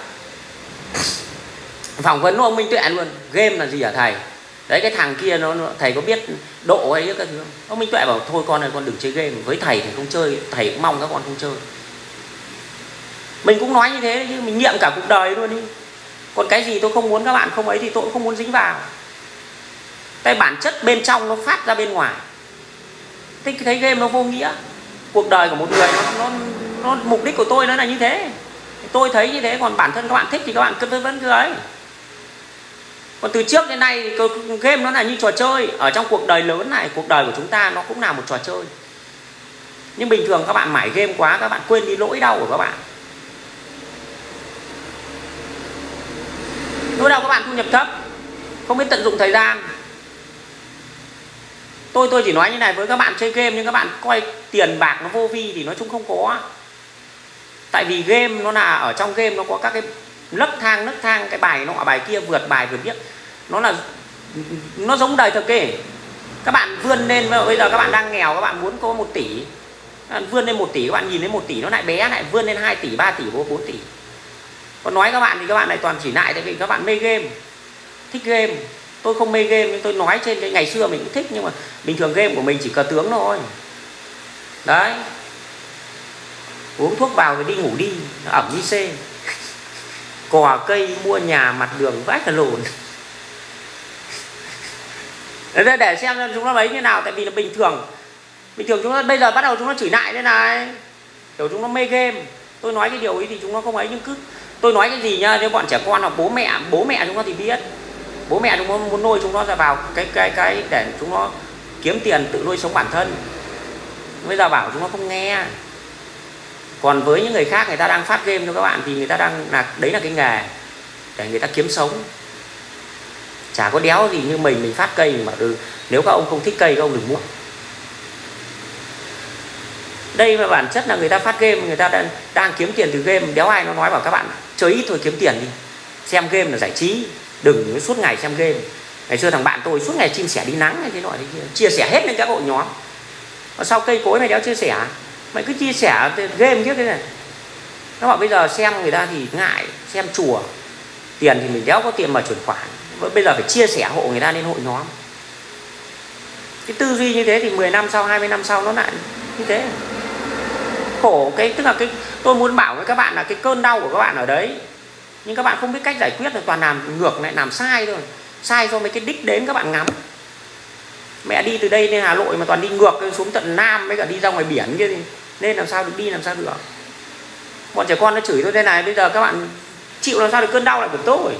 A: Phỏng vấn ông Minh Tuệ luôn, game là gì hả thầy? Đấy cái thằng kia nó thầy có biết Độ hay cái thứ không? Ông Minh Tuệ bảo thôi con ơi, con đừng chơi game, với thầy không chơi, thầy cũng mong các con không chơi. Mình cũng nói như thế chứ, mình nghiệm cả cuộc đời luôn đi. Còn cái gì tôi không muốn các bạn không ấy thì tôi cũng không muốn dính vào. Cái bản chất bên trong nó phát ra bên ngoài. Thế thấy game nó vô nghĩa. Cuộc đời của một người nó mục đích của tôi nó là như thế. Tôi thấy như thế, còn bản thân các bạn thích thì các bạn cứ vẫn cứ ấy. Còn từ trước đến nay thì game nó là như trò chơi. Ở trong cuộc đời lớn này, cuộc đời của chúng ta nó cũng là một trò chơi. Nhưng bình thường các bạn mải game quá, các bạn quên đi nỗi đau của các bạn. Nỗi đau các bạn thu nhập thấp, không biết tận dụng thời gian. Tôi chỉ nói như này với các bạn chơi game, nhưng các bạn coi tiền bạc nó vô vi thì nói chung không có. Tại vì game nó là ở trong game nó có các cái nấc thang cái bài nọ bài kia, vượt bài vượt biết. Nó giống đời thực kê. Các bạn vươn lên, bây giờ các bạn đang nghèo, các bạn muốn có 1 tỷ. Các bạn vươn lên 1 tỷ, các bạn nhìn thấy 1 tỷ nó lại bé, lại vươn lên 2 tỷ, 3 tỷ, 4 tỷ. Còn nói các bạn thì các bạn lại toàn chỉ lại tại vì các bạn mê game, thích game. Tôi không mê game, nhưng tôi nói trên cái ngày xưa mình cũng thích, nhưng mà bình thường game của mình chỉ cờ tướng thôi. Đấy. uống thuốc vào rồi đi ngủ đi, nó ẩm như xê. Cò cây mua nhà mặt đường vãi cả lồn. Để xem chúng nó lấy như nào. Tại vì là bình thường chúng nó bây giờ bắt đầu chúng nó chửi lại đây này, kiểu chúng nó mê game. Tôi nói cái điều ấy thì chúng nó không ấy, nhưng cứ tôi nói cái gì nhá, nếu bọn trẻ con hoặc bố mẹ chúng nó thì biết. Bố mẹ chúng nó muốn nuôi chúng nó ra vào cái để chúng nó kiếm tiền tự nuôi sống bản thân. Bây giờ bảo chúng nó không nghe. Còn với những người khác, người ta đang phát game cho các bạn thì người ta đang đấy là cái nghề để người ta kiếm sống. Chả có đéo gì như mình phát cây mà nếu các ông không thích cây các ông đừng mua. Đây mà bản chất là người ta phát game, người ta đang kiếm tiền từ game. Đéo ai nó nói bảo các bạn chơi ít thôi kiếm tiền đi, xem game là giải trí, đừng suốt ngày xem game. Ngày xưa thằng bạn tôi suốt ngày chia sẻ đi nắng hay thế nọ thế kia, chia sẻ hết lên các hội nhóm. Và sau cây cối mày đéo chia sẻ, mày cứ chia sẻ game kiếp thế này. Nó bảo bây giờ xem người ta thì ngại, xem chùa tiền thì mình đéo có tiền mà chuyển khoản, bây giờ phải chia sẻ hộ người ta lên hội nhóm. Cái tư duy như thế thì 10 năm sau, 20 năm sau nó lại như thế. Khổ tức là tôi muốn bảo với các bạn là cái cơn đau của các bạn ở đấy, nhưng các bạn không biết cách giải quyết, là toàn làm ngược lại, làm sai thôi. Sai do mấy cái đích đến các bạn ngắm. Mẹ đi từ đây lên Hà Nội mà toàn đi ngược xuống tận Nam với cả đi ra ngoài biển kia thì nên làm sao được đi, làm sao được. Bọn trẻ con nó chửi tôi thế này, bây giờ các bạn chịu làm sao được cơn đau lại của tôi.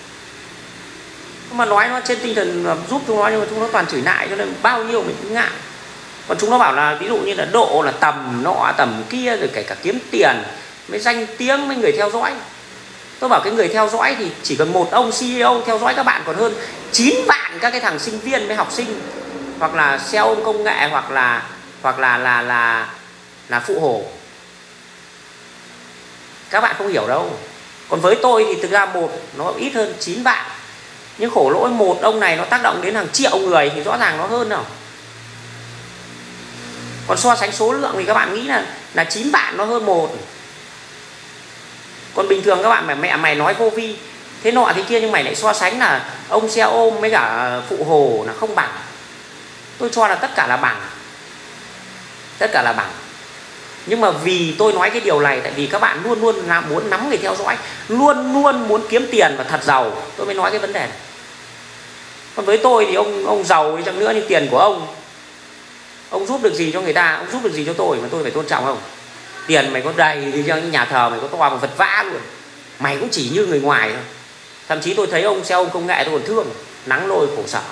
A: Mà nói nó trên tinh thần giúp chúng nó, nhưng mà chúng nó toàn chửi lại, cho nên bao nhiêu mình cũng ngại. Còn chúng nó bảo là ví dụ như là độ là tầm nọ tầm kia, rồi kể cả kiếm tiền, mới danh tiếng, với người theo dõi. Tôi bảo cái người theo dõi thì chỉ cần một ông CEO theo dõi các bạn còn hơn 9 vạn các cái thằng sinh viên với học sinh, hoặc là xe ôm công nghệ, hoặc là phụ hồ. Các bạn không hiểu đâu. Còn với tôi thì thực ra nó ít hơn 9 vạn. Nhưng khổ lỗi một ông này nó tác động đến hàng triệu người thì rõ ràng nó hơn nào. Còn so sánh số lượng thì các bạn nghĩ là 9 vạn nó hơn một. Còn bình thường các bạn mẹ mày nói vô vi thế nọ thế kia, nhưng mày lại so sánh là ông xe ôm với cả phụ hồ là không bằng. Tôi cho là tất cả là bằng. Tất cả là bằng. Nhưng mà vì tôi nói cái điều này, tại vì các bạn luôn luôn là muốn nắm người theo dõi, luôn luôn muốn kiếm tiền và thật giàu, tôi mới nói cái vấn đề này. Còn với tôi thì ông giàu đi chăng nữa, nhưng tiền của ông giúp được gì cho người ta, ông giúp được gì cho tôi mà tôi phải tôn trọng không? Tiền mày có đầy thì cho nhà thờ mày có to mà vật vã luôn, mày cũng chỉ như người ngoài thôi. Thậm chí tôi thấy ông xe ôm công nghệ tôi còn thương, nắng lôi khổ sở.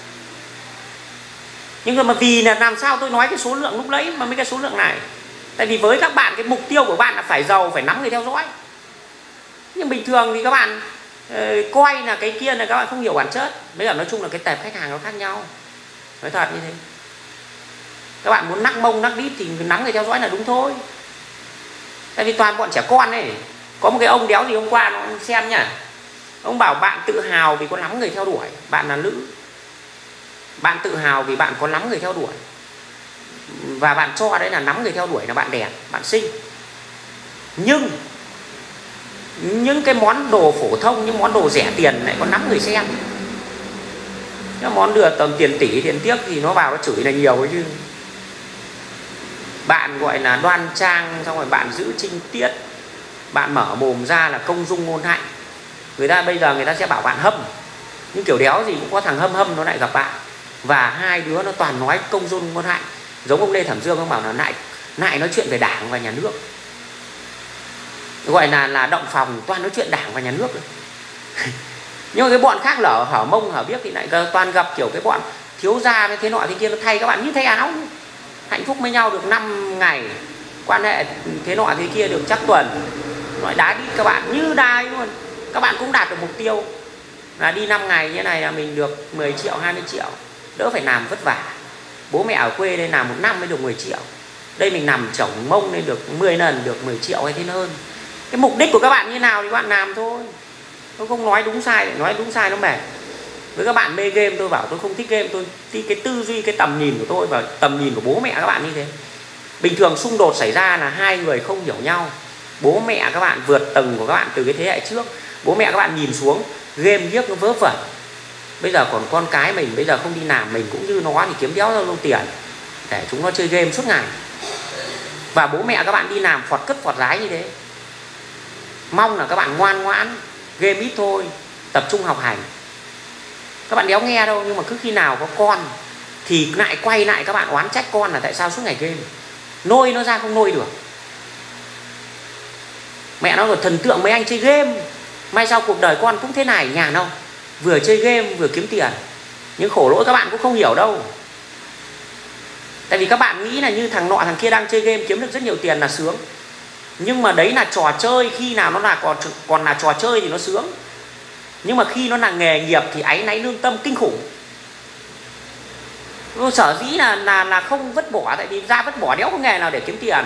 A: Nhưng mà vì là làm sao tôi nói cái số lượng lúc đấy mà mấy cái số lượng này. Tại vì với các bạn cái mục tiêu của bạn là phải giàu, phải nắm người theo dõi. Nhưng bình thường thì các bạn coi là cái kia là các bạn không hiểu bản chất. Bây giờ nói chung là cái tệp khách hàng nó khác nhau. Nói thật như thế. Các bạn muốn nắc mông nắc đít thì nắm người theo dõi là đúng thôi. Tại vì toàn bọn trẻ con này. Có một cái ông đéo gì hôm qua nó xem nhá. Ông bảo bạn tự hào vì có nắm người theo đuổi. Bạn là nữ. Bạn tự hào vì bạn có nắm người theo đuổi. Và bạn cho đấy là nắm người theo đuổi là bạn đẹp, bạn xinh. Nhưng những cái món đồ phổ thông, những món đồ rẻ tiền lại có nắm người xem. Cái món đưa tầm tiền tỷ, tiền tiếc thì nó vào nó chửi là nhiều ấy chứ. Bạn gọi là đoan trang, xong rồi bạn giữ trinh tiết, bạn mở mồm ra là công dung ngôn hạnh. Người ta bây giờ người ta sẽ bảo bạn hâm. Nhưng kiểu đéo gì cũng có thằng hâm nó lại gặp bạn. Và hai đứa nó toàn nói công dung ngôn hạnh. Giống ông Lê Thẩm Dương, ông bảo là lại nói chuyện về Đảng và Nhà nước. Gọi là động phòng, toàn nói chuyện Đảng và Nhà nước. Nhưng mà cái bọn khác lở hở mông hở biếc thì lại toàn gặp kiểu cái bọn thiếu gia với thế nọ thế kia, nó thay các bạn như thay áo. Hạnh phúc với nhau được 5 ngày, quan hệ thế nọ thế kia được chắc tuần, nói đá đít các bạn như đai luôn. Các bạn cũng đạt được mục tiêu là đi 5 ngày như này là mình được 10 triệu 20 triệu, đỡ phải làm vất vả. Bố mẹ ở quê đây làm 1 năm mới được 10 triệu, đây mình nằm chổng mông lên được 10 lần được 10 triệu hay thế hơn. Cái mục đích của các bạn như nào thì các bạn làm thôi. Tôi không nói đúng sai, nói đúng sai nó mệt. Với các bạn mê game, tôi bảo tôi không thích game, tôi cái tư duy, cái tầm nhìn của tôi và tầm nhìn của bố mẹ các bạn như thế. Bình thường xung đột xảy ra là hai người không hiểu nhau. Bố mẹ các bạn vượt tầng của các bạn từ cái thế hệ trước. Bố mẹ các bạn nhìn xuống, game giết nó vớ vẩn. Bây giờ còn con cái mình, bây giờ không đi làm, mình cũng như nó thì kiếm đéo ra luôn tiền để chúng nó chơi game suốt ngày. Và bố mẹ các bạn đi làm phọt cất phọt lái như thế. Mong là các bạn ngoan ngoãn, game ít thôi, tập trung học hành. Các bạn đéo nghe đâu, nhưng mà cứ khi nào có con thì lại quay lại các bạn oán trách con là tại sao suốt ngày game. Nôi nó ra không nôi được. Mẹ nó còn thần tượng mấy anh chơi game, may sao cuộc đời con cũng thế này, nhàn không? Vừa chơi game vừa kiếm tiền. Nhưng khổ lỗi các bạn cũng không hiểu đâu. Tại vì các bạn nghĩ là như thằng nọ thằng kia đang chơi game kiếm được rất nhiều tiền là sướng. Nhưng mà đấy là trò chơi, khi nào nó là còn là trò chơi thì nó sướng. Nhưng mà khi nó là nghề nghiệp thì áy náy lương tâm kinh khủng. Sở dĩ là không vứt bỏ, tại vì ra vứt bỏ đéo có nghề nào để kiếm tiền.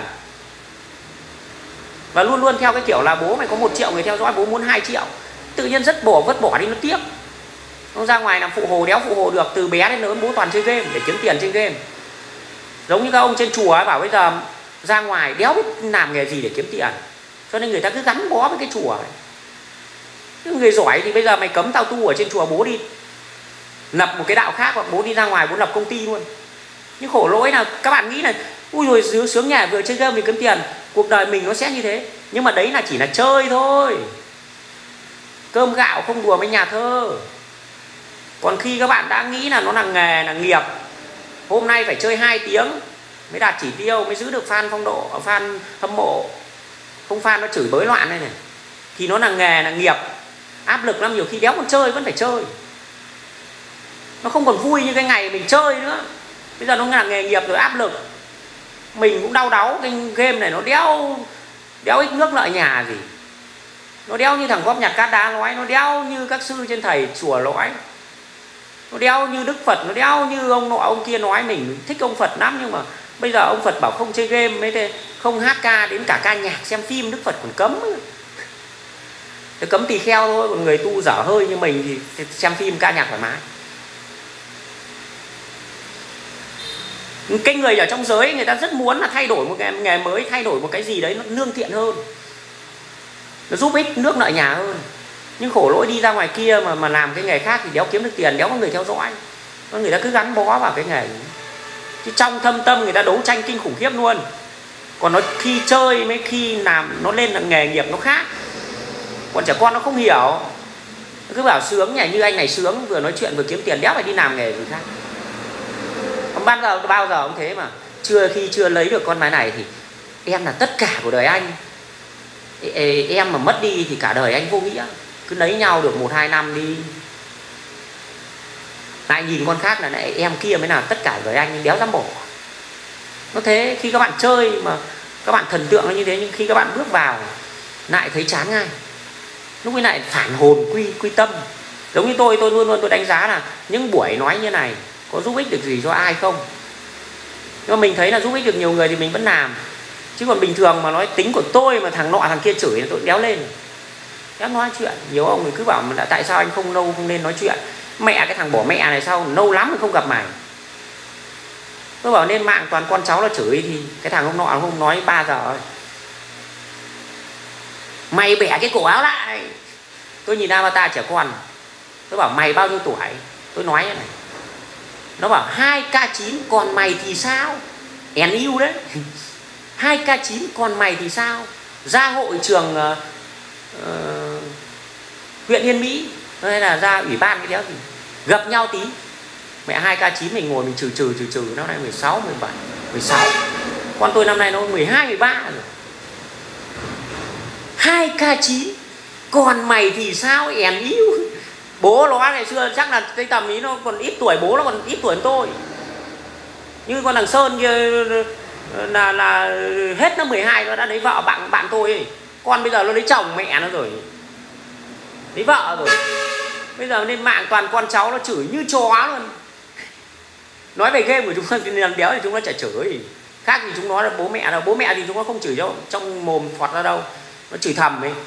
A: Và luôn luôn theo cái kiểu là bố mày có 1 triệu người theo dõi, bố muốn 2 triệu. Tự nhiên vứt bỏ đi nó tiếc. Nó ra ngoài làm phụ hồ đéo phụ hồ được. Từ bé đến lớn bố toàn chơi game để kiếm tiền trên game. Giống như các ông trên chùa ấy bảo bây giờ ra ngoài đéo biết làm nghề gì để kiếm tiền, cho nên người ta cứ gắn bó với cái chùa ấy. Những người giỏi thì bây giờ mày cấm tao tu ở trên chùa, bố đi lập một cái đạo khác, hoặc bố đi ra ngoài bố lập công ty luôn. Nhưng khổ lỗi là các bạn nghĩ là ui rồi sướng nhà vừa chơi game vì kiếm tiền, cuộc đời mình nó sẽ như thế. Nhưng mà đấy là chỉ là chơi thôi, cơm gạo không đùa với nhà thơ. Còn khi các bạn đã nghĩ là nó là nghề, là nghiệp, hôm nay phải chơi 2 tiếng mới đạt chỉ tiêu, mới giữ được fan phong độ, fan hâm mộ, không fan nó chửi bới loạn đây này, thì nó là nghề, là nghiệp. Áp lực lắm, nhiều khi đéo còn chơi vẫn phải chơi. Nó không còn vui như cái ngày mình chơi nữa. Bây giờ nó là nghề nghiệp rồi, áp lực. Mình cũng đau đáu, cái game này nó đéo ích nước lợi nhà gì. Nó đéo như thằng góp nhặt cát đá nói, nó đéo như các sư trên thầy chùa nói, nó đéo như Đức Phật, nó đéo như ông nọ ông kia nói. Mình thích ông Phật lắm, nhưng mà bây giờ ông Phật bảo không chơi game, mấy thế không hát ca, đến cả ca nhạc xem phim Đức Phật còn cấm. Thì cấm tỳ kheo thôi, còn người tu dở hơi như mình thì xem phim ca nhạc thoải mái. Cái người ở trong giới người ta rất muốn là thay đổi một cái nghề mới, thay đổi một cái gì đấy nó lương thiện hơn, nó giúp ích nước lợi nhà hơn. Nhưng khổ lỗi đi ra ngoài kia mà làm cái nghề khác thì đéo kiếm được tiền, đéo có người theo dõi. Người ta cứ gắn bó vào cái nghề. Chứ trong thâm tâm người ta đấu tranh kinh khủng khiếp luôn. Còn nó khi chơi mấy khi làm nó lên là nghề nghiệp nó khác. Còn trẻ con nó không hiểu, nó cứ bảo sướng nhỉ, như anh này sướng, vừa nói chuyện vừa kiếm tiền, đéo phải đi làm nghề gì khác. Không bao giờ cũng thế mà. Khi chưa lấy được con bé này thì em là tất cả của đời anh. Em mà mất đi thì cả đời anh vô nghĩa. Cứ lấy nhau được 1-2 năm đi, lại nhìn con khác là lại em kia mới là tất cả đời anh, đéo dám bỏ. Nó thế, khi các bạn chơi mà các bạn thần tượng nó như thế, nhưng khi các bạn bước vào lại thấy chán ngay. Lúc ấy lại phản hồn quy tâm. Giống như tôi luôn luôn tôi đánh giá là những buổi nói như này có giúp ích được gì cho ai không. Nhưng mà mình thấy là giúp ích được nhiều người thì mình vẫn làm. Chứ còn bình thường mà nói tính của tôi mà thằng nọ thằng kia chửi là tôi đéo lên, đéo nói chuyện. Nhiều ông cứ bảo là tại sao anh không nên nói chuyện. Mẹ cái thằng bỏ mẹ này sao lâu lắm rồi không gặp mày. Tôi bảo lên mạng toàn con cháu là chửi, thì cái thằng hôm nọ không nói 3 giờ rồi. Mày bẻ cái cổ áo lại. Tôi nhìn avatar trẻ con, tôi bảo mày bao nhiêu tuổi. Tôi nói như này, nó bảo 2K9 còn mày thì sao. NU đấy. 2K9 còn mày thì sao. Ra hội trường huyện Yên Mỹ hay là ra ủy ban cái đéo gì, gặp nhau tí. Mẹ 2K9 mình ngồi mình trừ nó nay 16, 17, 16. Con tôi năm nay nó 12, 13 rồi. 2K9 còn mày thì sao NU. Bố nó ngày xưa chắc là cái tầm ý nó còn ít tuổi, bố nó còn ít tuổi hơn tôi. Như con thằng Sơn kia là hết nó 12 nó đã lấy vợ bạn tôi ấy. Con bây giờ nó lấy chồng mẹ nó rồi, lấy vợ rồi. Bây giờ lên mạng toàn con cháu nó chửi như chó luôn. Nói về game của chúng nó thì làm đéo thì chúng nó chả chửi. Khác thì chúng nó là bố mẹ đâu. Bố mẹ thì chúng nó không chửi đâu, trong mồm thoạt ra đâu, nó chửi thầm ấy.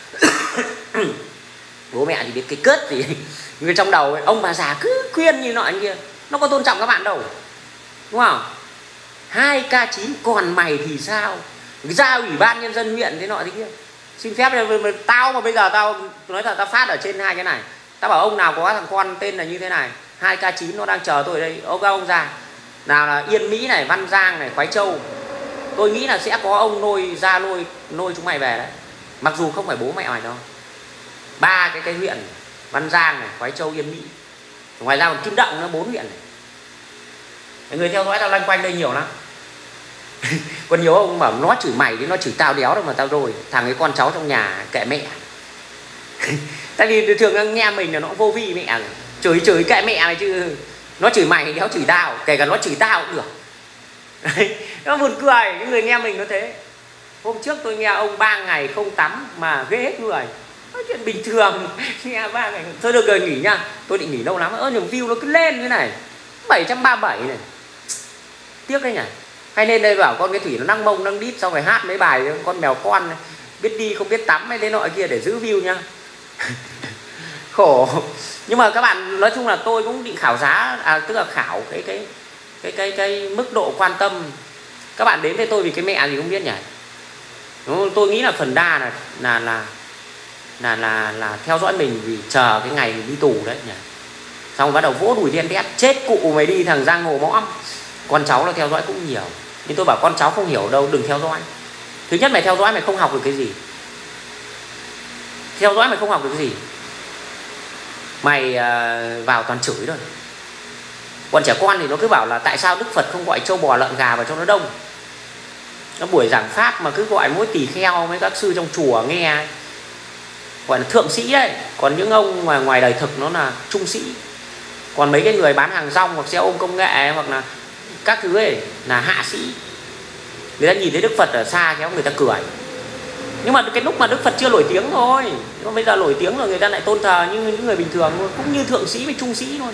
A: Bố mẹ thì biết cái cớt gì. Nhưng trong đầu ấy, ông bà già cứ khuyên như nọ anh kia, nó có tôn trọng các bạn đâu, đúng không? 2K9 còn mày thì sao. Ra ủy ban nhân dân huyện thế nọ thế kia. Xin phép tao mà bây giờ tao nói thật, tao phát ở trên 2 cái này, tao bảo ông nào có thằng con tên là như thế này, 2K9 nó đang chờ tôi ở đây. Ông ra nào là Yên Mỹ này, Văn Giang này, Khoái Châu, Tôi nghĩ là sẽ có ông nôi chúng mày về đấy, mặc dù không phải bố mẹ mày đâu. Ba cái huyện Văn Giang này, Khoái Châu, Yên Mỹ, ngoài ra còn Kim Động nó 4 huyện này. Người theo dõi tao loanh quanh đây nhiều lắm. Còn nhiều ông bảo nó chửi mày thì nó chửi tao đéo đâu mà tao rồi. Thằng ấy con cháu trong nhà kệ mẹ. Tại vì thường nghe mình là nó vô vi mẹ rồi. Chửi kệ mẹ mày chứ. Nó chửi mày đéo chửi tao. Kể cả nó chửi tao cũng được. Đấy, nó buồn cười. Những người nghe mình nó thế. Hôm trước tôi nghe ông 3 ngày không tắm mà ghê hết người. Nói chuyện bình thường. Nghe 3 ngày. Thôi được rồi nghỉ nha. Tôi định nghỉ lâu lắm. Nhưng view nó cứ lên như này 737 này. Tiếc đấy nhỉ. Hay nên đây bảo con cái Thủy nó năng mông năng đít, xong rồi hát mấy bài con mèo con này, biết đi không biết tắm hay thế nọ kia để giữ view nha. Khổ. Nhưng mà các bạn nói chung là tôi cũng định khảo giá, tức là khảo cái mức độ quan tâm. Các bạn đến với tôi vì cái mẹ gì không biết nhỉ. Tôi nghĩ là phần đa là theo dõi mình vì chờ cái ngày mình đi tù đấy nhỉ. Xong bắt đầu vỗ đùi đen đét, chết cụ mày đi thằng giang hồ mõm. Con cháu nó theo dõi cũng nhiều. Nhưng tôi bảo con cháu không hiểu đâu, đừng theo dõi. Thứ nhất mày theo dõi mày không học được cái gì. Theo dõi mày không học được cái gì. Mày vào toàn chửi thôi. Còn trẻ con thì nó cứ bảo là tại sao Đức Phật không gọi trâu bò lợn gà vào cho nó đông. Nó buổi giảng pháp mà cứ gọi mỗi tỳ kheo mấy các sư trong chùa nghe, gọi là thượng sĩ đấy. Còn những ông mà ngoài đời thực nó là trung sĩ. Còn mấy cái người bán hàng rong hoặc xe ôm công nghệ hoặc là các thứ ấy là hạ sĩ. Người ta nhìn thấy Đức Phật ở xa kéo người ta cười. Nhưng mà cái lúc mà Đức Phật chưa nổi tiếng thôi. Nhưng mà bây giờ nổi tiếng rồi người ta lại tôn thờ như những người bình thường thôi. Cũng như thượng sĩ với trung sĩ thôi.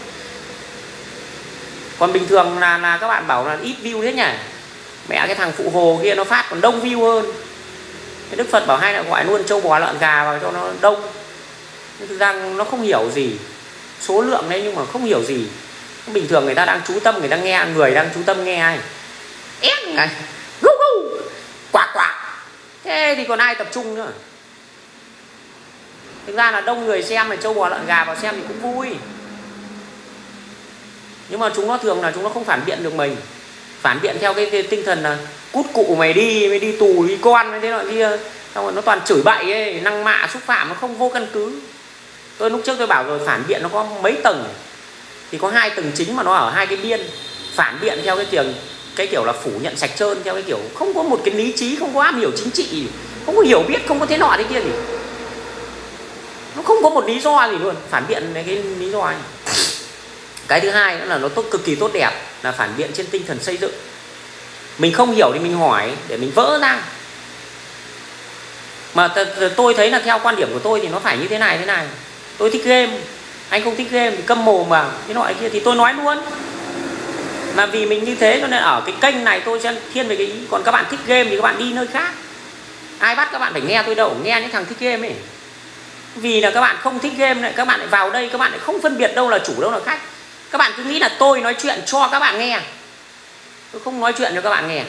A: Còn bình thường là các bạn bảo là ít view thế nhỉ. Mẹ cái thằng Phụ Hồ kia nó phát còn đông view hơn. Cái Đức Phật bảo hay là gọi luôn trâu bò lợn gà vào cho nó đông. Nhưng thực ra nó không hiểu gì. Số lượng đấy nhưng mà không hiểu gì. Bình thường người ta đang chú tâm, người ta nghe, người đang chú tâm nghe ai. Ép này, gu gu, quạc quạc. Thế thì còn ai tập trung nữa. Thực ra là đông người xem, là trâu bò lợn gà vào xem thì cũng vui. Nhưng mà chúng nó thường là chúng nó không phản biện được mình. Phản biện theo cái tinh thần là cút cụ mày đi tù đi con hay thế nọ kia. Xong rồi nó toàn chửi bậy ấy, năng mạ xúc phạm, nó không vô căn cứ. Tôi lúc trước tôi bảo rồi, phản biện nó có mấy tầng. Thì có 2 tầng chính mà nó ở 2 cái biên. Phản biện theo cái kiểu là phủ nhận sạch trơn, theo cái kiểu không có một cái lý trí, không có am hiểu chính trị, không có hiểu biết, không có thế nọ thế kia gì. Nó không có một lý do gì luôn. Phản biện này cái lý do này. Cái thứ hai nữa là nó cực kỳ tốt đẹp, là phản biện trên tinh thần xây dựng. Mình không hiểu thì mình hỏi để mình vỡ ra. Mà tôi thấy là theo quan điểm của tôi thì nó phải như thế này. Tôi thích game, anh không thích game thì câm mồm vào cái loại kia thì tôi nói luôn. Mà vì mình như thế cho nên ở cái kênh này tôi sẽ thiên về cái ý. Còn các bạn thích game thì các bạn đi nơi khác. Ai bắt các bạn phải nghe tôi đâu, nghe những thằng thích game ấy. Vì là các bạn không thích game này, các bạn lại vào đây, các bạn lại không phân biệt đâu là chủ đâu là khách. Các bạn cứ nghĩ là tôi nói chuyện cho các bạn nghe. Tôi không nói chuyện cho các bạn nghe.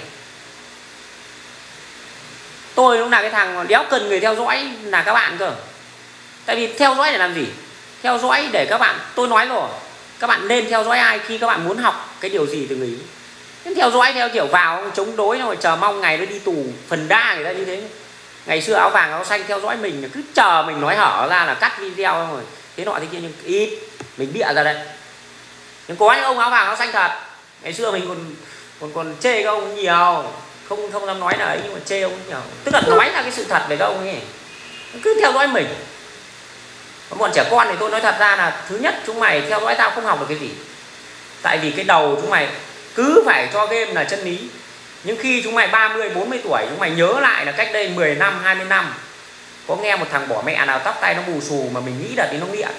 A: Tôi cũng là cái thằng mà đéo cần người theo dõi là các bạn cơ. Tại vì theo dõi để làm gì? Theo dõi để các bạn, tôi nói rồi, các bạn nên theo dõi ai khi các bạn muốn học cái điều gì từ người ấy. Nhưng theo dõi theo kiểu vào chống đối rồi chờ mong ngày nó đi tù, phần đa người ta như thế. Ngày xưa áo vàng áo xanh theo dõi mình cứ chờ mình nói hở ra là cắt video rồi thế nọ thế kia, nhưng ít mình bịa ra đây. Nhưng có những ông áo vàng áo xanh thật. Ngày xưa mình còn chê các ông nhiều, không dám nói là ấy, nhưng mà chê ông nhiều. Tức là nói là cái sự thật về các ông ấy. Cứ theo dõi mình. Còn bọn trẻ con thì tôi nói thật ra là thứ nhất chúng mày theo dõi tao không học được cái gì. Tại vì cái đầu chúng mày cứ phải cho game là chân lý. Nhưng khi chúng mày 30, 40 tuổi chúng mày nhớ lại là cách đây 10 năm, 20 năm có nghe một thằng bỏ mẹ nào tóc tay nó bù xù mà mình nghĩ là tí nó nghiện.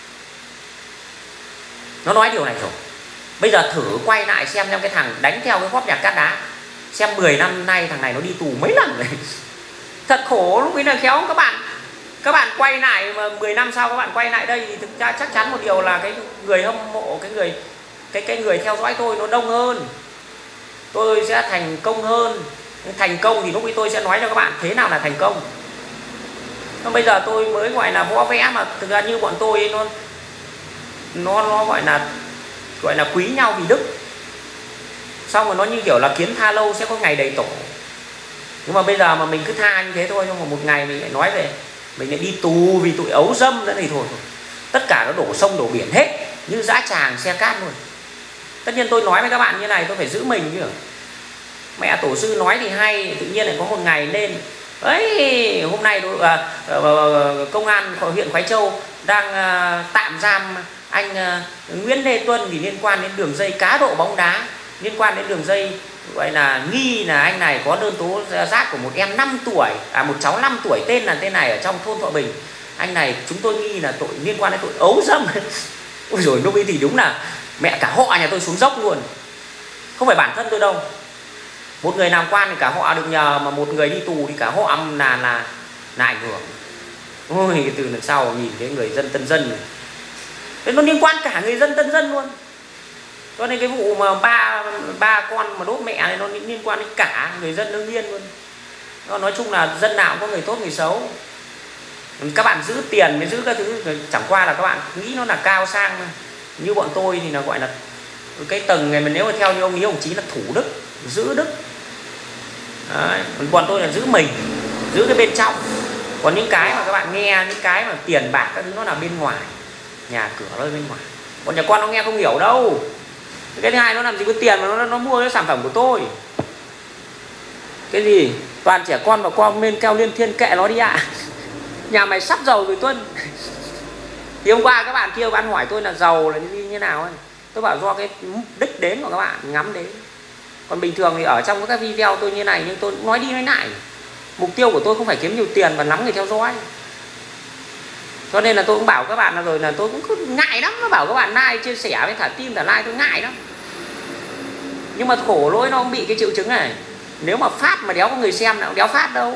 A: Nó nói điều này rồi. Bây giờ thử quay lại xem cái thằng đánh theo cái góp nhạc Cát Đá. Xem 10 năm nay thằng này nó đi tù mấy lần rồi. Thật khổ lúc ấy là khéo các bạn quay lại mà 10 năm sau các bạn quay lại đây thì thực ra chắc chắn một điều là cái người hâm mộ, cái người theo dõi tôi nó đông hơn. Tôi sẽ thành công hơn. Thành công thì lúc ấy tôi sẽ nói cho các bạn thế nào là thành công. Còn bây giờ tôi mới gọi là võ vẽ mà thực ra như bọn tôi ấy, nó gọi là quý nhau vì đức. Xong rồi nó như kiểu là kiến tha lâu sẽ có ngày đầy tổ. Nhưng mà bây giờ mà mình cứ tha như thế thôi, nhưng mà một ngày mình lại nói về mình lại đi tù vì tội ấu dâm nữa thì thôi, tất cả nó đổ sông đổ biển hết như dã tràng xe cát luôn. Tất nhiên tôi nói với các bạn như này tôi phải giữ mình chứ. Mẹ tổ sư nói thì hay, tự nhiên lại có một ngày lên ấy, hôm nay công an huyện Khoái Châu đang tạm giam anh Nguyễn Lê Tuân vì liên quan đến đường dây cá độ bóng đá, liên quan đến đường dây gọi là nghi là anh này có đơn tố giác của một em 5 tuổi, một cháu 5 tuổi tên này ở trong thôn Thọ Bình. Anh này chúng tôi nghi là tội liên quan đến tội ấu dâm. Ôi rồi lúc ấy thì đúng là mẹ cả họ nhà tôi xuống dốc luôn. Không phải bản thân tôi đâu, một người làm quan thì cả họ được nhờ, mà một người đi tù thì cả họ là ảnh hưởng. Ôi từ lần sau nhìn cái người dân tân dân này, thế nó liên quan cả người dân tân dân luôn. Cho nên cái vụ mà ba con mà đốt mẹ này nó liên quan đến cả người dân Hưng Yên luôn. Nói chung là dân nào cũng có người tốt người xấu. Các bạn giữ tiền mới giữ các thứ, chẳng qua là các bạn nghĩ nó là cao sang. Như bọn tôi thì là gọi là cái tầng này, mà nếu mà theo như ông ý ông chí là thủ đức, giữ đức. Đấy, bọn tôi là giữ mình, giữ cái bên trong. Còn những cái mà các bạn nghe, những cái mà tiền bạc các thứ nó là bên ngoài, nhà cửa nó bên ngoài. Bọn trẻ con nó nghe không hiểu đâu. Cái thứ hai, nó làm gì có tiền mà nó mua cái sản phẩm của tôi. Cái gì toàn trẻ con và con bên keo liên thiên, kệ nó đi ạ. Nhà mày sắp giàu rồi Tuân. Thì hôm qua các bạn kia bạn hỏi tôi là giàu là như nào ấy. Tôi bảo do cái đích đến của các bạn ngắm đến. Còn bình thường thì ở trong các video tôi như này, nhưng tôi cũng nói đi nói lại, mục tiêu của tôi không phải kiếm nhiều tiền và lắm người theo dõi. Cho nên là tôi cũng bảo các bạn là rồi là tôi cũng ngại lắm. Nó bảo các bạn like, chia sẻ với thả tim thả like tôi ngại lắm. Nhưng mà khổ lỗi nó cũng bị cái triệu chứng này. Nếu mà phát mà đéo có người xem nào đéo phát đâu.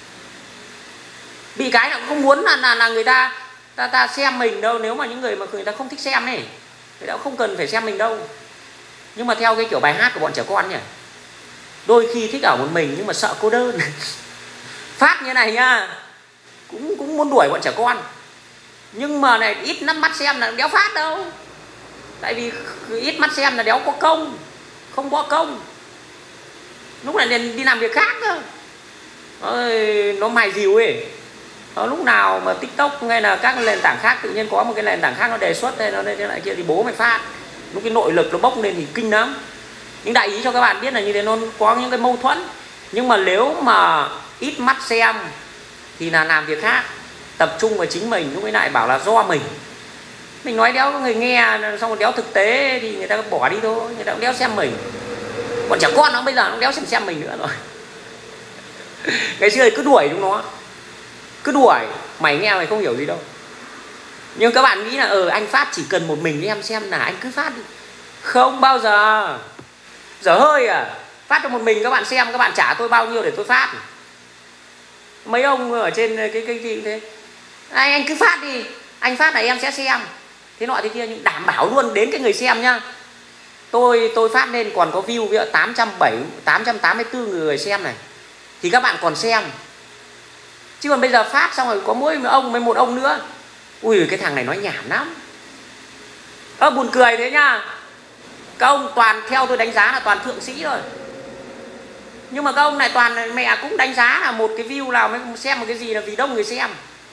A: Bị cái là cũng không muốn là người ta xem mình đâu. Nếu mà những người mà người ta không thích xem này, người ta không cần phải xem mình đâu. Nhưng mà theo cái kiểu bài hát của bọn trẻ con nhỉ, đôi khi thích ở một mình nhưng mà sợ cô đơn. Phát như này nha, cũng muốn đuổi bọn trẻ con. Nhưng mà này ít mắt xem là đéo phát đâu. Tại vì ít mắt xem là đéo có công, không có công. Lúc này đi làm việc khác cơ. Nó mài dìu ấy. Lúc nào mà TikTok hay là các nền tảng khác tự nhiên có một cái nền tảng khác nó đề xuất hay nó thế lại kia thì bố mày phát. Lúc cái nội lực nó bốc lên thì kinh lắm. Nhưng đại ý cho các bạn biết là như thế, nó có những cái mâu thuẫn. Nhưng mà nếu mà ít mắt xem thì là làm việc khác, tập trung vào chính mình. Lúc ấy lại bảo là do mình nói đéo có người nghe, xong rồi đéo thực tế thì người ta bỏ đi thôi, người ta cũng đéo xem mình. Bọn trẻ con nó bây giờ nó đéo xem mình nữa rồi. Ngày xưa thì cứ đuổi chúng nó, cứ đuổi, mày nghe mày không hiểu gì đâu. Nhưng các bạn nghĩ là anh phát chỉ cần một mình em xem là anh cứ phát đi. Không bao giờ. Dở hơi à. Phát cho một mình các bạn xem, các bạn trả tôi bao nhiêu để tôi phát. Mấy ông ở trên cái gì thế, anh cứ phát đi, anh phát là em sẽ xem thế nọ thế kia, nhưng đảm bảo luôn đến cái người xem nhá. Tôi phát lên còn có view với 884 người xem này thì các bạn còn xem. Chứ còn bây giờ phát xong rồi có mỗi ông với một ông nữa, ui cái thằng này nói nhảm lắm. Buồn cười thế nhá. Các ông toàn theo tôi đánh giá là toàn thượng sĩ rồi. Nhưng mà các ông này toàn mẹ cũng đánh giá là một cái view nào mới xem một cái gì là vì đông người xem.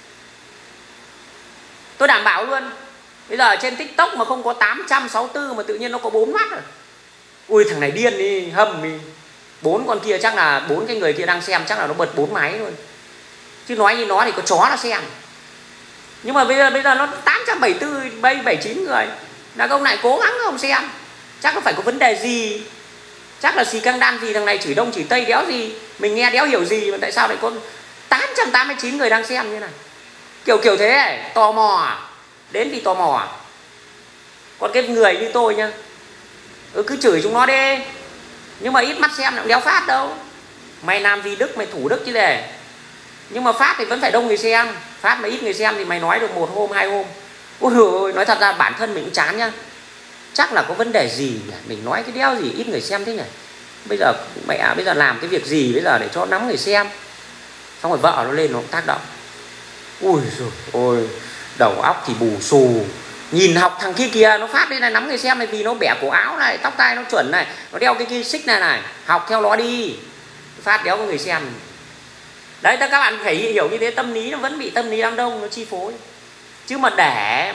A: Tôi đảm bảo luôn. Bây giờ trên TikTok mà không có 864 mà tự nhiên nó có 4 mắt rồi. Ui thằng này điên đi, hầm đi. 4 con kia chắc là 4 cái người kia đang xem chắc là nó bật 4 máy luôn. Chứ nói như nó thì có chó nó xem. Nhưng mà bây giờ nó 874, 79 người. Là ông này cố gắng không xem. Chắc nó phải có vấn đề gì. Chắc là xì căng đan gì, thằng này chửi đông chửi tây đéo gì. Mình nghe đéo hiểu gì mà tại sao lại có 889 người đang xem như này. Kiểu thế ấy, tò mò. Đến vì tò mò. Còn cái người như tôi nhá, cứ chửi chúng nó đi. Nhưng mà ít mắt xem cũng đéo phát đâu. Mày làm vì đức, mày thủ đức chứ để. Nhưng mà phát thì vẫn phải đông người xem. Phát mà ít người xem thì mày nói được 1 hôm 2 hôm. Ôi ôi, nói thật ra bản thân mình cũng chán nhá. Chắc là có vấn đề gì nhỉ? Mình nói cái đéo gì ít người xem thế nhỉ? Bây giờ làm cái việc gì bây giờ để cho nắm người xem. Xong rồi vợ nó lên nó cũng tác động. Ui rồi ôi, đầu óc thì bù xù. Nhìn học thằng kia kìa, nó phát đây này nắm người xem này, vì nó bẻ cổ áo này, tóc tai nó chuẩn này, nó đeo cái xích này này, học theo nó đi. phát đéo có người xem. Đấy, các bạn phải hiểu như thế, tâm lý nó vẫn bị tâm lý đám đông nó chi phối. Chứ mà để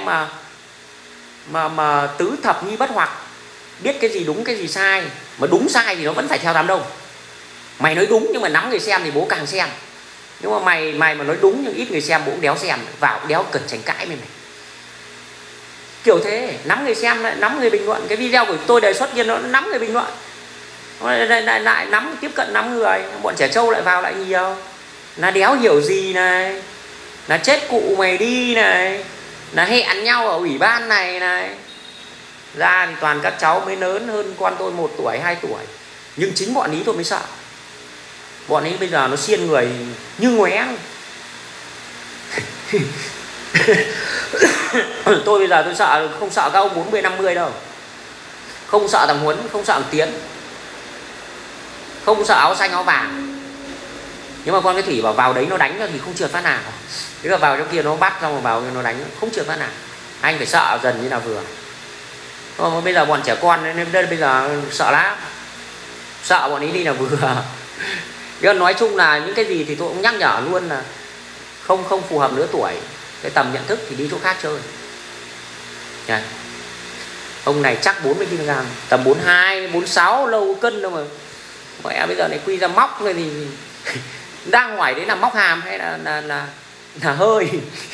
A: mà tứ thập nhi bất hoặc, biết cái gì đúng cái gì sai, mà đúng sai thì nó vẫn phải theo đám đông. Mày nói đúng nhưng mà nắm người xem thì bố càng xem. Nhưng mà mày mà nói đúng nhưng ít người xem, bố cũng đéo xem, vào đéo cần tranh cãi với mày. Kiểu thế, nắm người xem lại nắm người bình luận. Cái video của tôi đề xuất nhiên nó nắm người bình luận, lại nắm, tiếp cận nắm người. Bọn trẻ trâu lại vào lại nhiều, là đéo hiểu gì này, là chết cụ mày đi này, là hẹn nhau ở ủy ban này này. Ra thì toàn các cháu mới lớn hơn con tôi 1 tuổi 2 tuổi. Nhưng chính bọn ý tôi mới sợ. Bọn ấy bây giờ nó xiên người như ngoé. Tôi bây giờ tôi sợ, không sợ các ông 40 50 đâu. Không sợ thằng Huấn, không sợ thằng Tiến, không sợ áo xanh áo vàng. Nhưng mà con cái Thủy bảo vào đấy nó đánh thì không trượt phát nào. Thế là vào trong kia nó bắt, xong rồi vào nó đánh không trượt phát nào. Anh phải sợ dần như là vừa. Mà bây giờ bọn trẻ con nên bây giờ sợ lắm. Sợ bọn ấy đi là vừa. Nhưng nói chung là những cái gì thì tôi cũng nhắc nhở luôn là không phù hợp lứa tuổi, cái tầm nhận thức thì đi chỗ khác chơi. Đấy. Ông này chắc 40 kg, tầm 42, 46 lâu cân đâu mà. Mẹ bây giờ này quy ra móc rồi thì đang hỏi đấy là móc hàm hay là hơi.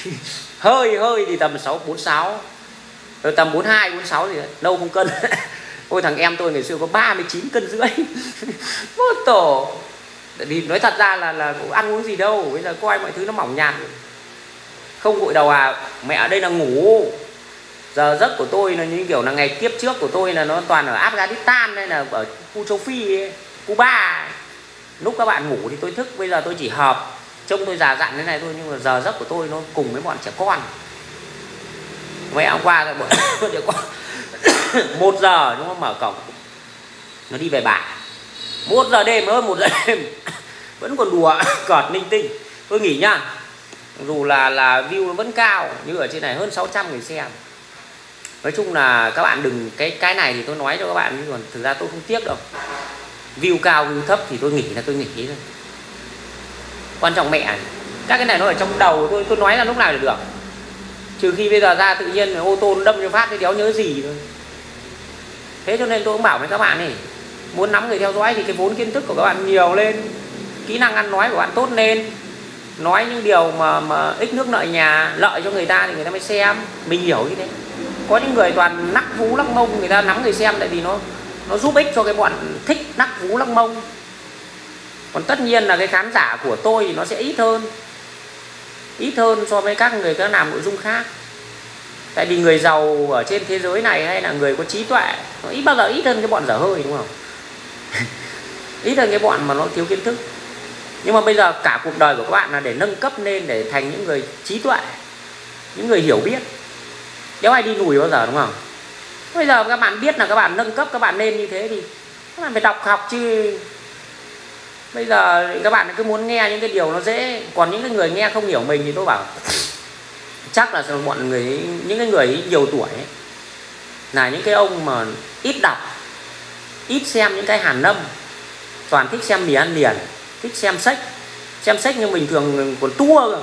A: hơi thì tầm 46, rồi tầm 42, 46 thì lâu không cân. Ôi thằng em tôi ngày xưa có 39 cân rưỡi. Một tổ. Thì nói thật ra là cũng ăn uống gì đâu, bây giờ coi mọi thứ nó mỏng nhạt. Không gội đầu à? Mẹ ở đây là ngủ. Giờ giấc của tôi là như kiểu là ngày kiếp trước của tôi là nó toàn ở Afghanistan hay là ở khu châu Phi ấy, Cuba. Lúc các bạn ngủ thì tôi thức, bây giờ tôi chỉ hợp. Trông tôi già dặn thế này thôi, nhưng mà giờ giấc của tôi nó cùng với bọn trẻ con. Mẹ hôm qua rồi bọn trẻ con 1 giờ nó mở cổng, nó đi về bà. 1 giờ đêm, hơn 1 giờ đêm vẫn còn đùa cợt linh tinh. Tôi nghỉ nhá. Dù là view nó vẫn cao, như ở trên này hơn 600 người xem. Nói chung là các bạn đừng, cái này thì tôi nói cho các bạn, nhưng còn thực ra tôi không tiếc đâu. View cao view thấp thì tôi nghỉ là tôi nghỉ thôi. Quan trọng mẹ, các cái này nó ở trong đầu tôi nói là lúc nào được. Trừ khi bây giờ ra tự nhiên ô tô nó đâm cho phát thì đéo nhớ gì thôi. Thế cho nên tôi cũng bảo với các bạn này, muốn nắm người theo dõi thì cái vốn kiến thức của các bạn nhiều lên, kỹ năng ăn nói của bạn tốt lên, nói những điều mà ích nước lợi nhà, lợi cho người ta thì người ta mới xem. Mình hiểu như thế. Có những người toàn nắc vú lắc mông, người ta nắm người xem tại vì nó giúp ích cho cái bọn thích nắc vú lắc mông. Còn tất nhiên là cái khán giả của tôi thì nó sẽ ít hơn so với các người các làm nội dung khác. Tại vì người giàu ở trên thế giới này hay là người có trí tuệ nó bao giờ ít hơn cái bọn dở hơi, đúng không? Ít hơn cái bọn mà nó thiếu kiến thức. Nhưng mà bây giờ cả cuộc đời của các bạn là để nâng cấp lên, để thành những người trí tuệ, những người hiểu biết. Đéo ai đi lùi bao giờ, đúng không? Bây giờ các bạn biết là các bạn nâng cấp, các bạn nên như thế thì các bạn phải đọc học chứ. Bây giờ các bạn cứ muốn nghe những cái điều nó dễ. Còn những cái người nghe không hiểu mình thì tôi bảo chắc là bọn người, những cái người nhiều tuổi ấy, là những cái ông mà ít đọc, ít xem những cái hàn lâm, toàn thích xem mì ăn liền, thích xem sách. Xem sách nhưng bình thường còn tua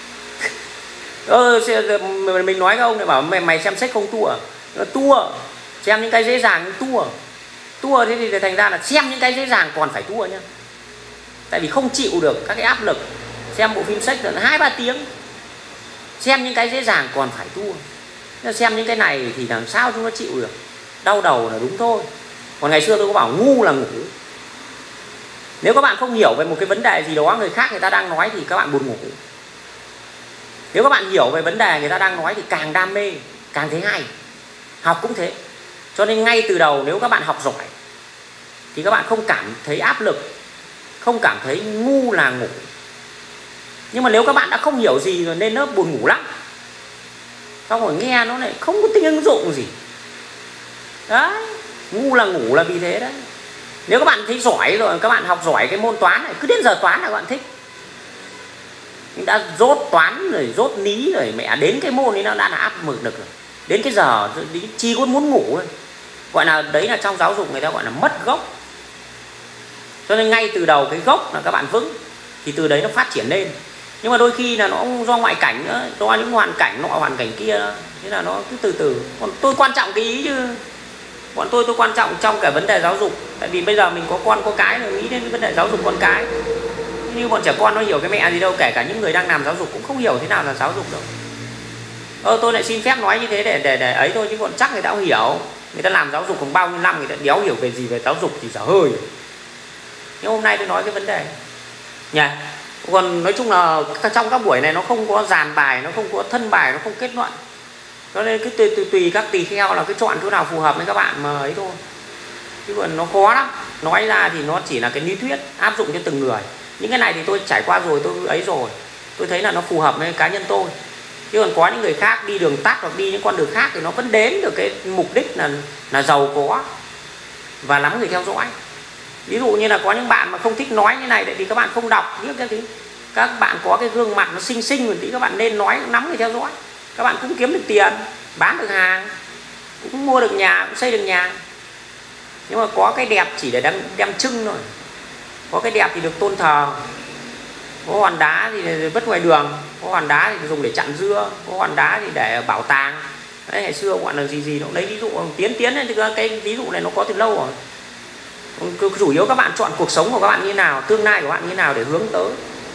A: cơ. Mình nói các ông lại bảo mày xem sách không tua. Nó tua. Xem những cái dễ dàng tua. Thế thì thành ra là xem những cái dễ dàng còn phải tua nhá. Tại vì không chịu được các cái áp lực. Xem bộ phim sách là 2-3 tiếng. Xem những cái dễ dàng còn phải tua. Xem những cái này thì làm sao chúng nó chịu được. Đau đầu là đúng thôi. Còn ngày xưa tôi có bảo ngu là ngủ. Nếu các bạn không hiểu về một cái vấn đề gì đó người khác người ta đang nói thì các bạn buồn ngủ. Nếu các bạn hiểu về vấn đề người ta đang nói thì càng đam mê, càng thấy hay. Học cũng thế. Cho nên ngay từ đầu nếu các bạn học giỏi thì các bạn không cảm thấy áp lực, không cảm thấy ngu là ngủ. Nhưng mà nếu các bạn đã không hiểu gì rồi nên nó buồn ngủ lắm. Xong rồi nghe nó lại không có tính ứng dụng gì. Đấy, ngu là ngủ là vì thế đấy. Nếu các bạn thấy giỏi rồi, các bạn học giỏi cái môn toán này, cứ đến giờ toán là các bạn thích. Nhưng đã dốt toán rồi, dốt lý rồi, mẹ đến cái môn ấy nó đã là áp lực được rồi. Đến cái giờ chi có muốn ngủ thôi. Gọi là đấy là trong giáo dục người ta gọi là mất gốc. Cho nên ngay từ đầu cái gốc là các bạn vững thì từ đấy nó phát triển lên. Nhưng mà đôi khi là nó cũng do ngoại cảnh nữa, do những hoàn cảnh nọ hoàn cảnh kia đó. Thế là nó cứ từ từ. Còn tôi quan trọng cái ý chứ, bọn tôi quan trọng trong cả vấn đề giáo dục. Tại vì bây giờ mình có con có cái rồi, nghĩ đến cái vấn đề giáo dục con cái. Như bọn trẻ con nó hiểu cái mẹ gì đâu, kể cả những người đang làm giáo dục cũng không hiểu thế nào là giáo dục đâu. Tôi lại xin phép nói như thế để ấy thôi, chứ còn chắc người ta cũng hiểu. Người ta làm giáo dục còn bao nhiêu năm, người ta đéo hiểu về gì về giáo dục thì dở hơi. Nhưng hôm nay tôi nói cái vấn đề nha. Còn nói chung là trong các buổi này nó không có dàn bài, nó không có thân bài, nó không kết luận. Cho nên cứ tùy các tỳ kheo là cái chọn chỗ nào phù hợp với các bạn mà ấy thôi. Chứ còn nó khó lắm. Nói ra thì nó chỉ là cái lý thuyết áp dụng cho từng người. Những cái này thì tôi trải qua rồi, tôi ấy rồi. Tôi thấy là nó phù hợp với cá nhân tôi. Chứ còn có những người khác đi đường tắt hoặc đi những con đường khác thì nó vẫn đến được cái mục đích là giàu có và lắm người theo dõi. Ví dụ như là có những bạn mà không thích nói như này thì các bạn không đọc biết cái gì. Các bạn có cái gương mặt nó xinh xinh một tí, các bạn nên nói nắm người theo dõi. Các bạn cũng kiếm được tiền, bán được hàng, cũng mua được nhà, cũng xây được nhà. Nhưng mà có cái đẹp chỉ để đem trưng thôi. Có cái đẹp thì được tôn thờ. Có hòn đá thì vứt ngoài đường, có hòn đá thì dùng để chặn dưa, có hòn đá thì để bảo tàng. Đấy, ngày xưa gọi là gì nó lấy ví dụ tiến ấy, thì cái ví dụ này nó có từ lâu rồi. Chủ yếu các bạn chọn cuộc sống của các bạn như nào, tương lai của bạn như nào để hướng tới.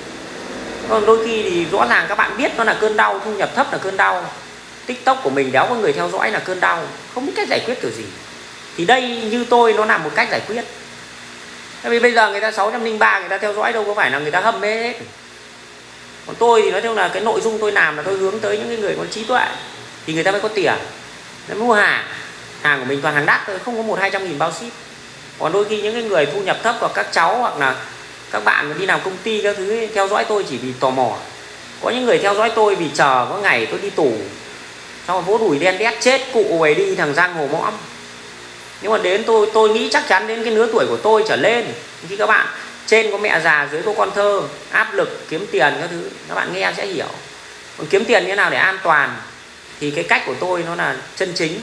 A: Còn đôi khi thì rõ ràng các bạn biết nó là cơn đau, thu nhập thấp là cơn đau, TikTok của mình đéo có người theo dõi là cơn đau, không biết cách giải quyết kiểu gì. Thì đây như tôi nó là một cách giải quyết. Tại vì bây giờ người ta 603 người ta theo dõi đâu có phải là người ta hâm hết. Còn tôi thì nói chung là cái nội dung tôi làm là tôi hướng tới những người có trí tuệ thì người ta mới có tiền để mua hàng. Hàng của mình toàn hàng đắt thôi, không có 100-200 nghìn bao ship. Còn đôi khi những cái người thu nhập thấp hoặc các cháu hoặc là các bạn đi làm công ty các thứ theo dõi tôi chỉ vì tò mò. Có những người theo dõi tôi vì chờ có ngày tôi đi tù, xong rồi vỗ đùi đen đét chết cụ về đi thằng giang hồ mõm. Nhưng mà đến tôi nghĩ chắc chắn đến cái lứa tuổi của tôi trở lên, khi các bạn trên có mẹ già dưới có con thơ, áp lực kiếm tiền các thứ, các bạn nghe sẽ hiểu. Còn kiếm tiền như thế nào để an toàn thì cái cách của tôi nó là chân chính.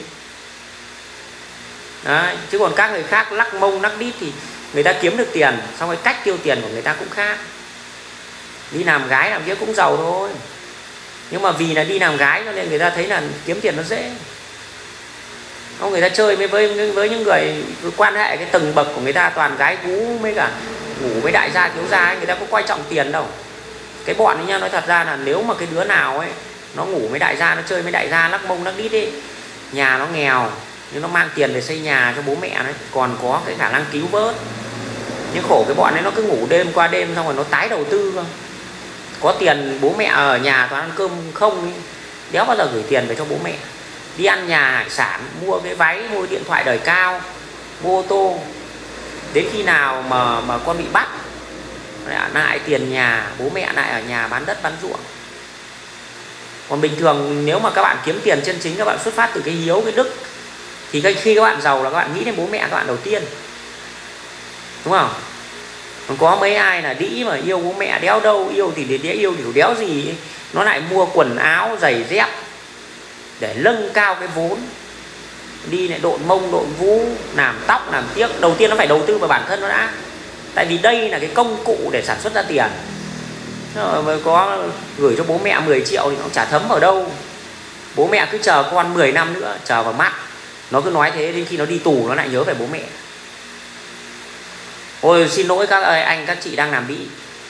A: Đấy, chứ còn các người khác lắc mông lắc đít thì người ta kiếm được tiền, xong cái cách tiêu tiền của người ta cũng khác. Đi làm gái làm kia cũng giàu thôi, nhưng mà vì là đi làm gái cho nên người ta thấy là kiếm tiền nó dễ. Không, người ta chơi với những người quan hệ cái tầng bậc của người ta toàn gái cú với cả ngủ với đại gia thiếu gia ấy, người ta có quan trọng tiền đâu. Cái bọn ấy nha, nói thật ra là nếu mà cái đứa nào ấy nó ngủ với đại gia, nó chơi với đại gia lắc mông lắc đít ấy, nhà nó nghèo nhưng nó mang tiền để xây nhà cho bố mẹ nó, còn có cái khả năng cứu vớt. Nhưng khổ cái bọn ấy nó cứ ngủ đêm qua đêm xong rồi nó tái đầu tư cơ. Có tiền bố mẹ ở nhà toàn ăn cơm không ấy, đéo bao giờ gửi tiền về cho bố mẹ. Đi ăn nhà hải sản, mua cái váy, mua cái điện thoại đời cao, mua ô tô. Đến khi nào mà con bị bắt lại tiền nhà, bố mẹ lại ở nhà bán đất bán ruộng. Còn bình thường nếu mà các bạn kiếm tiền chân chính, các bạn xuất phát từ cái hiếu, cái đức, thì khi các bạn giàu là các bạn nghĩ đến bố mẹ các bạn đầu tiên, đúng không? Còn có mấy ai là đĩ mà yêu bố mẹ đéo đâu, yêu thì để yêu điều đéo gì ấy. Nó lại mua quần áo giày dép để nâng cao cái vốn, đi lại độn mông độn vú, làm tóc làm tiếc. Đầu tiên nó phải đầu tư vào bản thân nó đã, tại vì đây là cái công cụ để sản xuất ra tiền. Mới có gửi cho bố mẹ 10 triệu thì nó chả thấm vào đâu. Bố mẹ cứ chờ con 10 năm nữa, chờ vào mắt. Nó cứ nói thế, đến khi nó đi tù nó lại nhớ về bố mẹ. Ôi xin lỗi các anh các chị đang làm bị.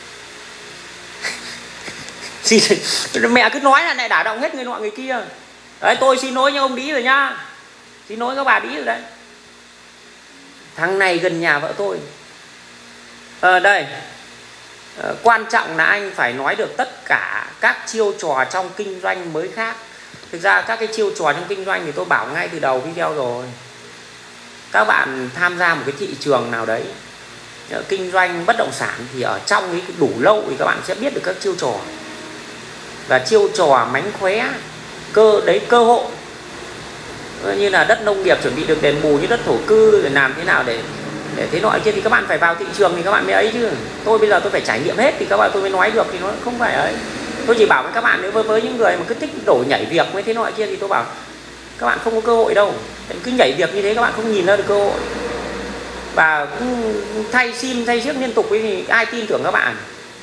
A: Mẹ cứ nói là lại đả động hết người nọ người kia. Đấy, tôi xin lỗi nha ông đĩ rồi nhá, xin lỗi các bà đĩ rồi đấy. Thằng này gần nhà vợ tôi. Đây, quan trọng là anh phải nói được tất cả các chiêu trò trong kinh doanh mới khác. Thực ra các cái chiêu trò trong kinh doanh thì tôi bảo ngay từ đầu video rồi. Các bạn tham gia một cái thị trường nào đấy, kinh doanh bất động sản thì ở trong ấy đủ lâu thì các bạn sẽ biết được các chiêu trò. Và chiêu trò mánh khóe, cơ hội. Như là đất nông nghiệp chuẩn bị được đền bù như đất thổ cư, để làm thế nào để thế nọ kia, thì các bạn phải vào thị trường thì các bạn mới ấy chứ. Tôi bây giờ tôi phải trải nghiệm hết thì các bạn tôi mới nói được, thì nó không phải ấy. Tôi chỉ bảo với các bạn, nếu với những người mà cứ thích đổi nhảy việc với thế nọ kia thì tôi bảo các bạn không có cơ hội đâu. Cứ nhảy việc như thế các bạn không nhìn ra được cơ hội. và cũng thay sim thay chiếc liên tục ấy, thì ai tin tưởng các bạn.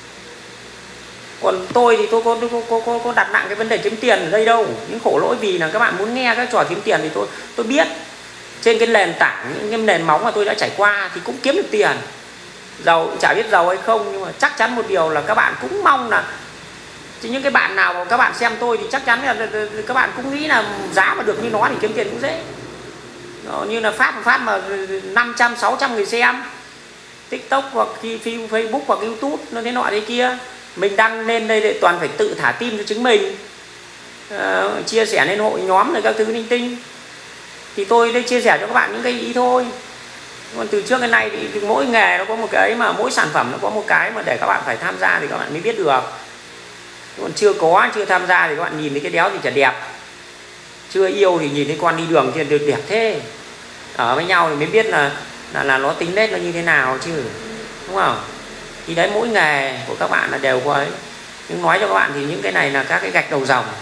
A: Còn tôi thì tôi có đặt nặng cái vấn đề kiếm tiền ở đây đâu. Những khổ lỗi vì là các bạn muốn nghe các trò kiếm tiền thì tôi biết trên cái nền tảng, những cái nền móng mà tôi đã trải qua thì cũng kiếm được tiền. Giàu chả biết giàu hay không, nhưng mà chắc chắn một điều là các bạn cũng mong là những cái bạn nào mà các bạn xem tôi thì chắc chắn là các bạn cũng nghĩ là giá mà được như nó thì kiếm tiền cũng dễ. Đó, như là phát mà 500 600 người xem TikTok hoặc Facebook hoặc YouTube nó thế nọ thế kia, mình đăng lên đây để toàn phải tự thả tim cho chính mình, chia sẻ lên hội nhóm rồi các thứ linh tinh, thì tôi đây chia sẻ cho các bạn những cái ý thôi. Còn từ trước đến nay thì mỗi nghề nó có một cái, mà mỗi sản phẩm nó có một cái mà để các bạn phải tham gia thì các bạn mới biết được. Còn chưa tham gia thì các bạn nhìn thấy cái đéo thì chả đẹp, chưa yêu thì nhìn thấy con đi đường thì được đẹp thế, ở với nhau thì mới biết là nó tính nết nó như thế nào chứ, đúng không? Thì đấy, mỗi nghề của các bạn là đều có ấy. Nhưng nói cho các bạn thì những cái này là các cái gạch đầu dòng,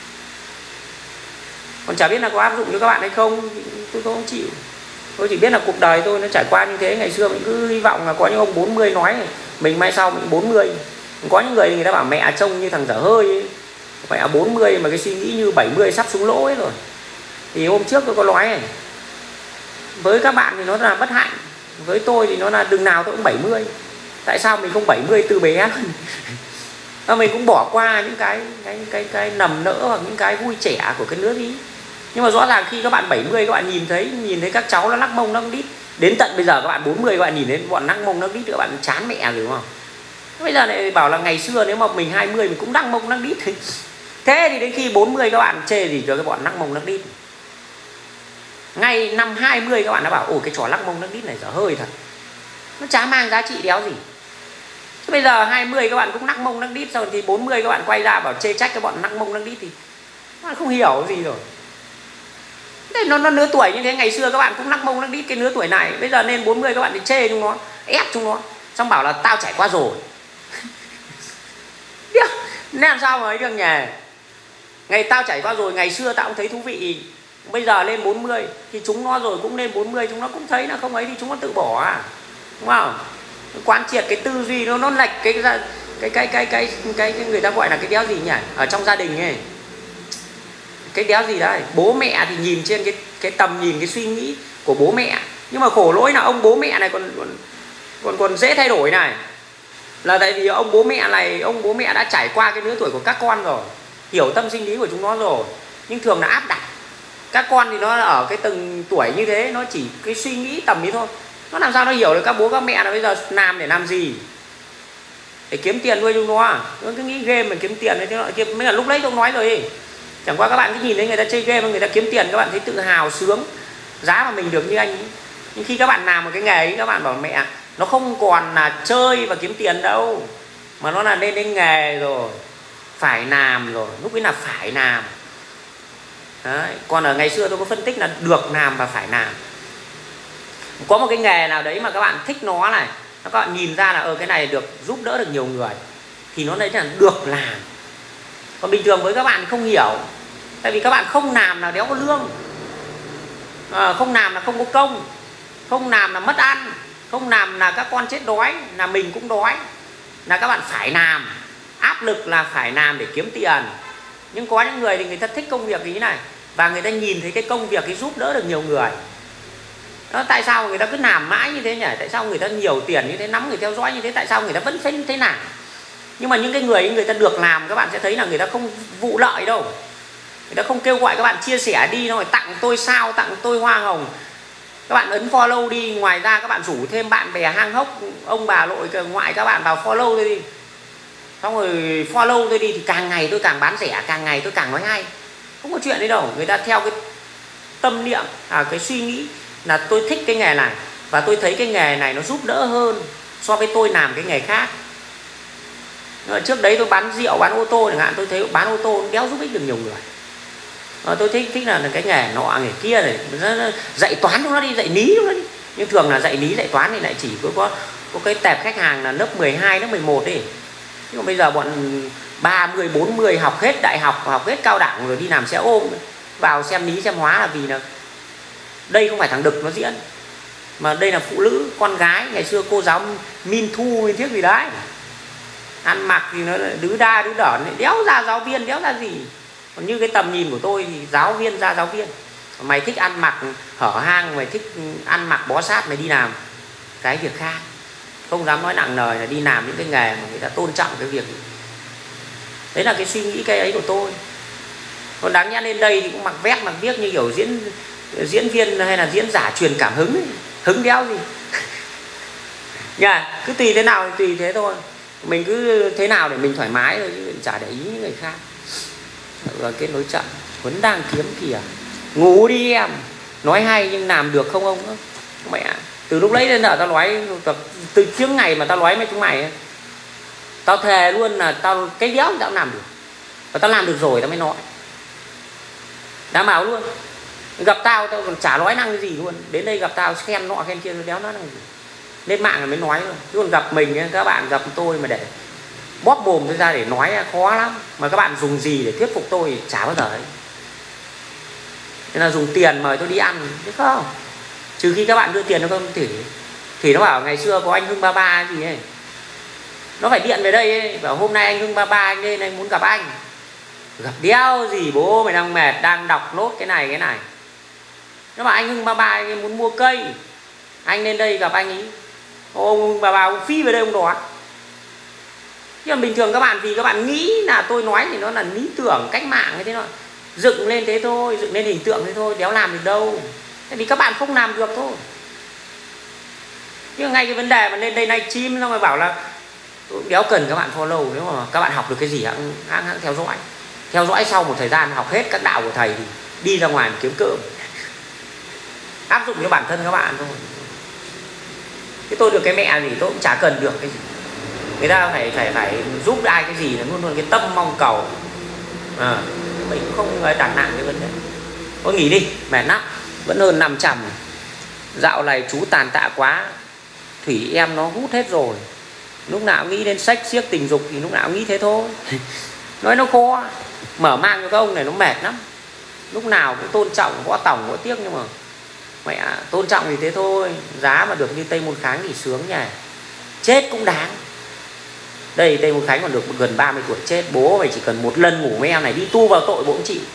A: còn chả biết là có áp dụng cho các bạn hay không, tôi không chịu. Tôi chỉ biết là cuộc đời tôi nó trải qua như thế. Ngày xưa mình cứ hy vọng là có những ông 40 nói mình mai sau mình 40. Có những người thì người ta bảo mẹ trông như thằng dở hơi ấy. Mẹ 40 mà cái suy nghĩ như 70 sắp xuống lỗ ấy rồi. Thì hôm trước tôi có nói này, với các bạn thì nó là bất hạnh, với tôi thì nó là đừng nào tôi cũng 70. Tại sao mình không 70 từ bé? Mình cũng bỏ qua những cái nầm nỡ hoặc những cái vui trẻ của cái lứa đi. Nhưng mà rõ ràng khi các bạn 70 các bạn nhìn thấy các cháu nó lắc mông lắc đít, đến tận bây giờ các bạn 40 các bạn nhìn thấy bọn lắc mông lắc đít các bạn chán mẹ rồi, đúng không? Bây giờ lại bảo là ngày xưa nếu mà mình 20 mình cũng lắc mông lắc đít. Thế thì đến khi 40 các bạn chê gì cho cái bọn lắc mông lắc đít. Ngay năm 20 các bạn đã bảo ồ cái trò lắc mông lắc đít này dở hơi thật, nó chả mang giá trị đéo gì. Chứ bây giờ 20 các bạn cũng lắc mông lắc đít rồi thì 40 các bạn quay ra bảo chê trách cái bọn lắc mông lắc đít thì các bạn không hiểu gì rồi. Thế nó nửa tuổi như thế, ngày xưa các bạn cũng lắc mông lắc đít cái nửa tuổi này, bây giờ lên 40 các bạn thì chê chúng nó, ép chúng nó, xong bảo là tao trải qua rồi. Nên làm sao mà ấy được nhỉ? Ngày tao trải qua rồi, ngày xưa tao cũng thấy thú vị, bây giờ lên 40 thì chúng nó rồi cũng lên 40 chúng nó cũng thấy là không ấy thì chúng nó tự bỏ à, đúng không? Quán triệt cái tư duy nó lệch cái người ta gọi là cái đéo gì nhỉ, ở trong gia đình ấy, cái đéo gì đấy, bố mẹ thì nhìn trên cái tầm nhìn cái suy nghĩ của bố mẹ, nhưng mà khổ lỗi là ông bố mẹ này còn dễ thay đổi này, là tại vì ông bố mẹ đã trải qua cái lứa tuổi của các con rồi, hiểu tâm sinh lý của chúng nó rồi, nhưng thường là áp đặt các con thì nó ở cái từng tuổi như thế, nó chỉ cái suy nghĩ tầm ấy thôi, nó làm sao nó hiểu được các bố các mẹ là bây giờ làm để làm gì, để kiếm tiền nuôi chúng nó cứ nghĩ game mà kiếm tiền thế nọ kia. Mới là lúc đấy tôi nói rồi ấy. Chẳng qua các bạn cứ nhìn thấy người ta chơi game mà người ta kiếm tiền các bạn thấy tự hào sướng, giá mà mình được như anh ấy. Nhưng khi các bạn làm một cái nghề ấy, các bạn bảo mẹ nó không còn là chơi và kiếm tiền đâu, mà nó là lên đến nghề rồi, phải làm rồi, lúc ấy là phải làm. Đấy. Còn ở ngày xưa tôi có phân tích là được làm và phải làm. Có một cái nghề nào đấy mà các bạn thích nó này, các bạn nhìn ra là ở cái này được giúp đỡ được nhiều người thì nó đấy là được làm. Còn bình thường với các bạn không hiểu, tại vì các bạn không làm là đéo có lương, không làm là không có công, không làm là mất ăn, không làm là các con chết đói, là mình cũng đói, là các bạn phải làm, áp lực là phải làm để kiếm tiền. Nhưng có những người thì người ta thích công việc ý này, và người ta nhìn thấy cái công việc ấy giúp đỡ được nhiều người. Đó, tại sao người ta cứ làm mãi như thế nhỉ? Tại sao người ta nhiều tiền như thế, nắm người theo dõi như thế, tại sao người ta vẫn phải như thế nào? Nhưng mà những cái người ấy, người ta được làm, các bạn sẽ thấy là người ta không vụ lợi đâu. Người ta không kêu gọi các bạn chia sẻ đi, nó phải tặng tôi sao, tặng tôi hoa hồng. Các bạn ấn follow đi, ngoài ra các bạn rủ thêm bạn bè hang hốc, ông bà nội ngoại các bạn vào follow tôi đi. Xong rồi follow tôi đi thì càng ngày tôi càng bán rẻ, càng ngày tôi càng nói hay. Không có chuyện đấy đâu. Người ta theo cái tâm niệm, cái suy nghĩ là tôi thích cái nghề này và tôi thấy cái nghề này nó giúp đỡ hơn so với tôi làm cái nghề khác. Trước đấy tôi bán rượu, bán ô tô chẳng hạn, tôi thấy bán ô tô đéo giúp ích được nhiều người. Tôi thích là cái nghề nọ nghề kia này, dạy toán chúng nó đi, dạy lý chúng nó đi. Nhưng thường là dạy lý dạy toán thì lại chỉ có cái tệp khách hàng là lớp 12, lớp 11 đi. Nhưng mà bây giờ bọn 30, 40 học hết đại học, học hết cao đẳng rồi đi làm xe ôm, vào xem lý xem hóa là vì là đây không phải thằng Đực nó diễn, Mà đây là phụ nữ, con gái. Ngày xưa cô giáo Min Thu, Min Thiết gì đấy, ăn mặc thì nó đứ đa đứ đởn, đéo ra giáo viên, đéo ra gì. Còn như cái tầm nhìn của tôi thì giáo viên ra giáo viên. Mày thích ăn mặc hở hang, mày thích ăn mặc bó sát, mày đi làm cái việc khác. Không dám nói nặng lời là đi làm những cái nghề mà người ta tôn trọng cái việc. Đấy là cái suy nghĩ cái ấy của tôi. Còn đáng nhẽ lên đây thì cũng mặc vét mặc viết như kiểu diễn viên hay là diễn giả truyền cảm hứng ấy. Hứng đéo gì. Nha, cứ tùy thế nào thì tùy thế thôi. Mình cứ thế nào để mình thoải mái thôi, chứ chả để ý những người khác. Rồi kết nối chậm, vẫn đang kiếm kìa. Ngủ đi em. Nói hay nhưng làm được không ông? Mẹ, từ lúc lấy đến giờ tao nói, từ trước ngày mà tao nói với chúng mày ấy, tao thề luôn là tao cái đéo tao làm được. Và tao làm được rồi tao mới nói. Đảm bảo luôn. Gặp tao còn chả nói năng cái gì luôn. Đến đây gặp tao khen nọ khen kia, đéo nói năng gì. Lên mạng là mới nói luôn. Chứ còn gặp mình ấy, các bạn gặp tôi mà để bóp mồm tôi ra để nói khó lắm. Mà các bạn dùng gì để thuyết phục tôi chả bao giờ ấy. Nên là dùng tiền mời tôi đi ăn chứ không. Trừ khi các bạn đưa tiền nó không thì nó bảo ngày xưa có anh Hưng 33 gì ấy, nó phải điện về đây ấy, bảo hôm nay anh Hưng 33 anh lên anh muốn gặp anh. Gặp đéo gì bố, mày đang mệt đang đọc nốt cái này. Nó bảo anh Hưng 33 anh muốn mua cây, anh lên đây gặp anh ấy. Ông Hưng 33 ông phi về đây ông đón. Chứ còn bình thường các bạn, vì các bạn nghĩ là tôi nói thì nó là lý tưởng cách mạng hay thế nào, dựng lên thế thôi, dựng lên hình tượng thế thôi, đéo làm được đâu. Tại vì các bạn không làm được thôi. Nhưng ngay cái vấn đề mà lên đây live stream xong rồi bảo là đéo cần các bạn follow. Nếu mà các bạn học được cái gì hãng theo dõi. Theo dõi sau một thời gian học hết các đạo của thầy thì đi ra ngoài kiếm cơm. Áp dụng cho bản thân các bạn thôi. Thế tôi được cái mẹ gì tôi cũng chả cần được cái gì. Người ta phải giúp ai cái gì là luôn luôn cái tâm mong cầu. Mình cũng không đặt nặng cái vấn đề. Thôi nghỉ đi, mệt lắm. Vẫn hơn 500. Dạo này chú tàn tạ quá. Thủy em nó hút hết rồi. Lúc nào nghĩ đến sách xiếc tình dục thì lúc nào nghĩ thế thôi. Nói nó khó. Mở mang cho các ông này nó mệt lắm. Lúc nào cũng tôn trọng võ tòng võ tiếc. Nhưng mà mẹ tôn trọng thì thế thôi. Giá mà được như Tây Môn Kháng thì sướng nhỉ. Chết cũng đáng. Đây Tây Môn Khánh còn được gần 30 tuổi chết. Bố mày chỉ cần một lần ngủ với em này đi tu vào tội bố cũng chịu.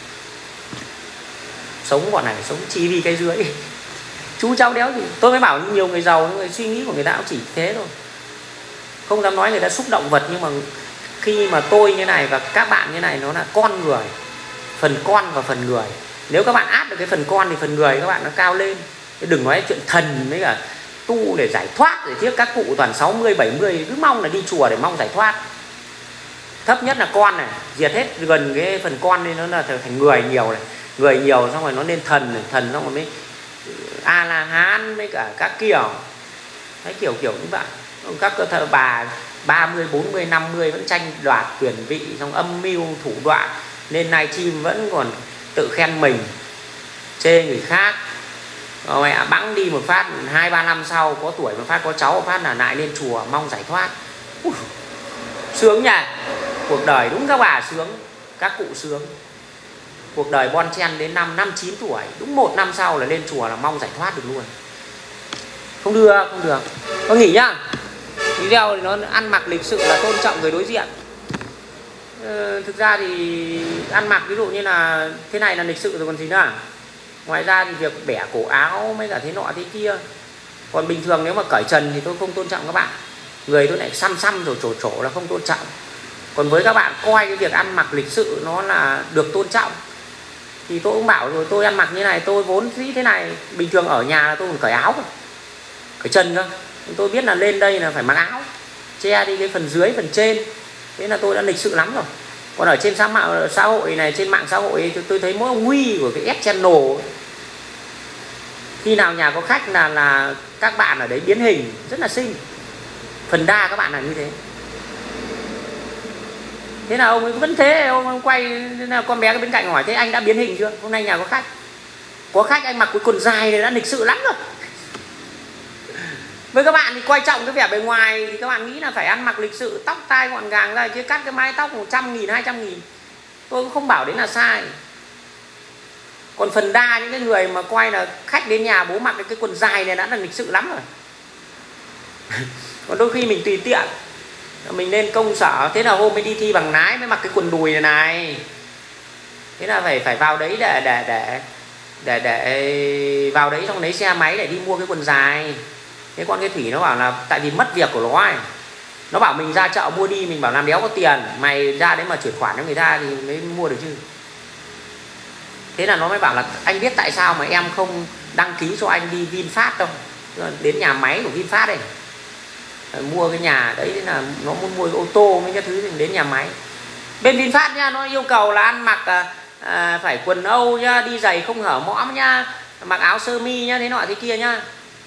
A: Sống bọn này sống chỉ vì cái dưới. Chú cháu đéo gì. Tôi mới bảo nhiều người giàu, người suy nghĩ của người ta cũng chỉ thế thôi. Không dám nói người ta xúc động vật. Nhưng mà khi mà tôi như này và các bạn như này, nó là con người. Phần con và phần người. Nếu các bạn áp được cái phần con thì phần người các bạn nó cao lên. Đừng nói chuyện thần với cả tu để giải thoát. Để tiếc các cụ toàn 60, 70 cứ mong là đi chùa để mong giải thoát. Thấp nhất là con này, diệt hết gần cái phần con nên nó là thành người nhiều này. Người nhiều xong rồi nó lên thần này, thần xong rồi mới A-la-hán với cả các kiểu. Đấy kiểu như vậy. Các thợ bà 30, 40, 50 vẫn tranh đoạt quyền vị, xong âm mưu thủ đoạn. Nên live stream vẫn còn tự khen mình, chê người khác. Mẹ bẵng đi một phát 2-3 năm sau có tuổi một phát, có cháu một phát là lại lên chùa mong giải thoát. Sướng nhỉ. Cuộc đời đúng các bà sướng. Các cụ sướng. Cuộc đời bon chen đến năm 9 tuổi, đúng 1 năm sau là lên chùa là mong giải thoát được luôn. Không được. Có nghỉ nhá. Video thì nó ăn mặc lịch sự là tôn trọng người đối diện. Thực ra thì ăn mặc ví dụ như là thế này là lịch sự rồi còn gì nữa. Ngoài ra thì việc bẻ cổ áo mấy cả thế nọ thế kia. Còn bình thường nếu mà cởi trần thì tôi không tôn trọng các bạn. Người tôi lại xăm rồi trổ là không tôn trọng. Còn với các bạn coi cái việc ăn mặc lịch sự nó là được tôn trọng thì tôi cũng bảo rồi, tôi ăn mặc như này, tôi vốn dĩ thế này. Bình thường ở nhà là tôi còn cởi áo cơ, cởi chân cơ. Tôi biết là lên đây là phải mặc áo, che đi cái phần dưới, phần trên. Thế là tôi đã lịch sự lắm rồi. Còn ở trên xã hội này, trên mạng xã hội tôi thấy mỗi ông Huy của cái S Channel ấy. Khi nào nhà có khách là các bạn ở đấy biến hình rất là xinh. Phần đa các bạn là như thế. Thế nào ông ấy vẫn thế, ông quay con bé bên cạnh hỏi thế anh đã biến hình chưa? Hôm nay nhà có khách. Có khách anh mặc cái quần dài này đã lịch sự lắm rồi. Với các bạn thì quan trọng cái vẻ bề ngoài thì các bạn nghĩ là phải ăn mặc lịch sự, tóc tai gọn gàng ra, chứ cắt cái mái tóc 100.000, 200.000. Tôi cũng không bảo đến là sai. Còn phần đa những cái người mà coi là khách đến nhà bố mặc cái quần dài này đã là lịch sự lắm rồi. Còn đôi khi mình tùy tiện, mình lên công sở, thế là hôm mới đi thi bằng lái mới mặc cái quần đùi này. Thế là phải vào đấy để vào đấy xong lấy xe máy để đi mua cái quần dài. Thế con cái Thủy nó bảo là tại vì mất việc của nó ấy. Nó bảo mình ra chợ mua đi, mình bảo làm đéo có tiền, mày ra đấy mà chuyển khoản cho người ta thì mới mua được chứ. Thế là nó mới bảo là anh biết tại sao mà em không đăng ký cho anh đi VinFast không? Đến nhà máy của VinFast đây mua cái nhà đấy, là nó muốn mua cái ô tô mấy cái thứ thì đến nhà máy. Bên VinFast nha, nó yêu cầu là ăn mặc phải quần Âu nhá, đi giày không hở mõm nhá, mặc áo sơ mi nhá, thế nọ thế kia nhá.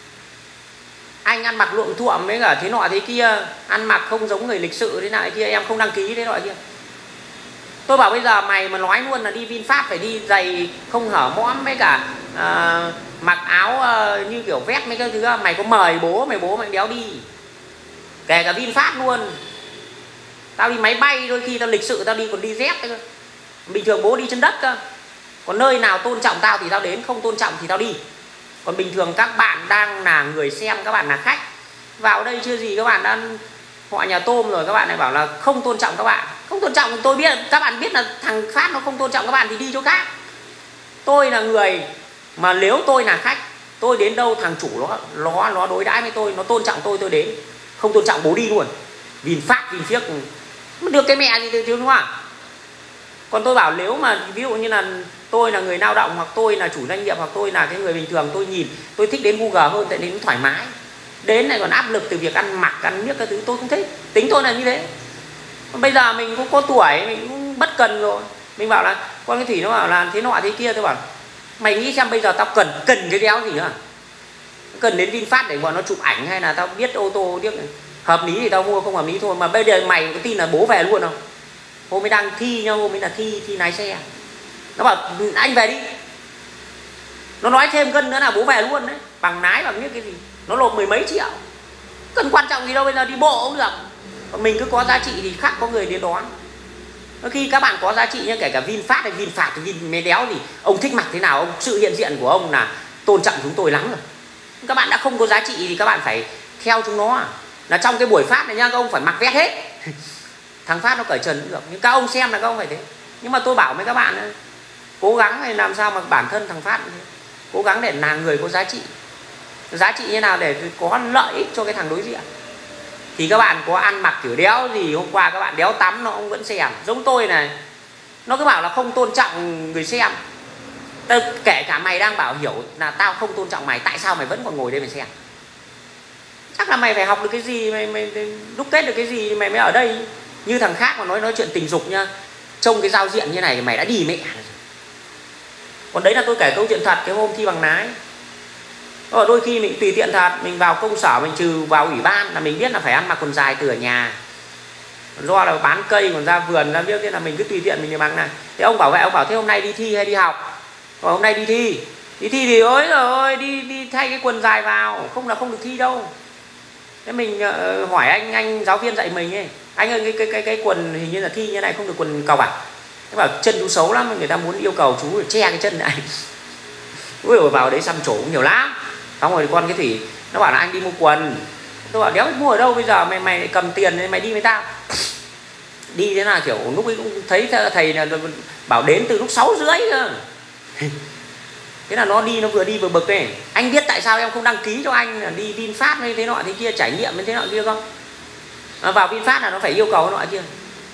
A: Anh ăn mặc luộm thuộm với cả thế nọ thế kia, ăn mặc không giống người lịch sự thế nọ thế kia, em không đăng ký thế nọ thế kia. Tôi bảo bây giờ mày mà nói luôn là đi VinFast phải đi giày không hở mõm với cả mặc áo như kiểu vest mấy cái thứ, mày có mời bố mày đéo đi. Kể cả VinFast luôn. Tao đi máy bay đôi khi tao lịch sự tao đi còn đi dép cơ. Bình thường bố đi chân đất cơ. Còn nơi nào tôn trọng tao thì tao đến, không tôn trọng thì tao đi. Còn bình thường các bạn đang là người xem, các bạn là khách vào đây chưa gì các bạn đã họ nhà tôm rồi, các bạn lại bảo là không tôn trọng các bạn. Không tôn trọng, tôi biết các bạn biết là thằng Phát nó không tôn trọng các bạn thì đi chỗ khác. Tôi là người mà nếu tôi là khách, tôi đến đâu thằng chủ nó đối đãi với tôi, nó tôn trọng tôi đến. Không tôn trọng bố đi luôn. VinFast, VinFiếc được cái mẹ gì chứ đúng không ạ? Còn tôi bảo nếu mà ví dụ như là tôi là người lao động, hoặc tôi là chủ doanh nghiệp, hoặc tôi là cái người bình thường, tôi nhìn tôi thích đến Google hơn, tại đến thoải mái. Đến này còn áp lực từ việc ăn mặc, ăn miếc cái thứ tôi không thích. Tính tôi là như thế. Bây giờ mình cũng có tuổi, mình cũng bất cần rồi. Mình bảo là con cái Thủy nó bảo là thế nọ thế kia, tôi bảo mày nghĩ xem bây giờ tao cần cái đéo gì nữa. Cần đến VinFast để bọn nó chụp ảnh, hay là tao biết ô tô điếc hợp lý thì tao mua, không hợp lý thôi. Mà bây giờ mày có tin là bố về luôn không? Hôm ấy đang thi nhau, hôm ấy là thi lái xe. Nó bảo anh về đi. Nó nói thêm cân nữa là bố về luôn đấy. Bằng lái bằng biết cái gì. Nó nộp 10 mấy triệu. Cần quan trọng gì đâu, bây giờ đi bộ cũng được. Còn mình cứ có giá trị thì khác có người đến đón. Khi các bạn có giá trị nhá, kể cả VinFast hay VinFast hay Vin mé đéo gì, ông thích mặc thế nào, ông sự hiện diện của ông là tôn trọng chúng tôi lắm rồi. Các bạn đã không có giá trị thì các bạn phải theo chúng nó. Là trong cái buổi phát này nha, các ông phải mặc vest hết. Thằng Phát nó cởi trần cũng được, nhưng các ông xem là các ông phải thế. Nhưng mà tôi bảo với các bạn ấy, cố gắng này làm sao mà bản thân thằng Phát cố gắng để là người có giá trị. Giá trị như nào để có lợi ích cho cái thằng đối diện. Thì các bạn có ăn mặc kiểu đéo gì, hôm qua các bạn đéo tắm nó cũng vẫn xem. Giống tôi này, nó cứ bảo là không tôn trọng người xem. Kể cả mày đang bảo hiểu là tao không tôn trọng mày, tại sao mày vẫn còn ngồi đây mày xem? Chắc là mày phải học được cái gì, mày đúc kết được cái gì mày mới ở đây. Như thằng khác mà nói chuyện tình dục nha, trông cái giao diện như này thì mày đã đi mẹ rồi. Còn đấy là tôi kể câu chuyện thật cái hôm thi bằng lái. Đôi khi mình tùy tiện thật, mình vào công sở mình trừ vào ủy ban là mình biết là phải ăn mặc quần dài từ ở nhà. Do là bán cây còn ra vườn ra biết, thế là mình cứ tùy tiện mình mặc này. Thế ông bảo vệ, ông bảo thế hôm nay đi thi hay đi học? Còn hôm nay đi thi. Đi thi thì ôi rồi đi thay cái quần dài vào, không là không được thi đâu. Thế mình hỏi anh giáo viên dạy mình ấy, anh ơi cái quần hình như là thi như này không được quần cộc à? Thế bảo chân chú xấu lắm, người ta muốn yêu cầu chú để che cái chân này. Ui rồi vào đấy xăm trổ cũng nhiều lắm. Xong rồi con cái Thủy nó bảo là anh đi mua quần. Tôi bảo đéo mua ở đâu bây giờ, mày cầm tiền mày đi với tao. Đi thế nào kiểu lúc ấy cũng thấy thầy là bảo đến từ lúc 6:30 cơ. Thế là nó vừa đi vừa bực này. Anh biết tại sao em không đăng ký cho anh là đi VinFast hay thế nọ thế kia, trải nghiệm như thế nọ kia không? Vào VinFast là nó phải yêu cầu cái nọ kia.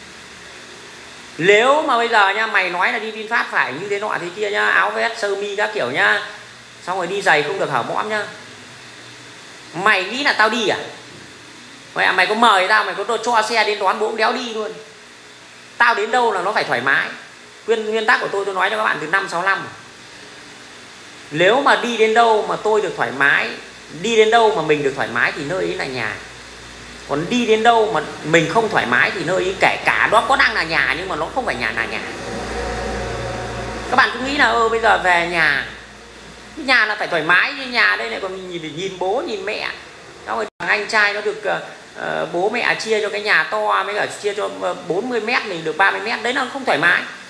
A: Nếu mà bây giờ nha, mày nói là đi VinFast phải như thế nọ thế kia nhá, áo vest sơ mi các kiểu nhá, xong rồi đi giày không được hở mõm nhá, mày nghĩ là tao đi à? Mày có mời tao, mày có cho xe đến đón bố cũng đéo đi luôn. Tao đến đâu là nó phải thoải mái. Nguyên tắc của tôi nói cho các bạn từ năm 65. Nếu mà đi đến đâu mà tôi được thoải mái, đi đến đâu mà mình được thoải mái thì nơi ấy là nhà. Còn đi đến đâu mà mình không thoải mái thì nơi ấy kể cả đó có đang là nhà nhưng mà nó không phải nhà là nhà. Các bạn cứ nghĩ là bây giờ về nhà là phải thoải mái, như nhà đây này còn nhìn bố nhìn mẹ. Xong rồi thằng anh trai nó được bố mẹ chia cho cái nhà to, với cả chia cho 40 mét mình được 30 mét, đấy nó không thoải mái.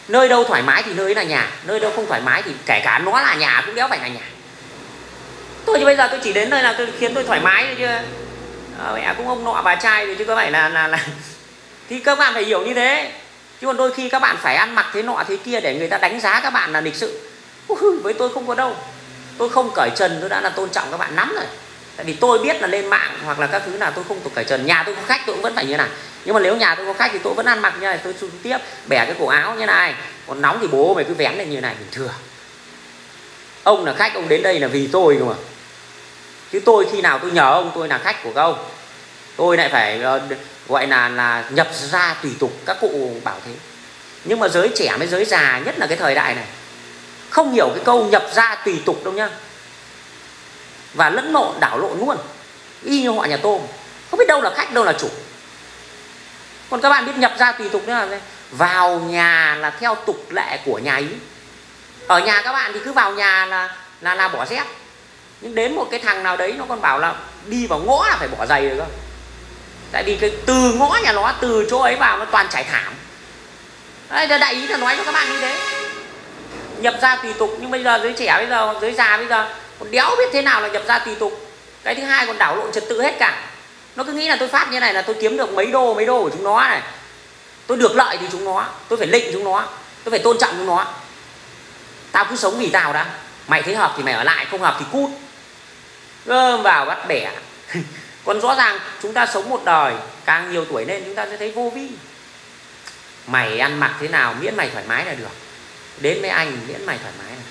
A: Nơi đâu thoải mái thì nơi ấy là nhà, nơi đâu không thoải mái thì kể cả nó là nhà cũng đéo phải là nhà. Tôi thì bây giờ tôi chỉ đến nơi nào tôi khiến tôi thoải mái thôi chứ mẹ cũng ông nọ bà trai rồi chứ có phải là thì các bạn phải hiểu như thế. Chứ còn đôi khi các bạn phải ăn mặc thế nọ thế kia để người ta đánh giá các bạn là lịch sự. Với tôi không có đâu. Tôi không cởi trần tôi đã là tôn trọng các bạn lắm rồi. Tại vì tôi biết là lên mạng hoặc là các thứ nào tôi không tục cởi trần. Nhà tôi có khách tôi cũng vẫn phải như này. Nhưng mà nếu nhà tôi có khách thì tôi vẫn ăn mặc như này. Tôi xuống tiếp bẻ cái cổ áo như này. Còn nóng thì bố mày cứ vén lên như này bình thường. Ông là khách, ông đến đây là vì tôi cơ mà. Chứ tôi khi nào tôi nhờ ông, tôi là khách của các ông. Tôi lại phải gọi là nhập ra tùy tục. Các cụ bảo thế. Nhưng mà giới trẻ với giới già, nhất là cái thời đại này, không hiểu cái câu nhập ra tùy tục đâu nhá. Và lẫn lộn đảo lộn luôn. Y như họ nhà tôm, không biết đâu là khách đâu là chủ. Còn các bạn biết nhập ra tùy tục nữa là vào nhà là theo tục lệ của nhà ấy. Ở nhà các bạn thì cứ vào nhà là bỏ dép. Nhưng đến một cái thằng nào đấy nó còn bảo là đi vào ngõ là phải bỏ giày rồi cơ. Tại vì cái từ ngõ nhà nó, từ chỗ ấy vào nó toàn trải thảm. Đấy, đại ý là nói cho các bạn như thế. Nhập ra tùy tục. Nhưng bây giờ giới trẻ bây giờ, giới già bây giờ còn đéo biết thế nào là nhập ra tùy tục. Cái thứ hai còn đảo lộn trật tự hết cả. Nó cứ nghĩ là tôi phát như này là tôi kiếm được mấy đô của chúng nó này. Tôi được lợi thì chúng nó, tôi phải lệnh chúng nó, tôi phải tôn trọng chúng nó. Tao cứ sống vì tao đã. Mày thấy hợp thì mày ở lại, không hợp thì cút. Gơm vào bắt bẻ. Còn rõ ràng chúng ta sống một đời, càng nhiều tuổi lên chúng ta sẽ thấy vô vi. Mày ăn mặc thế nào miễn mày thoải mái là được. Đến với anh miễn mày thoải mái là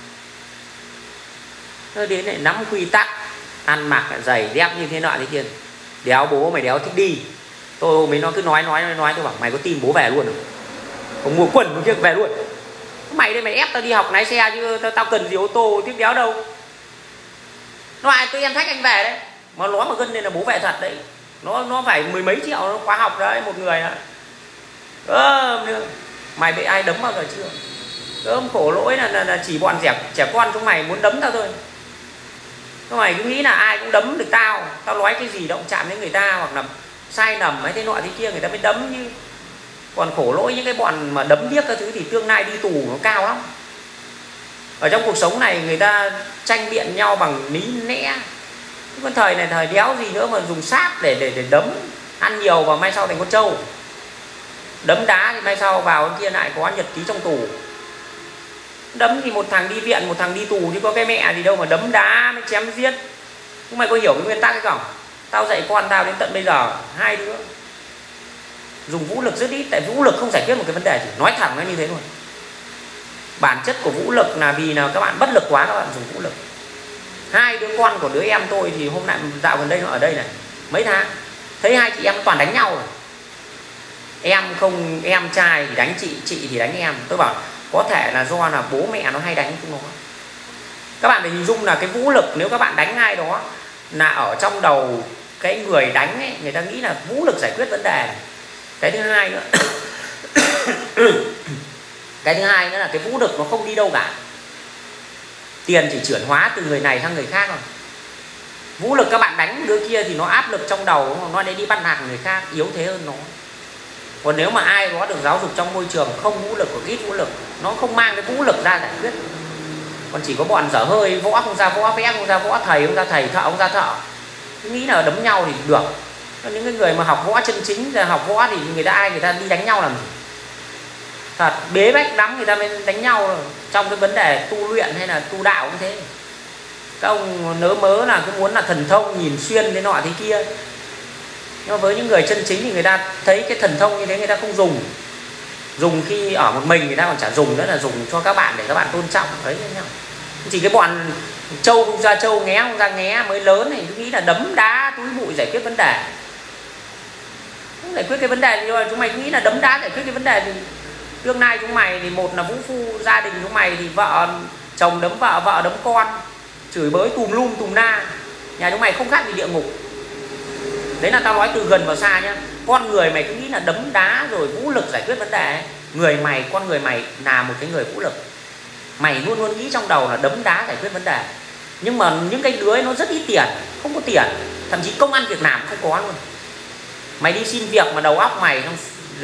A: nó đến lại nắm quy tắc. Ăn mặc giày dép như thế nọ thế kia. Đéo bố mày đéo thích đi. Tôi mấy nó cứ nói tôi bảo mày có tin bố về luôn không? Không mua quần một chiếc về luôn. Mày đây mày ép tao đi học lái xe chứ tao cần gì ô tô tiếp đéo đâu. Loại tôi em thách anh về đấy. Mà nó mà gân lên là bố về thật đấy. Nó phải mười mấy triệu nó khóa học đấy một người ạ. Mày bị ai đấm bao giờ chưa? Khổ lỗi là chỉ bọn trẻ con chúng mày muốn đấm tao thôi. Các mày cứ nghĩ là ai cũng đấm được tao. Tao nói cái gì động chạm đến người ta hoặc là sai lầm hay thế nọ thế kia người ta mới đấm như. Còn khổ lỗi những cái bọn mà đấm điếc các thứ thì tương lai đi tù nó cao lắm. Ở trong cuộc sống này người ta tranh biện nhau bằng lý lẽ. Cái thời này thời đéo gì nữa mà dùng sát để đấm. Ăn nhiều và mai sau thành con trâu. Đấm đá thì mai sau vào bên kia lại có nhật ký trong tù. Đấm thì một thằng đi viện, một thằng đi tù chứ có cái mẹ gì đâu mà đấm đá mới chém giết. Chúng mày có hiểu cái nguyên tắc hay không? Tao dạy con tao đến tận bây giờ hai đứa dùng vũ lực rất ít. Tại vũ lực không giải quyết một cái vấn đề gì. Nói thẳng nó như thế luôn. Bản chất của vũ lực là vì là các bạn bất lực quá các bạn dùng vũ lực. Hai đứa con của đứa em tôi thì hôm nay dạo gần đây nó ở đây này mấy tháng thấy hai chị em toàn đánh nhau rồi. Em trai thì đánh chị thì đánh em. Tôi bảo có thể là do là bố mẹ nó hay đánh chúng nó. Các bạn phải hình dung là cái vũ lực nếu các bạn đánh ai đó là ở trong đầu cái người đánh ấy, người ta nghĩ là vũ lực giải quyết vấn đề này. Cái thứ hai nữa cái thứ hai nữa là cái vũ lực nó không đi đâu cả. Tiền chỉ chuyển hóa từ người này sang người khác thôi. Vũ lực các bạn đánh đứa kia thì nó áp lực trong đầu, nó để đi bắt nạt người khác, yếu thế hơn nó. Còn nếu mà ai có được giáo dục trong môi trường không vũ lực hoặc ít vũ lực, nó không mang cái vũ lực ra giải quyết. Còn chỉ có bọn dở hơi, võ không ra võ, vẽ không ra võ, thầy không ra thầy, thợ không ra thợ. Cứ nghĩ là đấm nhau thì được. Còn những cái người mà học võ chân chính, học võ thì người ta đi đánh nhau làm gì? Thật, bế bách lắm người ta mới đánh nhau rồi. Trong cái vấn đề tu luyện hay là tu đạo cũng thế. Các ông nớ mớ là cứ muốn là thần thông nhìn xuyên thế nọ thế kia. Nhưng mà với những người chân chính thì người ta thấy cái thần thông như thế người ta không dùng. Dùng khi ở một mình người ta còn chả dùng nữa, là dùng cho các bạn để các bạn tôn trọng đấy nhau. Chỉ cái bọn trâu không ra trâu, nghé không ra nghé mới lớn này cứ nghĩ là đấm đá túi bụi giải quyết vấn đề. Không giải quyết cái vấn đề nhưng mà chúng mày cứ nghĩ là đấm đá giải quyết cái vấn đề thì tương lai chúng mày thì một là vũ phu gia đình chúng mày thì vợ chồng đấm vợ, vợ đấm con, chửi bới tùm lum tùm na. Nhà chúng mày không khác gì địa ngục. Đấy là tao nói từ gần vào xa nhá. Con người mày cứ nghĩ là đấm đá rồi vũ lực giải quyết vấn đề ấy. Con người mày là một cái người vũ lực. Mày luôn luôn nghĩ trong đầu là đấm đá giải quyết vấn đề. Nhưng mà những cái đứa ấy nó rất ít tiền, không có tiền, thậm chí công ăn việc làm không có luôn. Mày đi xin việc mà đầu óc mày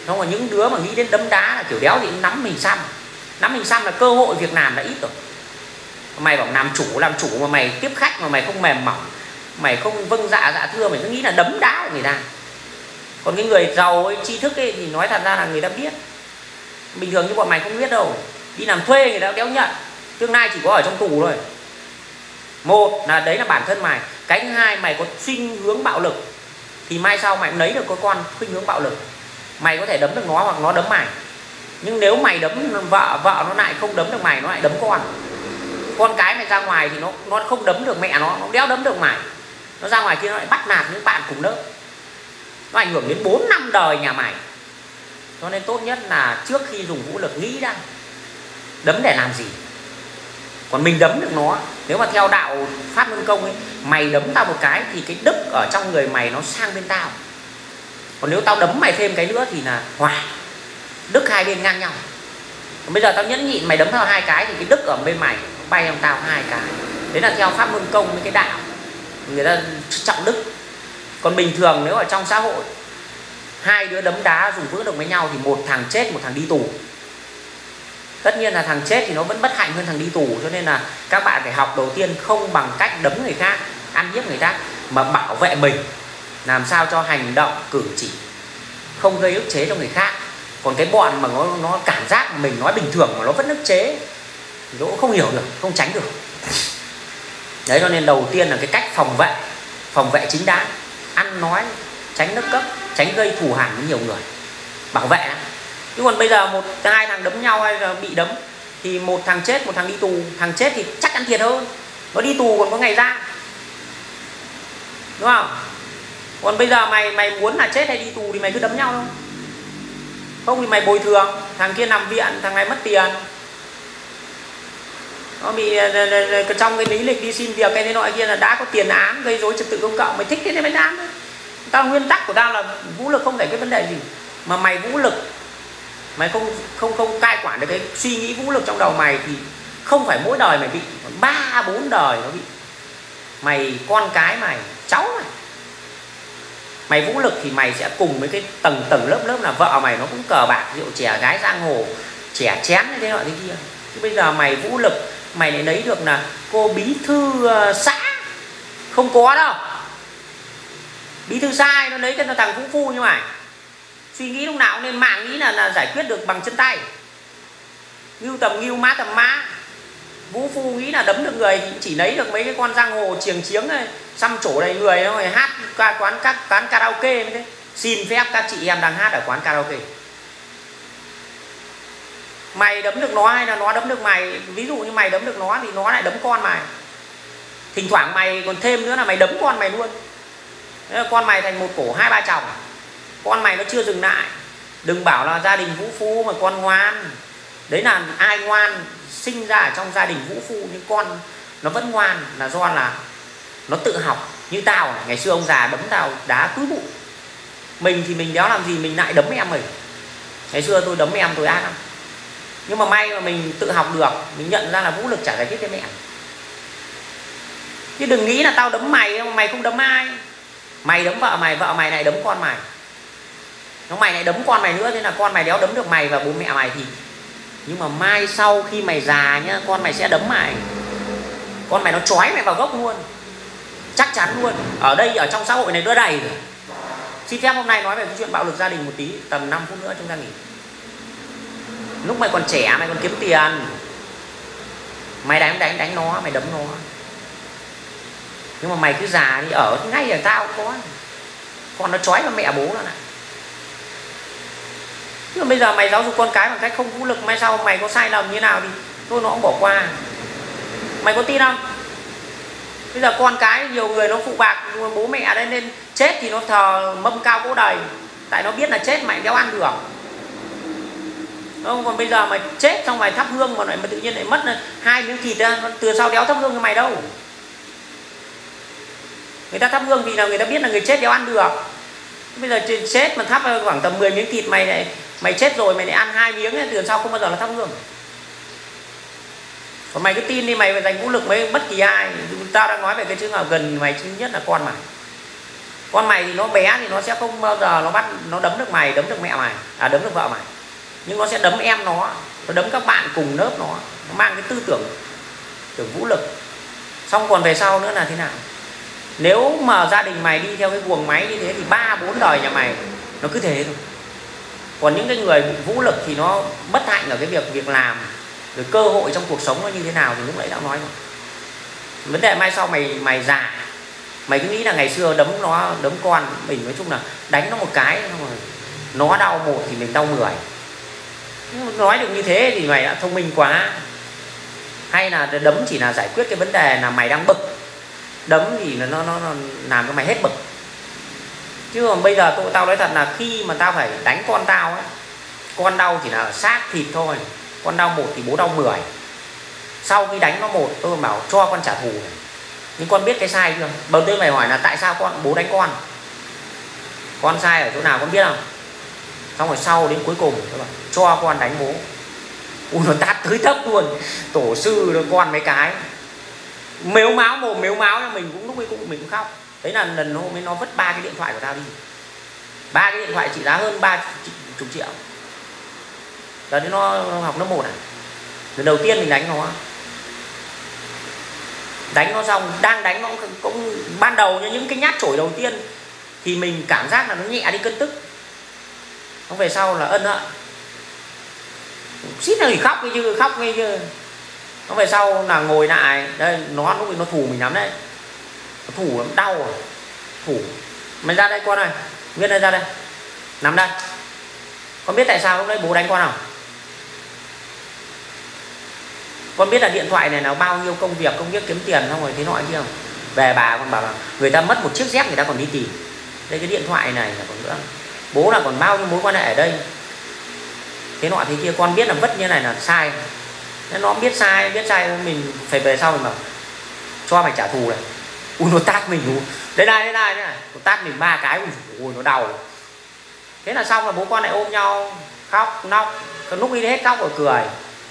A: Không, mà những đứa mà nghĩ đến đấm đá là kiểu đéo thì nắm mình xăm. Nắm mình xăm là cơ hội việc làm là ít rồi. Mày bảo làm chủ mà mày tiếp khách mà mày không mềm mỏng, mày không vâng dạ dạ thưa, mày cứ nghĩ là đấm đá người ta. Còn cái người giàu ấy, tri thức ấy, thì nói thật ra là người ta biết. Bình thường như bọn mày không biết đâu. Đi làm thuê người ta đéo nhận, tương lai chỉ có ở trong tù thôi. Một là đấy là bản thân mày. Cái thứ hai, mày có khuynh hướng bạo lực thì mai sau mày cũng lấy được có con khuynh hướng bạo lực. Mày có thể đấm được nó hoặc nó đấm mày. Nhưng nếu mày đấm vợ nó lại không đấm được mày, nó lại đấm con. Con cái mày ra ngoài thì nó không đấm được mẹ nó đéo đấm được mày. Nó ra ngoài kia nó lại bắt nạt những bạn cùng lớp. Nó ảnh hưởng đến 4 năm đời nhà mày. Cho nên tốt nhất là trước khi dùng vũ lực nghĩ ra đấm để làm gì. Còn mình đấm được nó, nếu mà theo đạo Pháp Luân Công ấy, mày đấm tao một cái thì cái đức ở trong người mày nó sang bên tao. Còn nếu tao đấm mày thêm cái nữa thì là hòa, đức hai bên ngang nhau. Còn bây giờ tao nhẫn nhịn mày đấm tao 2 cái thì cái đức ở bên mày bay trong tao 2 cái. Đấy là theo Pháp Luân Công với cái đạo, người ta trọng đức. Còn bình thường nếu ở trong xã hội 2 đứa đấm đá dùng vũ lực với nhau thì một thằng chết, một thằng đi tù. Tất nhiên là thằng chết thì nó vẫn bất hạnh hơn thằng đi tù. Cho nên là các bạn phải học đầu tiên không bằng cách đấm người khác, ăn hiếp người khác, mà bảo vệ mình, làm sao cho hành động cử chỉ không gây ức chế cho người khác. Còn cái bọn mà nó cảm giác mình nói bình thường mà nó vẫn ức chế thì nó cũng không hiểu được, không tránh được. Đấy, cho nên đầu tiên là cái cách phòng vệ chính đáng, ăn nói tránh nấc cấp, tránh gây thù hằn với nhiều người, bảo vệ đó. Chứ còn bây giờ 1-2 thằng đấm nhau hay là bị đấm thì một thằng chết, một thằng đi tù. Thằng chết thì chắc ăn thiệt hơn, nó đi tù còn có ngày ra, đúng không? Còn bây giờ mày muốn là chết hay đi tù thì mày cứ đấm nhau thôi. Không thì mày bồi thường, thằng kia nằm viện, thằng này mất tiền, nó bị trong cái lý lịch đi xin việc cái thế nọ kia là đã có tiền án gây rối trật tự công cộng. Mày thích thế thì mày làm. Tao nguyên tắc của tao là vũ lực không giải quyết vấn đề gì, mà mày vũ lực mày không cai quản được cái suy nghĩ vũ lực trong đầu mày thì không phải mỗi đời mày bị, 3-4 đời nó bị. Mày, con cái mày, cháu mày vũ lực thì mày sẽ cùng với cái tầng lớp là vợ mày nó cũng cờ bạc rượu chè gái giang hồ, chè chén thế nọ thế kia. Chứ bây giờ mày vũ lực mày lại lấy được là cô bí thư xã, không có đâu. Bí thư sai nó lấy cái thằng vũ phu như mày. Suy nghĩ lúc nào cũng nên mạng nghĩ là giải quyết được bằng chân tay, ngưu tầm ngưu, má tầm má. Vũ phu nghĩ là đấm được người thì chỉ lấy được mấy cái con giang hồ chiềng chiếng này, xăm trổ đầy người nó rồi hát các quán karaoke như thế. Xin phép các chị em đang hát ở quán karaoke. Mày đấm được nó hay là nó đấm được mày? Ví dụ như mày đấm được nó thì nó lại đấm con mày. Thỉnh thoảng mày còn thêm nữa là mày đấm con mày luôn. Thế là con mày thành một cổ 2-3 chồng. Con mày nó chưa dừng lại. Đừng bảo là gia đình vũ phu mà con ngoan. Đấy là ai ngoan sinh ra ở trong gia đình vũ phu nhưng con nó vẫn ngoan là do là nó tự học. Như tao ngày xưa ông già đấm tao đá túi bụi. Mình thì mình đéo làm gì, mình lại đấm em mình. Ngày xưa tôi đấm em tôi ác lắm. Nhưng mà may mà mình tự học được, mình nhận ra là vũ lực chả giải quyết cái mẹ. Chứ đừng nghĩ là tao đấm mày, mày không đấm ai. Mày đấm vợ mày lại đấm con mày. Nó mày lại đấm con mày nữa, thế là con mày đéo đấm được mày và bố mẹ mày thì. Nhưng mà mai sau khi mày già nhá, con mày sẽ đấm mày. Con mày nó trói mày vào gốc luôn. Chắc chắn luôn. Ở đây, ở trong xã hội này đứa đầy rồi. Xin phép hôm nay nói về cái chuyện bạo lực gia đình một tí, tầm 5 phút nữa chúng ta nghỉ. Lúc mày còn trẻ, mày còn kiếm tiền, mày đánh nó, mày đấm nó. Nhưng mà mày cứ già đi, ở ngay ở tao có. Con nó trói vào mẹ bố nó này. Nhưng mà bây giờ mày giáo dục con cái bằng cách không vũ lực, mai sau mày có sai lầm như nào thì thôi nó cũng bỏ qua. Mày có tin không? Bây giờ con cái nhiều người nó phụ bạc bố mẹ đấy, nên chết thì nó thờ mâm cao cỗ đầy. Tại nó biết là chết mày đéo ăn được. Không, còn bây giờ mày chết xong mày thắp hương mà tự nhiên lại mất 2 miếng thịt ra, từ sau đéo thắp hương cho mày đâu. Người ta thắp hương vì là người ta biết là người chết đéo ăn được. Bây giờ chết mà thắp khoảng tầm 10 miếng thịt, mày chết rồi mày lại ăn 2 miếng ấy, từ sau không bao giờ là thắp hương. Còn mày cứ tin đi, mày phải dành vũ lực với bất kỳ ai. Tao đang nói về cái trường hợp gần mày, thứ nhất là con mày. Con mày thì nó bé thì nó sẽ không bao giờ nó đấm được mày, đấm được mẹ mày, đấm được vợ mày, nhưng nó sẽ đấm em nó đấm các bạn cùng lớp nó mang cái tư tưởng vũ lực. Xong còn về sau nữa là thế nào? Nếu mà gia đình mày đi theo cái guồng máy như thế thì 3-4 đời nhà mày nó cứ thế thôi. Còn những cái người vũ lực thì nó bất hạnh ở cái việc làm, rồi cơ hội trong cuộc sống nó như thế nào thì lúc nãy đã nói rồi. Vấn đề mai sau mày già, mày cứ nghĩ là ngày xưa đấm con mình, nói chung là đánh nó một cái nó đau một thì mình đau 10. Nói được như thế thì mày đã thông minh quá. Hay là đấm chỉ là giải quyết cái vấn đề là mày đang bực, đấm thì nó làm cho mày hết bực. Chứ còn bây giờ tao nói thật là khi mà tao phải đánh con tao ấy, con đau chỉ là ở xác thịt thôi, con đau một thì bố đau 10. Sau khi đánh nó một, tôi bảo cho con trả thù này. Nhưng con biết cái sai chưa? Đầu tiên mày hỏi là tại sao bố đánh con sai ở chỗ nào con biết không? Xong rồi sau đến cuối cùng tôi bảo cho con đánh bố. Ui, nó tát tới thấp luôn. Tổ sư nó con mấy cái mếu máo mồm mếu máo cho mình, cũng lúc ấy mình cũng khóc. Đấy là lần hôm ấy nó vứt 3 cái điện thoại của tao đi. 3 cái điện thoại trị giá hơn 30 triệu. Giờ đến nó học lớp 1 à. Lần đầu tiên mình đánh nó xong, đang đánh nó cũng ban đầu những cái nhát chổi đầu tiên thì mình cảm giác là nó nhẹ đi cơn tức. Nó về sau là ân hận, xít là khóc cái chứ. Nó về sau là ngồi lại đây, nó lúc nó thủ mình lắm đấy, nó thủ lắm, đau rồi. Thủ mày ra đây con ơi, Nguyên ơi ra đây, nằm đây. Con biết tại sao lúc đấy bố đánh con không? Con biết là điện thoại này là bao nhiêu công việc kiếm tiền xong rồi thế nọ kia không? Về bà con bảo là người ta mất một chiếc dép người ta còn đi tìm. Đây cái điện thoại này là còn nữa. Bố là còn bao nhiêu mối quan hệ ở đây. Thế nọ thế kia, con biết là vứt như này là sai. Nên nó biết sai mình phải về sau mình bảo cho mày trả thù này. Ui nó tát mình. Đây này. Nó tát mình 3 cái, ui nó đau. Thế là xong là bố con lại ôm nhau khóc nóc. Còn lúc đi hết khóc rồi cười.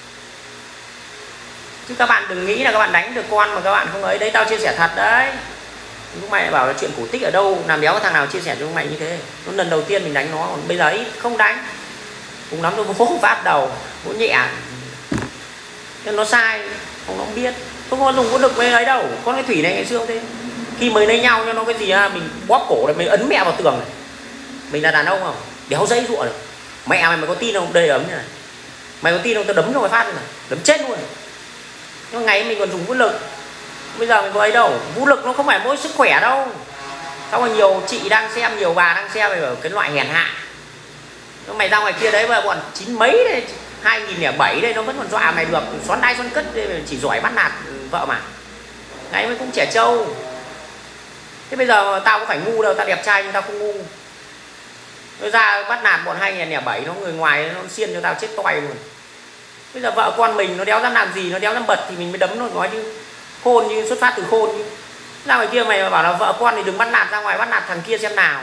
A: Chứ các bạn đừng nghĩ là các bạn đánh được con mà các bạn không ấy. Đấy tao chia sẻ thật đấy. Lúc mày bảo là chuyện cổ tích ở đâu, làm đéo có thằng nào chia sẻ cho mày như thế. Nó lần đầu tiên mình đánh nó, còn bây giờ ít không đánh. Cùng lắm tôi vỗ phát đầu, vỗ nhẹ. Nhưng nó sai, không nó không biết. Không có dùng có lực với ấy đâu. Con cái Thủy này ngày xưa thế. Khi mới lấy nhau cho nó cái gì mình bóp cổ này, mình ấn mẹ vào tường này. Mình là đàn ông không? Đéo dây dụa được. Mẹ mày có tin không? Đây ấm như này. Mày có tin không? Tao đấm cho mày phát này. Đấm chết luôn. Nhưng ngày mình còn dùng vũ lực. Bây giờ mình có ấy đâu. Vũ lực nó không phải mỗi sức khỏe đâu. Xong rồi nhiều chị đang xem, nhiều bà đang xem về cái loại hèn hạ. Mày ra ngoài kia đấy mà bọn 9 mấy đây, 2007 đây nó vẫn còn dọa mày được xoắn đai xoắn cất, chỉ giỏi bắt nạt vợ mà. Ngày mới cũng trẻ trâu. Thế bây giờ tao có phải ngu đâu, tao đẹp trai nhưng tao không ngu. Nó ra bắt nạt bọn 2007 nó người ngoài nó xiên cho tao chết toài luôn. Bây giờ vợ con mình nó đéo dám làm gì, nó đéo dám bật thì mình mới đấm nó, nói chứ khôn như xuất phát từ khôn chứ. Ra ngoài kia mày bảo là vợ con thì đừng bắt nạt, ra ngoài bắt nạt thằng kia xem nào.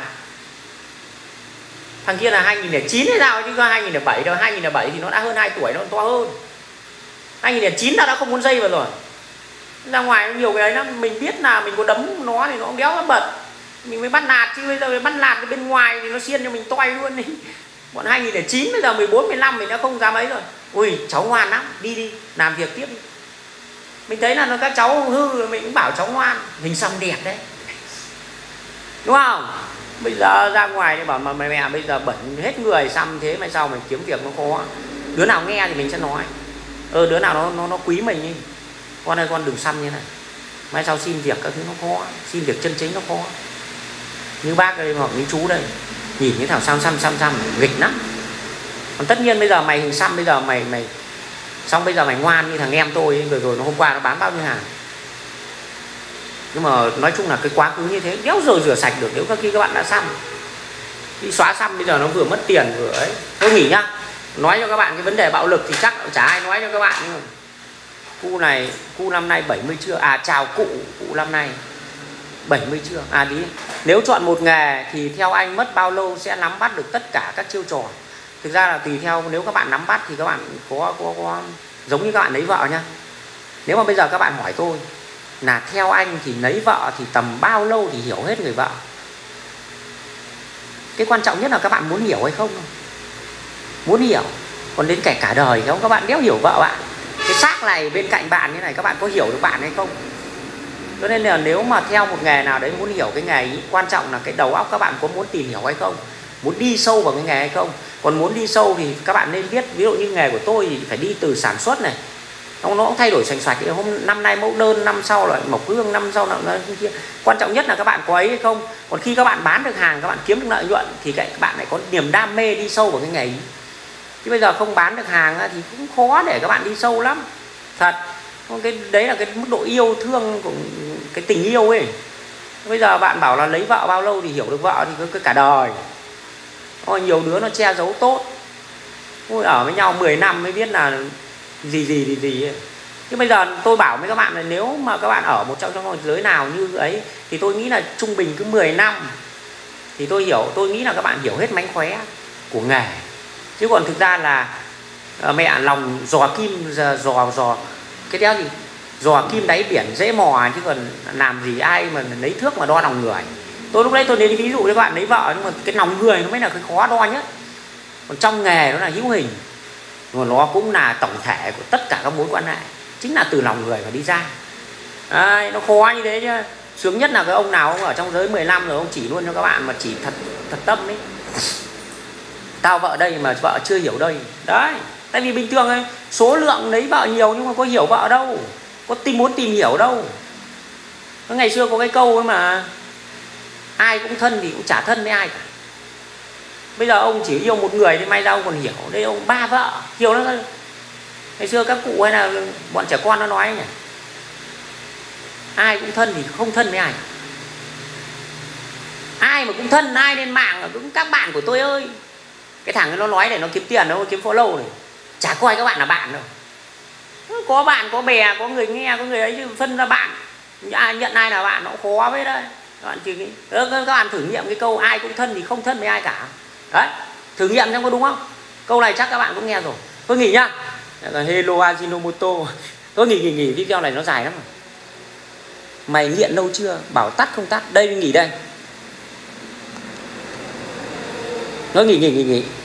A: Thằng kia là 2009 hay sao chứ có 2007 đâu, 2007 thì nó đã hơn 2 tuổi, nó to hơn. 2009 tao đã không muốn dây vào rồi. Ra ngoài nhiều cái ấy lắm, mình biết là mình có đấm nó thì nó không đéo dám bật. Mình mới bắt nạt chứ bây giờ bắt nạt cái bên ngoài thì nó xiên cho mình toay luôn đi. Bọn 2009 bây giờ 14, 15 mình đã không dám ấy rồi. Ui cháu ngoan lắm, đi làm việc tiếp đi. Mình thấy là các cháu hư mình cũng bảo cháu ngoan, mình xăm đẹp đấy, đúng không? Bây giờ ra ngoài thì bảo mà mẹ bây giờ bẩn hết người xăm thế, mà sao mình kiếm việc nó khó. Đứa nào nghe thì mình sẽ nói đứa nào nó quý mình đi, con ơi con đừng xăm như này, mai sau xin việc các thứ nó khó, xin việc chân chính nó khó. Như bác đây hoặc như chú đây, nhìn cái thằng xăm nghịch lắm. Còn tất nhiên bây giờ mày hình xăm, bây giờ mày xong bây giờ mày ngoan như thằng em tôi ấy, rồi nó hôm qua nó bán bao nhiêu hàng. Nhưng mà nói chung là cái quá khứ như thế đéo rồi rửa sạch được nếu khi các bạn đã xăm. Đi xóa xăm bây giờ nó vừa mất tiền vừa ấy. Tôi nghỉ nhá. Nói cho các bạn cái vấn đề bạo lực thì chắc chả ai nói cho các bạn. Cu năm nay 70 chưa? Chào cụ năm nay 70 chưa? Đi. Nếu chọn một nghề thì theo anh mất bao lâu sẽ nắm bắt được tất cả các chiêu trò? Thực ra là tùy theo, nếu các bạn nắm bắt thì các bạn có giống như các bạn lấy vợ nhá. Nếu mà bây giờ các bạn hỏi tôi là theo anh thì lấy vợ thì tầm bao lâu thì hiểu hết người vợ? Cái quan trọng nhất là các bạn muốn hiểu hay không thôi. Muốn hiểu. Còn đến cả đời không, các bạn đéo hiểu vợ bạn. Cái xác này bên cạnh bạn như này, các bạn có hiểu được bạn hay không? Cho nên là nếu mà theo một nghề nào đấy muốn hiểu cái nghề ý, quan trọng là cái đầu óc các bạn có muốn tìm hiểu hay không, muốn đi sâu vào cái nghề hay không. Còn muốn đi sâu thì các bạn nên biết, ví dụ như nghề của tôi thì phải đi từ sản xuất này, nó cũng thay đổi xoành xoạch. Năm nay mẫu đơn, năm sau là mộc hương, năm sau là kia. Quan trọng nhất là các bạn có ấy hay không. Còn khi các bạn bán được hàng, các bạn kiếm được lợi nhuận thì các bạn lại có niềm đam mê đi sâu vào cái nghề ấy. Chứ bây giờ không bán được hàng thì cũng khó để các bạn đi sâu lắm. Thật. Cái đấy là cái mức độ yêu thương của cái tình yêu ấy. Bây giờ bạn bảo là lấy vợ bao lâu thì hiểu được vợ thì cứ cả đời. Nhiều đứa nó che giấu tốt. Ở với nhau 10 năm mới biết là gì ấy. Chứ bây giờ tôi bảo với các bạn là nếu mà các bạn ở một trong giới nào như ấy thì tôi nghĩ là trung bình cứ 10 năm thì tôi nghĩ là các bạn hiểu hết mánh khóe của nghề. Chứ còn thực ra là mẹ lòng giò kim, giò cái đéo gì, giò kim đáy biển dễ mò, chứ còn làm gì ai mà lấy thước mà đo lòng người. Tôi lúc đấy tôi lấy ví dụ cho các bạn lấy vợ, nhưng mà cái lòng người nó mới là cái khó đo nhất. Còn trong nghề nó là hữu hình, mà nó cũng là tổng thể của tất cả các mối quan hệ, chính là từ lòng người mà đi ra. Đấy, nó khó như thế chứ. Sướng nhất là cái ông nào ông ở trong giới 10 năm rồi ông chỉ luôn cho các bạn mà chỉ thật tâm ấy. Tao vợ đây mà vợ chưa hiểu đây. Đấy, tại vì bình thường ấy, số lượng lấy vợ nhiều nhưng mà có hiểu vợ đâu, có muốn tìm hiểu đâu. Ngày xưa có cái câu ấy mà, ai cũng thân thì cũng chả thân với ai cả. Bây giờ ông chỉ yêu một người thì may ra ông còn hiểu. Đây ông 3 vợ, hiểu nó. Ngày xưa các cụ hay là bọn trẻ con nó nói nhỉ, ai cũng thân thì không thân với ai. Ai mà cũng thân, ai lên mạng là cũng các bạn của tôi ơi. Cái thằng ấy nó nói để nó kiếm tiền, nó kiếm follow này, chả coi các bạn là bạn đâu. Có bạn, có bè, có người nghe, có người ấy, chứ phân ra bạn, nhận ai là bạn nó khó với đấy. Các bạn thử nghiệm cái câu ai cũng thân thì không thân với ai cả. Đấy, thử nghiệm xem có đúng không. Câu này chắc các bạn cũng nghe rồi. Tôi nghỉ nhá. Hello Ajinomoto. Tôi nghỉ video này nó dài lắm rồi. Mày nghiện lâu chưa? Bảo tắt không tắt. Đây nghỉ đây. Nó nghỉ.